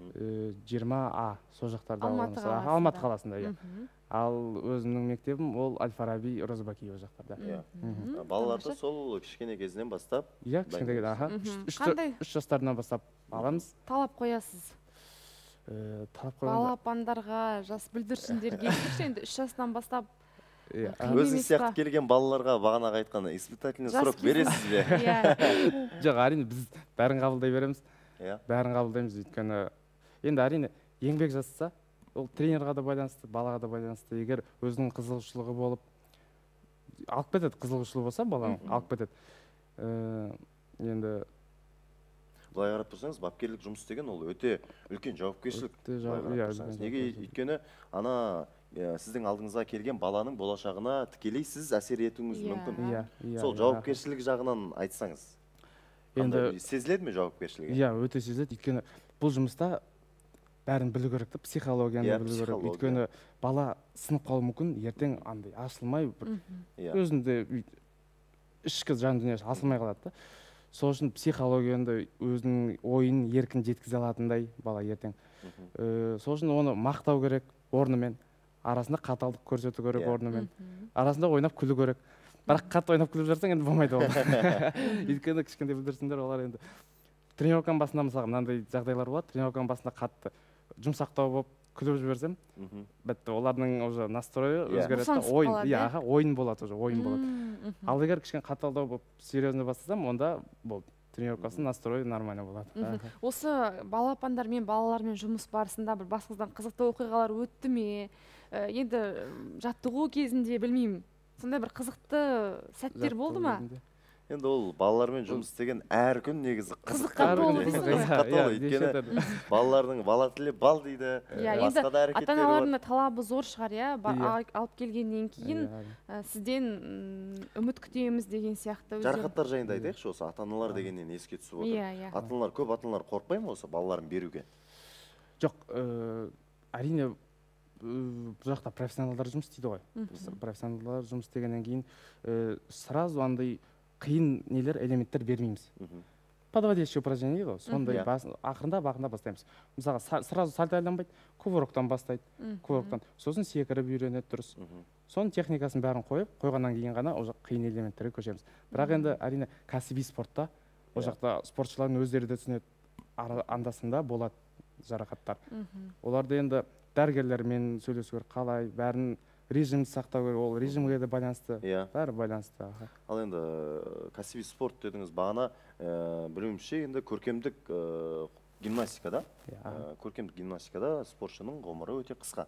S4: 20А сол жақтарда. Алматы қаласында. Ал өзімнің мектебім ол Аль-Фараби, Розыбакиева жақтарда.
S2: Балаларды сол кішкене кезінен бастап?
S4: Иә, кішкентай кезінен. 3 жастарынан бастап аламыз.
S1: Талап қоясыз? Балапандарға, жас бүлдіршіндерге енді 3 жасынан бастап
S2: өзің сияқты келген балаларға бағанағы айтқан испытательный срок бересіз бе?
S4: Жоқ, әрине біз бәрін қабылдай береміз. Бәрін қабылдаймыз, өйткені енді әрине еңбек жасаса, ол тренерға да байланысты, балаға да байланысты. Егер өзінің қызығушылығы болып, алып кетеді, қызығушылығы болса баланың, алып кетеді. Енді
S2: былай қарап тұрсаңыз, бапкерлік жұмыс деген ол өте үлкен жауапкершілік. Неге өйткені ана сіздің алдыңызға келген баланың болашағына тікелей сіз әсер етуіңіз мүмкін. Сол жауапкершілік жағынан айтсаңыз. Енді сезіледі ме жауапкершілігі?
S4: Иә, өте сезіледі. Өйткені бұл жұмыста бәрін білу керек, психологияны білу керек. Өйткені бала сынып қалуы мүмкін, ертең андай ашылмай, өзінде ішкі жан дүниесі ашылмай қалады. Сол үшін психологияны өзінің ойын еркін жеткізе алатындай бала ертең. Сол үшін оны мақтау керек орнымен, арасында қаталдық көрсету керек орнымен, арасында ойнап күлу керек. Бірақ қатты ойнап күліп жүрсең енді болмайды ол. Өйткені кішкентай бүлдірсіңдер, олар енді тренировканың басында мысалға мынандай жағдайлар болады. Тренировканың басында қатты жұмсақтау болып күліп жіберсем, бітті, олардың уже настройы өзгереді, ойын болады, уже ойын болады. Ал егер кішкене қаталдау болып серьезно бастасам, онда бұл тренировкасын настройы нормально болады.
S1: Осы балапандармен, балалармен жұмыс барысында бір басыңыздан қызықты оқиғалар өтті ме? Енді жаттығу кезінде білмеймін, сондай бір қызықты сәттер болды ма?
S2: Енді ол балалармен жұмыс істеген әр күн негізі қызыққа толы өйткені балалардың бала тілі бал дейді, басқа да әрекеттері бар.
S1: Ата-аналардың талабы зор шығар, алып келгеннен кейін сізден үміт күтеміз деген сияқты.
S2: Жарақаттар жайында айтайықшы, осы ата-аналар дегеннен еске түсіп отыр. Ата-аналар, көп ата-аналар қорықпай ма осы балаларын беруге?
S4: Жоқ, әрине бұл жақта профессионалдар жұмыс істейді ғой. Профессионалдар жұмыс істегеннен кейін сразу андай қиын нелер, элементтер бермейміз. Подводящий упражнение ғой, сондай ақырында бастаймыз. Мысалға, сразу сальто айланбайды, кувыроктан бастайды, кувыроктан. Сосын секіріп үйренеді дұрыс. Соның техникасын бәрін қойғаннан кейін ғана уже қиын элементтерге көшеміз. Бірақ енді әрине кәсіби спортта, ол жақта спортшылардың өздері де түсінеді, андасында болады жарақаттар. Оларды енді дәрігерлермен сөйлесу керек, қалай, бәрін режимді сақтау керек, ол режимге де байланысты, бәрі байланысты.
S2: Ал енді кәсіби спорт дедіңіз, бағана білуімше енді көркемдік гимнастикада, спортшының ғұмыры өте қысқа.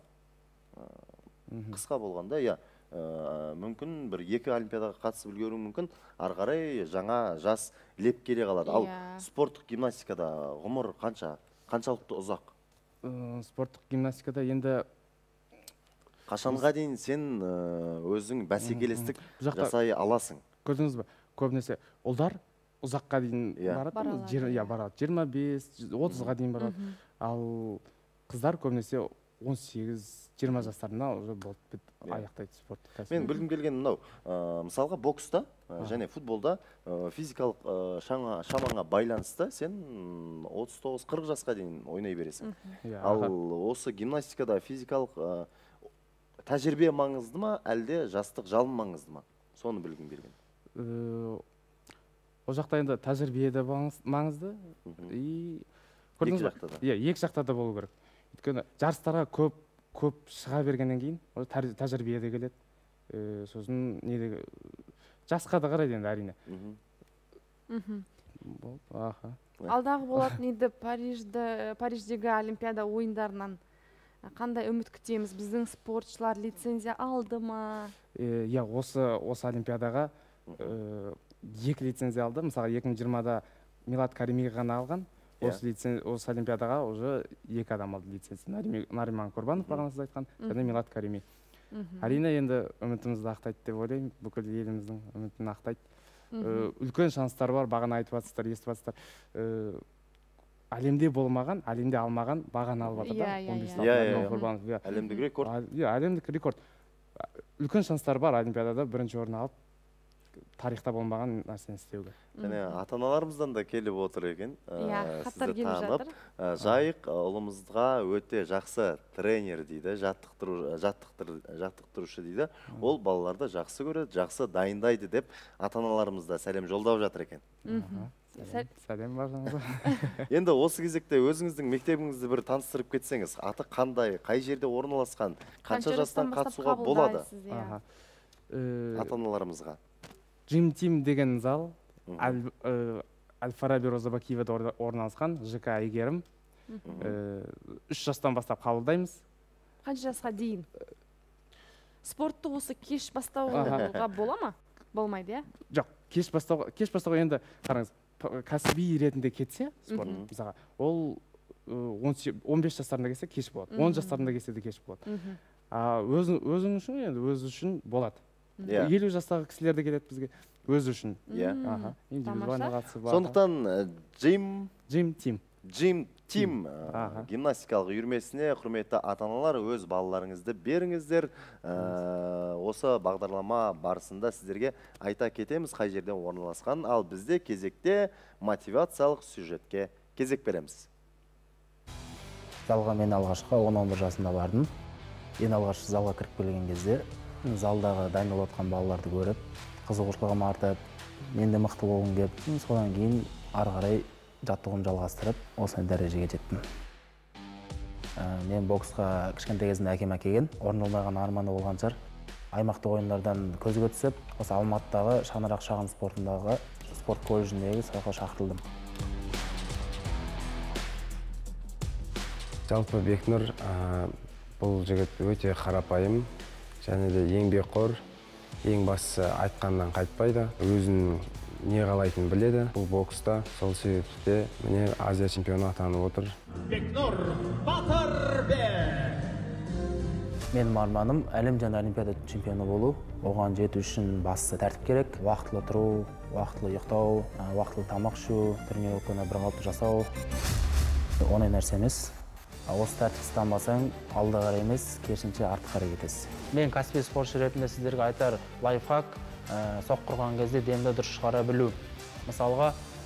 S2: Қысқа болғанда, мүмкін бір 2 олимпиадаға қатысып үлгеру мүмкін, ары қарай жаңа жас леп келе қалады. Ал спорттық гимнастикада ғұмыр қаншалықты ұзақ?
S4: Спорттық гимнастикада енді
S2: қашанға дейін сен өзің бәсекелестік жасай аласың?
S4: Көрдіңіз бе, көбінесе ұлдар ұзаққа дейін барады, 25-30-ға дейін барады. Ал қыздар көбінесе 18-20 жастарында уже аяқтайды спортты.
S2: Мен білгім келген мынау, мысалға бокста және футболда физикалық шамаңа байланысты сен 39-40 жасқа дейін ойнай бересің. Ал осы гимнастикада физикалық тәжірибе маңызды ма, әлде жастық жалын маңызды ма? Соны білгім келген.
S4: Ол жақта енді тәжірибе де маңызды.
S2: Екі жақта да?
S4: Екі жақта да болу керек. Өйткені жарыстарға көп шыға бергеннен кейін тәжірибе де келеді. Сосын жасқа да қарайды енді әрине.
S1: Алдағы болатын енді Париждегі Олимпиада ойындарынан қандай үміт күтеміз? Біздің спортшылар лицензия алды ма?
S4: Осы Олимпиадаға 2 лицензия алды. Мысалы 2020-да Милад Карими ғана алған. Осы Олимпиадаға уже 2 адам алды лицензия. Нариман Курбанов бағанасыз айтқан, және Милад Карими. Әрине енді үмітімізді ақтайды деп ойлаймын. Бүкіл еліміздің үмітін ақтайды. Үлкен шанстар бар, бағана айтып жатсыздар, естіп жатсыздар. Әлемде болмаған, әлемде алмаған бағаны алып жатыр.
S2: Әлемдік рекорд.
S4: Әлемдік рекорд. Үлкен шанстар бар Олимпиадада бірінші орын алып, тарихта болмаған нәрсені істеуге.
S2: Және ата-аналарымыздан да келіп отыр екен. Сізді танып, Жайық ұлымызға өте жақсы тренер дейді, жаттықтырушы дейді. Ол балаларды жақсы көреді, жақсы дайындайды деп ата-аналарымызда сәлем жолдап жатыр екен.
S4: Сәлем барыңыз.
S2: Енді осы кезекте өзіңіздің мектебіңізді бір таныстырып кетсеңіз, аты қандай, қай жерде орналасқан, қанша жастан қатысуға болады ата-аналарымызға?
S4: Dream Team деген зал Әл-Фараби Роза Бакиевада орналасқан, ЖК Әйгерім. 3 жастан бастап қабылдаймыз.
S1: Қанша жасқа дейін? Спортты осы кеш бастауға бола ма? Болмайды,
S4: Жоқ, кеш бастауға енді қараңыз, кәсіби ретінде кетсе спорт мысалға ол 15 жастарында келсе кеш болады, 10 жастарында келсе де кеш болады. Өзің үшін енді өзі үшін болады. 50 жастағы кісілер де келеді бізге өзі үшін. Индивидуальный қатысы бар.
S2: Сондықтан
S4: Джим
S2: Тим гимнастикалық үйірмесіне құрметті ата-аналар өз балаларыңызды беріңіздер. Осы бағдарлама барысында сіздерге айта кетеміз қай жерден орналасқан, ал бізде кезекте мотивациялық сюжетке кезек береміз.
S5: Залға мен алғашқы 10-11 жасында бардым. Ең алғаш залға кіріп келген кезде залдағы дайындалып жатқан балаларды көріп, қызығушылығым артып, мен де мықты болғым келіп, содан кейін ары қарай жаттығуымды жалғастырып, осындай дәрежеге жеттім. Мен боксқа кішкентай кезімде әкем әкелген, орындалмаған арманы болған шығар. Аймақтық ойындардан көзге түсіп, осы Алматыдағы Шаңырақ шағын спортындағы спорт колледжіндегі сабаққа шақырылдым.
S6: Жалпы Бекнұр бұл жігіт өте қарапайым, және де еңбекқор, ең бастысы айтқаннан қайтпайды, өзінің не қалайтынын біледі. Бұл бокста сол себепте міне Азия чемпионы атанып отыр.
S10: Бекнұр Батырбек.
S5: Менің арманым әлем және олимпиада чемпионы болу. Оған жету үшін бастысы тәртіп керек. Уақытылы тұру, уақытылы ұйықтау, уақытылы тамақ ішу, тренировканы бірқалыпты жасау. Оңай нәрсе емес. Осы тәртіпті ұстанбасаң, алда қарай емес, керісінше артқа қарай кетесіз. Мен кәсіби спортшы ретінде сіздерге айтар лайфхак, соққырған кезде демді дұрыс шығара білу. Мысалға,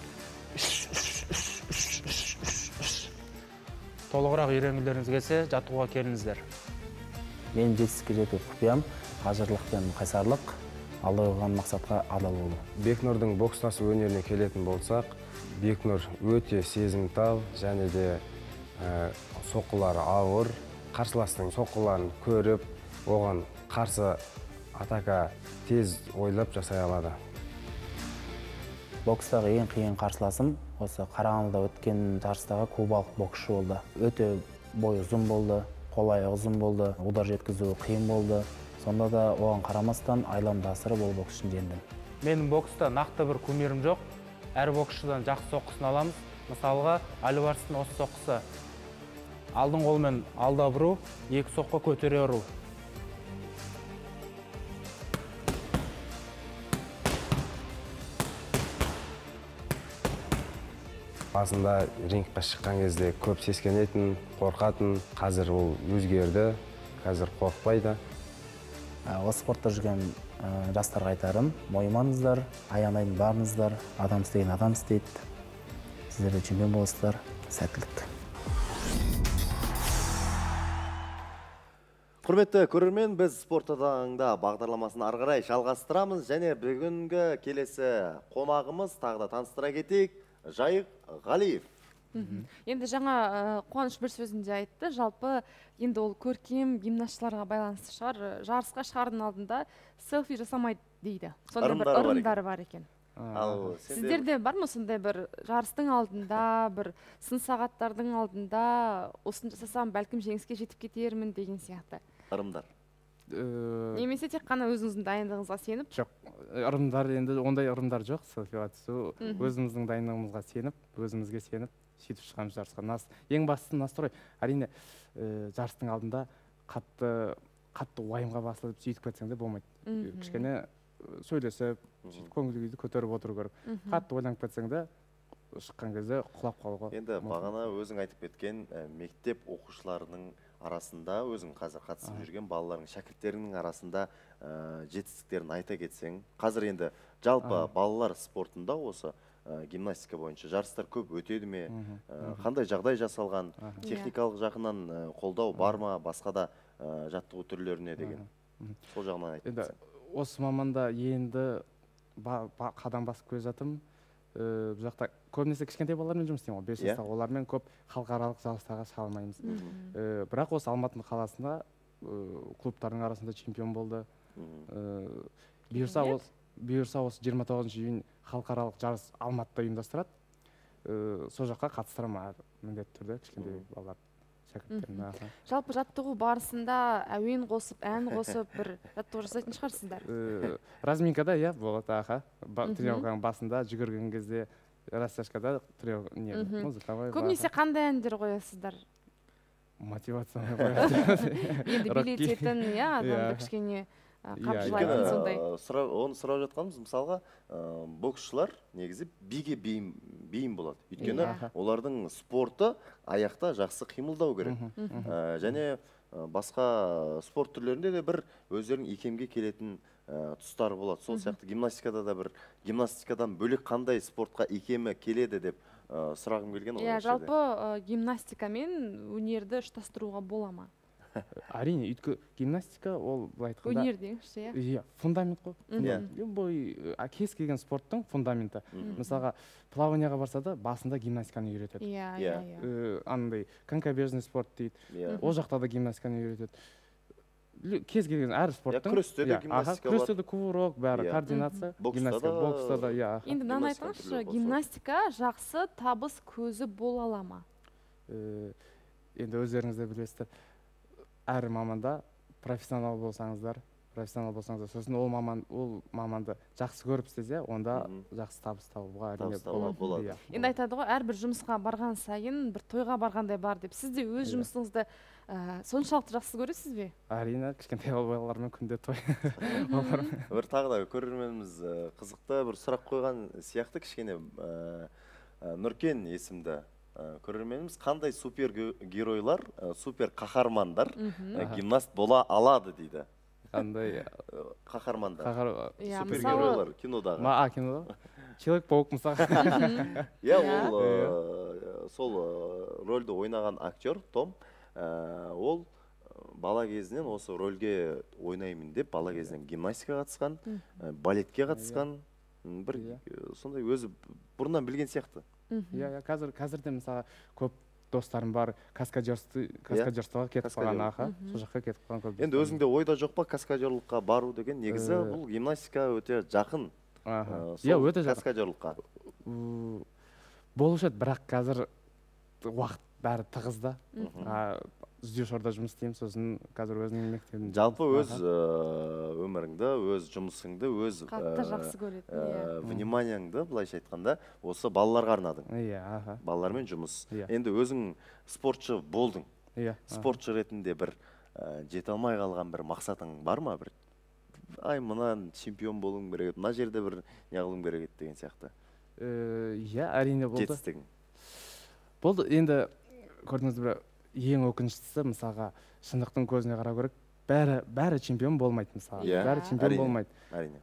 S5: толығырақ үйренгілеріңіз келсе, жаттығуға келіңіздер. Мен жетістікке жету құпиям, қажырлық пен қайсарлық, алда қойған мақсатқа адал болу.
S6: Бекнұрдың бокстасу өнеріне келетін болсақ, Бекнұр өте сезімтал, және де соққылары ауыр, қарсыластың соққыларын көріп, оған қарсы атака тез ойлап жасай алады.
S5: Бокстағы ең қиын қарсыласым осы Қарағандыда өткен жарыстағы кубалық боксшы болды. Өте бойы ұзын болды, қол аяғы ұзын болды, удар жеткізу қиын болды. Сонда да оған қарамастан айламды асырып ол боксшыны жеңдім.
S23: Менің бокста нақты бір кумирім жоқ. Әр боксшыдан жақсы соққысын аламыз. Мысалға, Альварестің осы соққысы. Алдың қолмен алда бұру, екі соққы көтере ұру.
S6: Басында рингқа шыққан кезде көп сескенетін, қорқатын, қазір ол өзгерді, қазір қорқпайды.
S5: Осы спортта жүрген жастарға айтарым, мойымаңыздар, аянайын барыңыздар, адам істеген адам істейді. Сіздер де чемпион боласыздар, сәттілік.
S2: Құрметті көрермен, біз спорт алаңында бағдарламасын ары қарай жалғастырамыз, және бүгінгі келесі қонағымыз тағы да таныстыра кетейік, Жайық Ғалиев.
S1: Енді жаңа Қуаныш бір сөзінде айтты, жалпы енді ол көркем гимнастшыларға байланысты шығар, жарысқа шығардың алдында селфи жасамайды дейді. Сондай бір ырымдары бар екен. Сіздерде бар ма сондай бір жарыстың алдында, бір сын сағаттардың алдында осыны жасасам бәлкім жеңіске жетіп кетермін деген сияқты?
S2: Ырымдар.
S1: Немесе тек қана өзіңіздің дайындығыңызға сеніп?
S4: Жоқ, ырымдар енді ондай ырымдар жоқ. Селфиға түсу, өзіміздің дайындығымызға сеніп, өзімізге сеніп, сөйтіп шығамыз жарысқа. Ең бастысы настрой. Әрине, жарыстың алдында қатты уайымға басылып сөйтіп кетсең де болмайды. Кішкене сөйлесіп, көңіл күйді көтеріп отыру керек. Қатты ойланып кетсең де шыққан кезде құлап қалуға.
S2: Енді бағана өзің айтып кеткен мектеп оқушыларының арасында, өзің қазір қатысып жүрген балалардың, шәкірттерінің арасында жетістіктерін айта кетсең, қазір енді жалпы балалар спортында осы гимнастика бойынша жарыстар көп өтеді ме? Қандай жағдай жасалған? Техникалық жағынан қолдау бар ма? Басқа да жаттығу түрлеріне деген. Сол жағынан айтып кетсең.
S4: Осы маманда енді қадам басып келе жатырмын. Бұл жақта көбінесе кішкентай балалармен жұмыс істеймін, 5 жастағы, олармен көп халықаралық жарыстарға шыға алмаймыз. Бірақ осы Алматы қаласында клубтардың арасында чемпион болды. Бұйырса осы 29 июнь халықаралық жарыс Алматыда ұйымдастырады. Сол жаққа қатыстырамын міндетті түрде кішкентай балалар.
S1: Жалпы жаттығу барысында әуен қосып, ән қосып, бір жаттығу жасайтын шығарсыздар?
S4: Разминкада, болады, тренировканың басында жүгірген кезде растяжкада музыкалай.
S1: Көбінесе қандай әндер қоясыздар?
S4: Мотивация қоясыз.
S1: Енді билететін, адамды кішкене қамшылайтын сондай.
S2: Оны сұрап жатқанымыз, мысалға, боксшылар негізі биге бейім болады. Өйткені олардың спорты аяқта жақсы қимылдау керек. Және басқа спорт түрлерінде де бір өздерінің икемге келетін тұстары болады. Сол сияқты гимнастикада да бір гимнастикадан бөлек қандай спортқа икемі келеді деп сұрағым келген.
S1: Жалпы гимнастика мен өнерді ұштастыруға бола ма?
S4: Әрине, өйткені гимнастика ол былай айтқанда
S1: өнер деңізші,
S4: иә, фундамент қой. Любой кез келген спорттың фундаменті. Мысалға, плаванияға барса да басында гимнастиканы үйретеді. Андай конькобежный спорт дейді. Ол жақта да гимнастиканы үйретеді. Кез келген әр спорттың
S2: күресте де гимнастика бар.
S4: Күресте де кувырок, бәрі координация, гимнастика, бокста да, иә.
S1: Енді мынаны айтыңызшы, гимнастика жақсы табыс көзі бола ала ма?
S4: Енді өздеріңіз де білесіздер, әр маманда профессионал болсаңыздар, сосын ол маманды жақсы көріп істесе, онда жақсы табыс табуға әрине болады.
S1: Енді айтады ғой, әрбір жұмысқа барған сайын бір тойға барғандай бар деп. Сіз де өз жұмысыңызды соншалықты жақсы көресіз бе?
S4: Әрине, кішкентай балалармен күнде той.
S2: Бір тағы да көрерменіміз қызықты бір сұрақ қойған сияқты, кішкене Нұркен есімді көрерменіміз, қандай супергеройлар, супер қаһармандар гимнаст бола алады дейді.
S4: Қандай
S2: қаһармандар, супергеройлар кинодағы.
S4: Кинодағы? Человек-паук мысалға.
S2: Ол сол рөлді ойнаған актер Том, ол бала кезінен осы рөлге ойнаймын деп бала кезінен гимнастика қатысқан, балетке қатысқан, бір сондай өзі бұрыннан білген сияқты.
S4: Қазірде мысалы көп достарым бар, каскадерствоға кетіп қалған, сол жаққа кетіп қалған көп.
S2: Енді өзіңде ойда жоқ па каскадерлыққа бару деген? Негізі бұл гимнастика өте жақын сол каскадерлыққа.
S4: Болушы еді, бірақ қазір уақыт бәрі тығызда. Іздеушорда жұмыс істеймін, сосын қазір өзімнің мектебімде.
S2: Жалпы өз өміріңді, өз жұмысыңды, өз
S1: қатты жақсы көретін,
S2: вниманияңды, былайша айтқанда, осы балаларға арнадың. Балалармен жұмыс. Енді өзің спортшы болдың. Спортшы ретінде бір жете алмай қалған бір мақсатың бар ма? Ай, мынан чемпион болуың керек еді, мына жерде бір не қылуың керек еді деген сияқты.
S4: Әрине болды.
S2: Жетістігің.
S4: Болды, енді көрдіңіз бір ең өкініштісі, мысалға, шындықтың көзіне қарау керек, бәрі чемпион болмайды, мысалға. Бәрі чемпион болмайды.
S2: Әрине.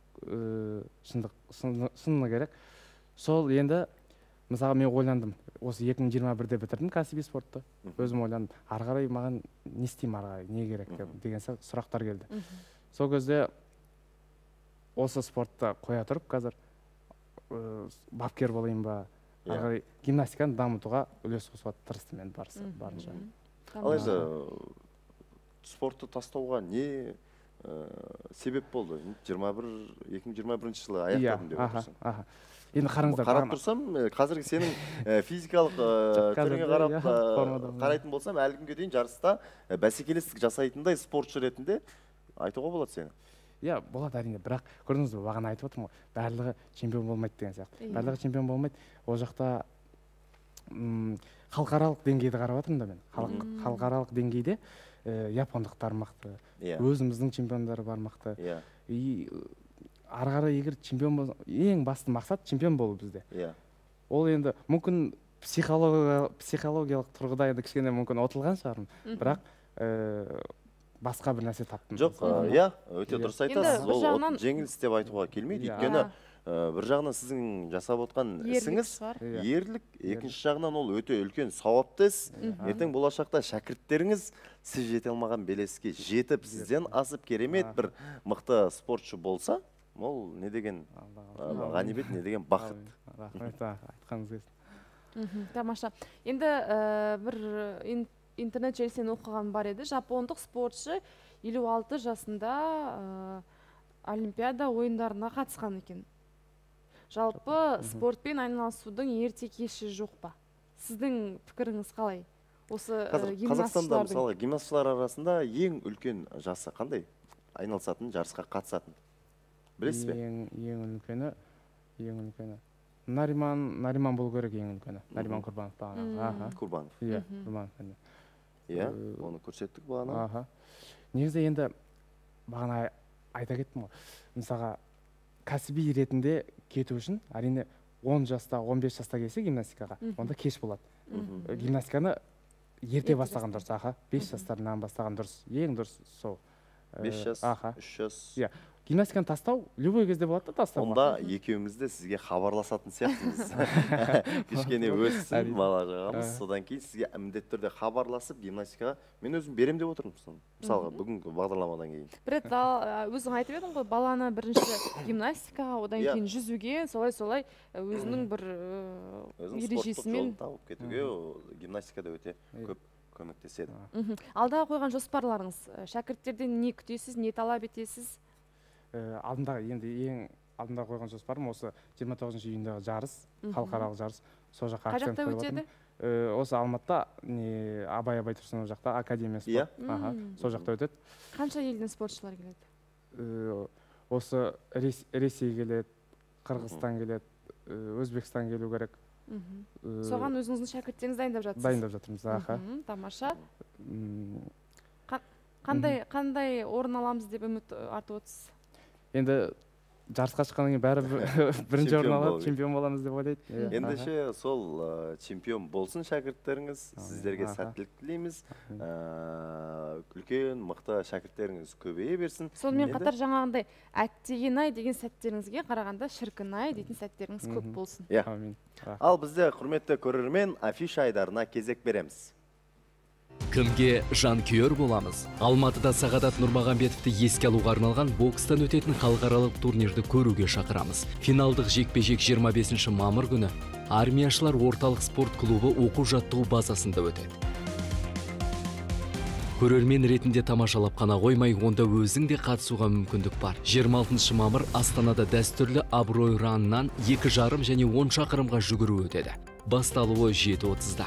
S4: Шыны керек. Сол енді, мысалға, мен ойландым. Осы 2021-де бітірдім кәсіби спортты. Өзім ойландым. Ары қарай маған не істеймін, ары қарай, не керек деген сұрақтар келді. Сол кезде осы спортты қоя тұрып, қазір бапкер болайын ба, гимнастиканы дамытуға үлес қосуға тырыстым мен барынша.
S2: Алайда спортты тастауға не себеп болды? 2021 жылы аяқтадым деп отырсың.
S4: Енді қараңыздар.
S2: Қарап тұрсам, қазіргі сенің физикалық түріңе қарайтын болсам, әлі күнге дейін жарыста бәсекелестік жасайтындай спортшы ретінде айтуға болады сені.
S4: Болады әрине, бірақ көрдіңіз бе, бағана айтып отырмын ғой, барлығы чемпион болмайды деген сияқты. Барлығы чемпион болмайды. Ол жақта халықаралық деңгейді қарап отырмын да мен. Халықаралық деңгейде япондықтар мықты, өзіміздің чемпиондары бар мықты. Ары қарай егер чемпион болса, ең басты мақсат чемпион болу бізде. Ол енді мүмкін психологиялық тұрғыда енді кішкене мүмкін ұтылған шығармын, бірақ басқа бір нәрсе таптым.
S2: Жоқ, өте дұрыс айтасыз. Ол жеңіліс деп айтуға келмейді. Өйткені бір жағынан сіздің жасап отқан ісіңіз ерлік, екінші жағынан ол өте үлкен сауапты іс. Ертең болашақта шәкірттеріңіз сіз жете алмаған белеске жетіп, сізден асып керемет бір мықты спортшы болса, ол не деген ғанибет, не деген бақыт.
S4: Рахмет, айтқаныңыз келсін.
S1: Тамаша. Енді бір интернет желісінен оқыған бар еді. Жапондық спортшы 56 жасында Олимпиада ойындарына қатысқан екен. Жалпы спортпен айналысудың ерте кеші жоқ па? Сіздің пікіріңіз қалай? Осы
S2: Қазақстанда мысалы гимнастшылар арасында ең үлкен жасы қандай? Айналысатын, жарысқа қатысатын. Білесіз бе?
S4: Ең үлкені Нариман болу керек ең үлкені. Нариман Құрбанов бағана.
S2: Құрбанов.
S4: Иә, Құрбанов.
S2: Иә, оны көрсеттік бағана.
S4: Негізі енді бағана айта кеттім ғой. Мысалға, кәсіби ретінде кету үшін, әрине 10 жаста, 15 жаста келсе гимнастикаға, онда кеш болады. Гимнастиканы ерте бастаған дұрыс, 5 жастарынан бастаған дұрыс, ең дұрыс сол.
S2: 5 жас, 3 жас.
S4: Иә, гимнастиканы тастау, любой кезде болады да тастау.
S2: Онда екеуміз де сізге хабарласатын сияқтымыз. Кішкене өссін бала жағамыз, содан кейін сізге міндетті түрде хабарласып, гимнастикаға мен өзім берем деп отырмын. Мысалға, бүгінгі бағдарламадан кейін.
S1: Бір рет өзің айтып едің ғой, баланы бірінші гимнастикаға, одан кейін жүзуге, солай-солай өзінің бір ережесімен
S2: тауып кетуге гимнастикада өте көп көмектеседі.
S1: Алдағы қойған жоспарларыңыз, шәкірттерден не күтесіз, не талап етесіз?
S4: Ең алдында қойған жоспарым осы 29 июньдағы жарыс, халықаралық жарыс.
S1: Қай жақта өтеді?
S4: Осы Алматыда Абай Тұрсынов жақта академия спорт. Сол жақта өтеді.
S1: Қанша елден спортшылар келеді?
S4: Осы Ресей келеді, Қырғызстан келеді, Өзбекстан келу керек.
S1: Соған өзіңіздің шәкірттеріңіз дайындап жатсыз?
S4: Дайындап жатырмыз.
S1: Тамаша. Қандай орын аламыз деп үміт артып отырсыз?
S2: Енді
S4: жарысқа шыққаннан кейін бәрі бірінші орын алып, чемпион боламыз деп ойлайды.
S2: Ендеше сол чемпион болсын шәкірттеріңіз, сіздерге сәттілік тілейміз. Үлкен, мықты шәкірттеріңіз көбейе берсін.
S1: Сонымен қатар жаңағындай әттеген-ай деген сәттеріңізге қарағанда шіркін-ай дейтін сәттеріңіз көп болсын.
S2: Ал бізде құрметті көрермен афиша айдарына кезек береміз.
S19: Кімге жанкүйер боламыз? Алматыда Сағадат Нұрмағамбетовті еске алуға арналған бокстан өтетін халықаралық турнирді көруге шақырамыз. Финалдық жекпе-жек 25 мамыр күні армияшылар орталық спорт клубы оқу-жаттығу базасында өтеді. Көрермен ретінде тамашалап қана қоймай, онда өзің де қатысуға мүмкіндік бар. 26 мамыр Астанада дәстүрлі абырой ранынан 2,5 және 10 шақырымға жүгіру өтеді. Басталуы 7:30-да.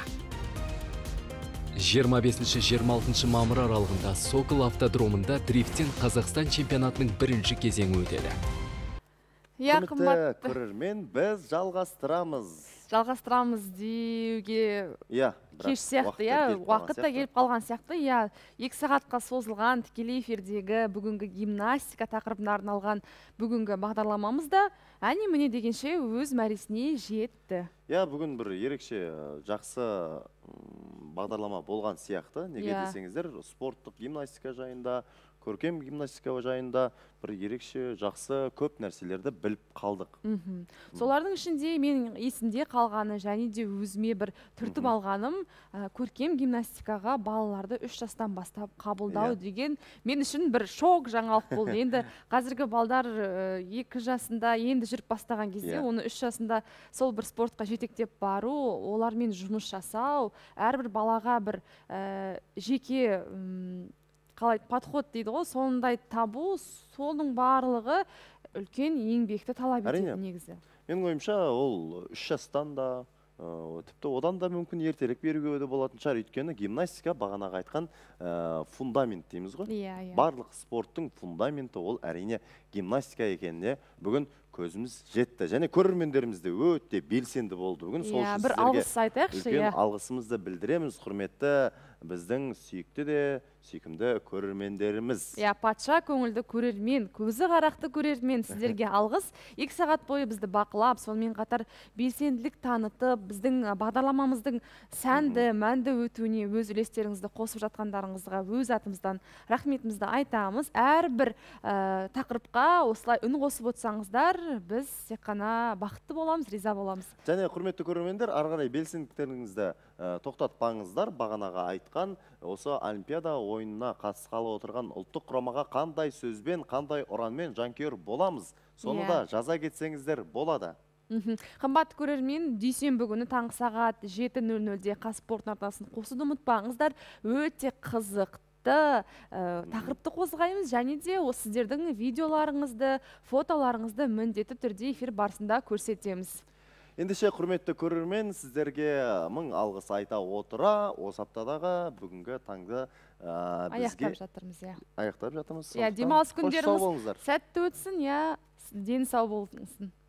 S19: 25-26 мамыр аралығында Сокол автодромында дрифттен Қазақстан чемпионатының бірінші кезеңі өтеді.
S2: Құрметті көрермен, біз
S1: жалғастырамыз деуге кеш сияқты, уақыт та келіп қалған сияқты. 2 сағатқа созылған тікелей эфирдегі бүгінгі гимнастика тақырыбына арналған бүгінгі бағдарламамызда міне дегенше өз мәресіне жетті.
S2: Бүгін бір ерекше жақсы бағдарлама болған сияқты. Неге десеңіздер, спорттық гимнастика жайында, көркем гимнастика жайында бір ерекше жақсы көп нәрселерді біліп қалдық.
S1: Солардың ішінде мен есінде қалғаны және де өзіме бір түртіп алғаным көркем гимнастикаға балаларды 3 жастан бастап қабылдау деген мен үшін бір шок жаңалық болды. Енді қазіргі балдар 2 жасында енді жүріп бастаған кезде, оны 3 жасында сол бір спортқа жетектеп бару, олармен жұмыс жасау, әрбір балаға бір жеке қалай подход дейді ғой, сондай табу, соның барлығы үлкен еңбекті талап етеді негізі.
S2: Менің ойымша, ол 3 жастан да, тіпті одан да мүмкін ертерек беруге болатын шығар. Өйткені гимнастика бағанағы айтқан фундамент дейміз ғой. Барлық спорттың фундаменті ол әрине гимнастика екеніне бүгін көзіміз жетті. Және көрермендеріміз де өте белсенді болды. Бүгін сол үшін сіздерге үлкен алғысымызды білдіреміз, құрметті біздің сүйікті де сүйкімді көрермендеріміз.
S1: Патша көңілді көрермен, көзі қарақты көрермен, сіздерге алғыс. 2 сағат бойы бізді бақылап, сонымен қатар белсенділік танытып, біздің бағдарламамыздың сәнді, мәнді өтуіне өз үлестеріңізді қосып жатқандарыңызға өз атымыздан рахметімізді айтамыз. Әрбір тақырыпқа осылай үн қосып отырсаңыздар, біз тек қана бақытты боламыз, риза боламыз.
S2: Және құрметті көрермендер, ары қарай белсенділіктеріңізді тоқтатпаңыздар. Бағанаға айтқан осы Олимпиада ойынына қатысқалы отырған ұлттық құрамаға қандай сөзбен, қандай ұранмен жанкүйер боламыз, соны да жаза кетсеңіздер болады.
S1: Қымбатты көрермен, дүйсенбі күні таңғы сағат 7:00-де Қазспорт арнасын қосуды ұмытпаңыздар. Өте қызықты тақырыпты қозғаймыз, және де сіздердің видеоларыңызды, фотоларыңызды міндетті түрде эфир барысында көрсетеміз.
S2: Ендеше құрметті көрермен, сіздерге мың алғыс айта отыра, осы аптадағы бүгінгі таңды бізге аяқтап жатырмыз.
S1: Демалыс күндеріңіз сәтті өтсін, дені сау болыңыз.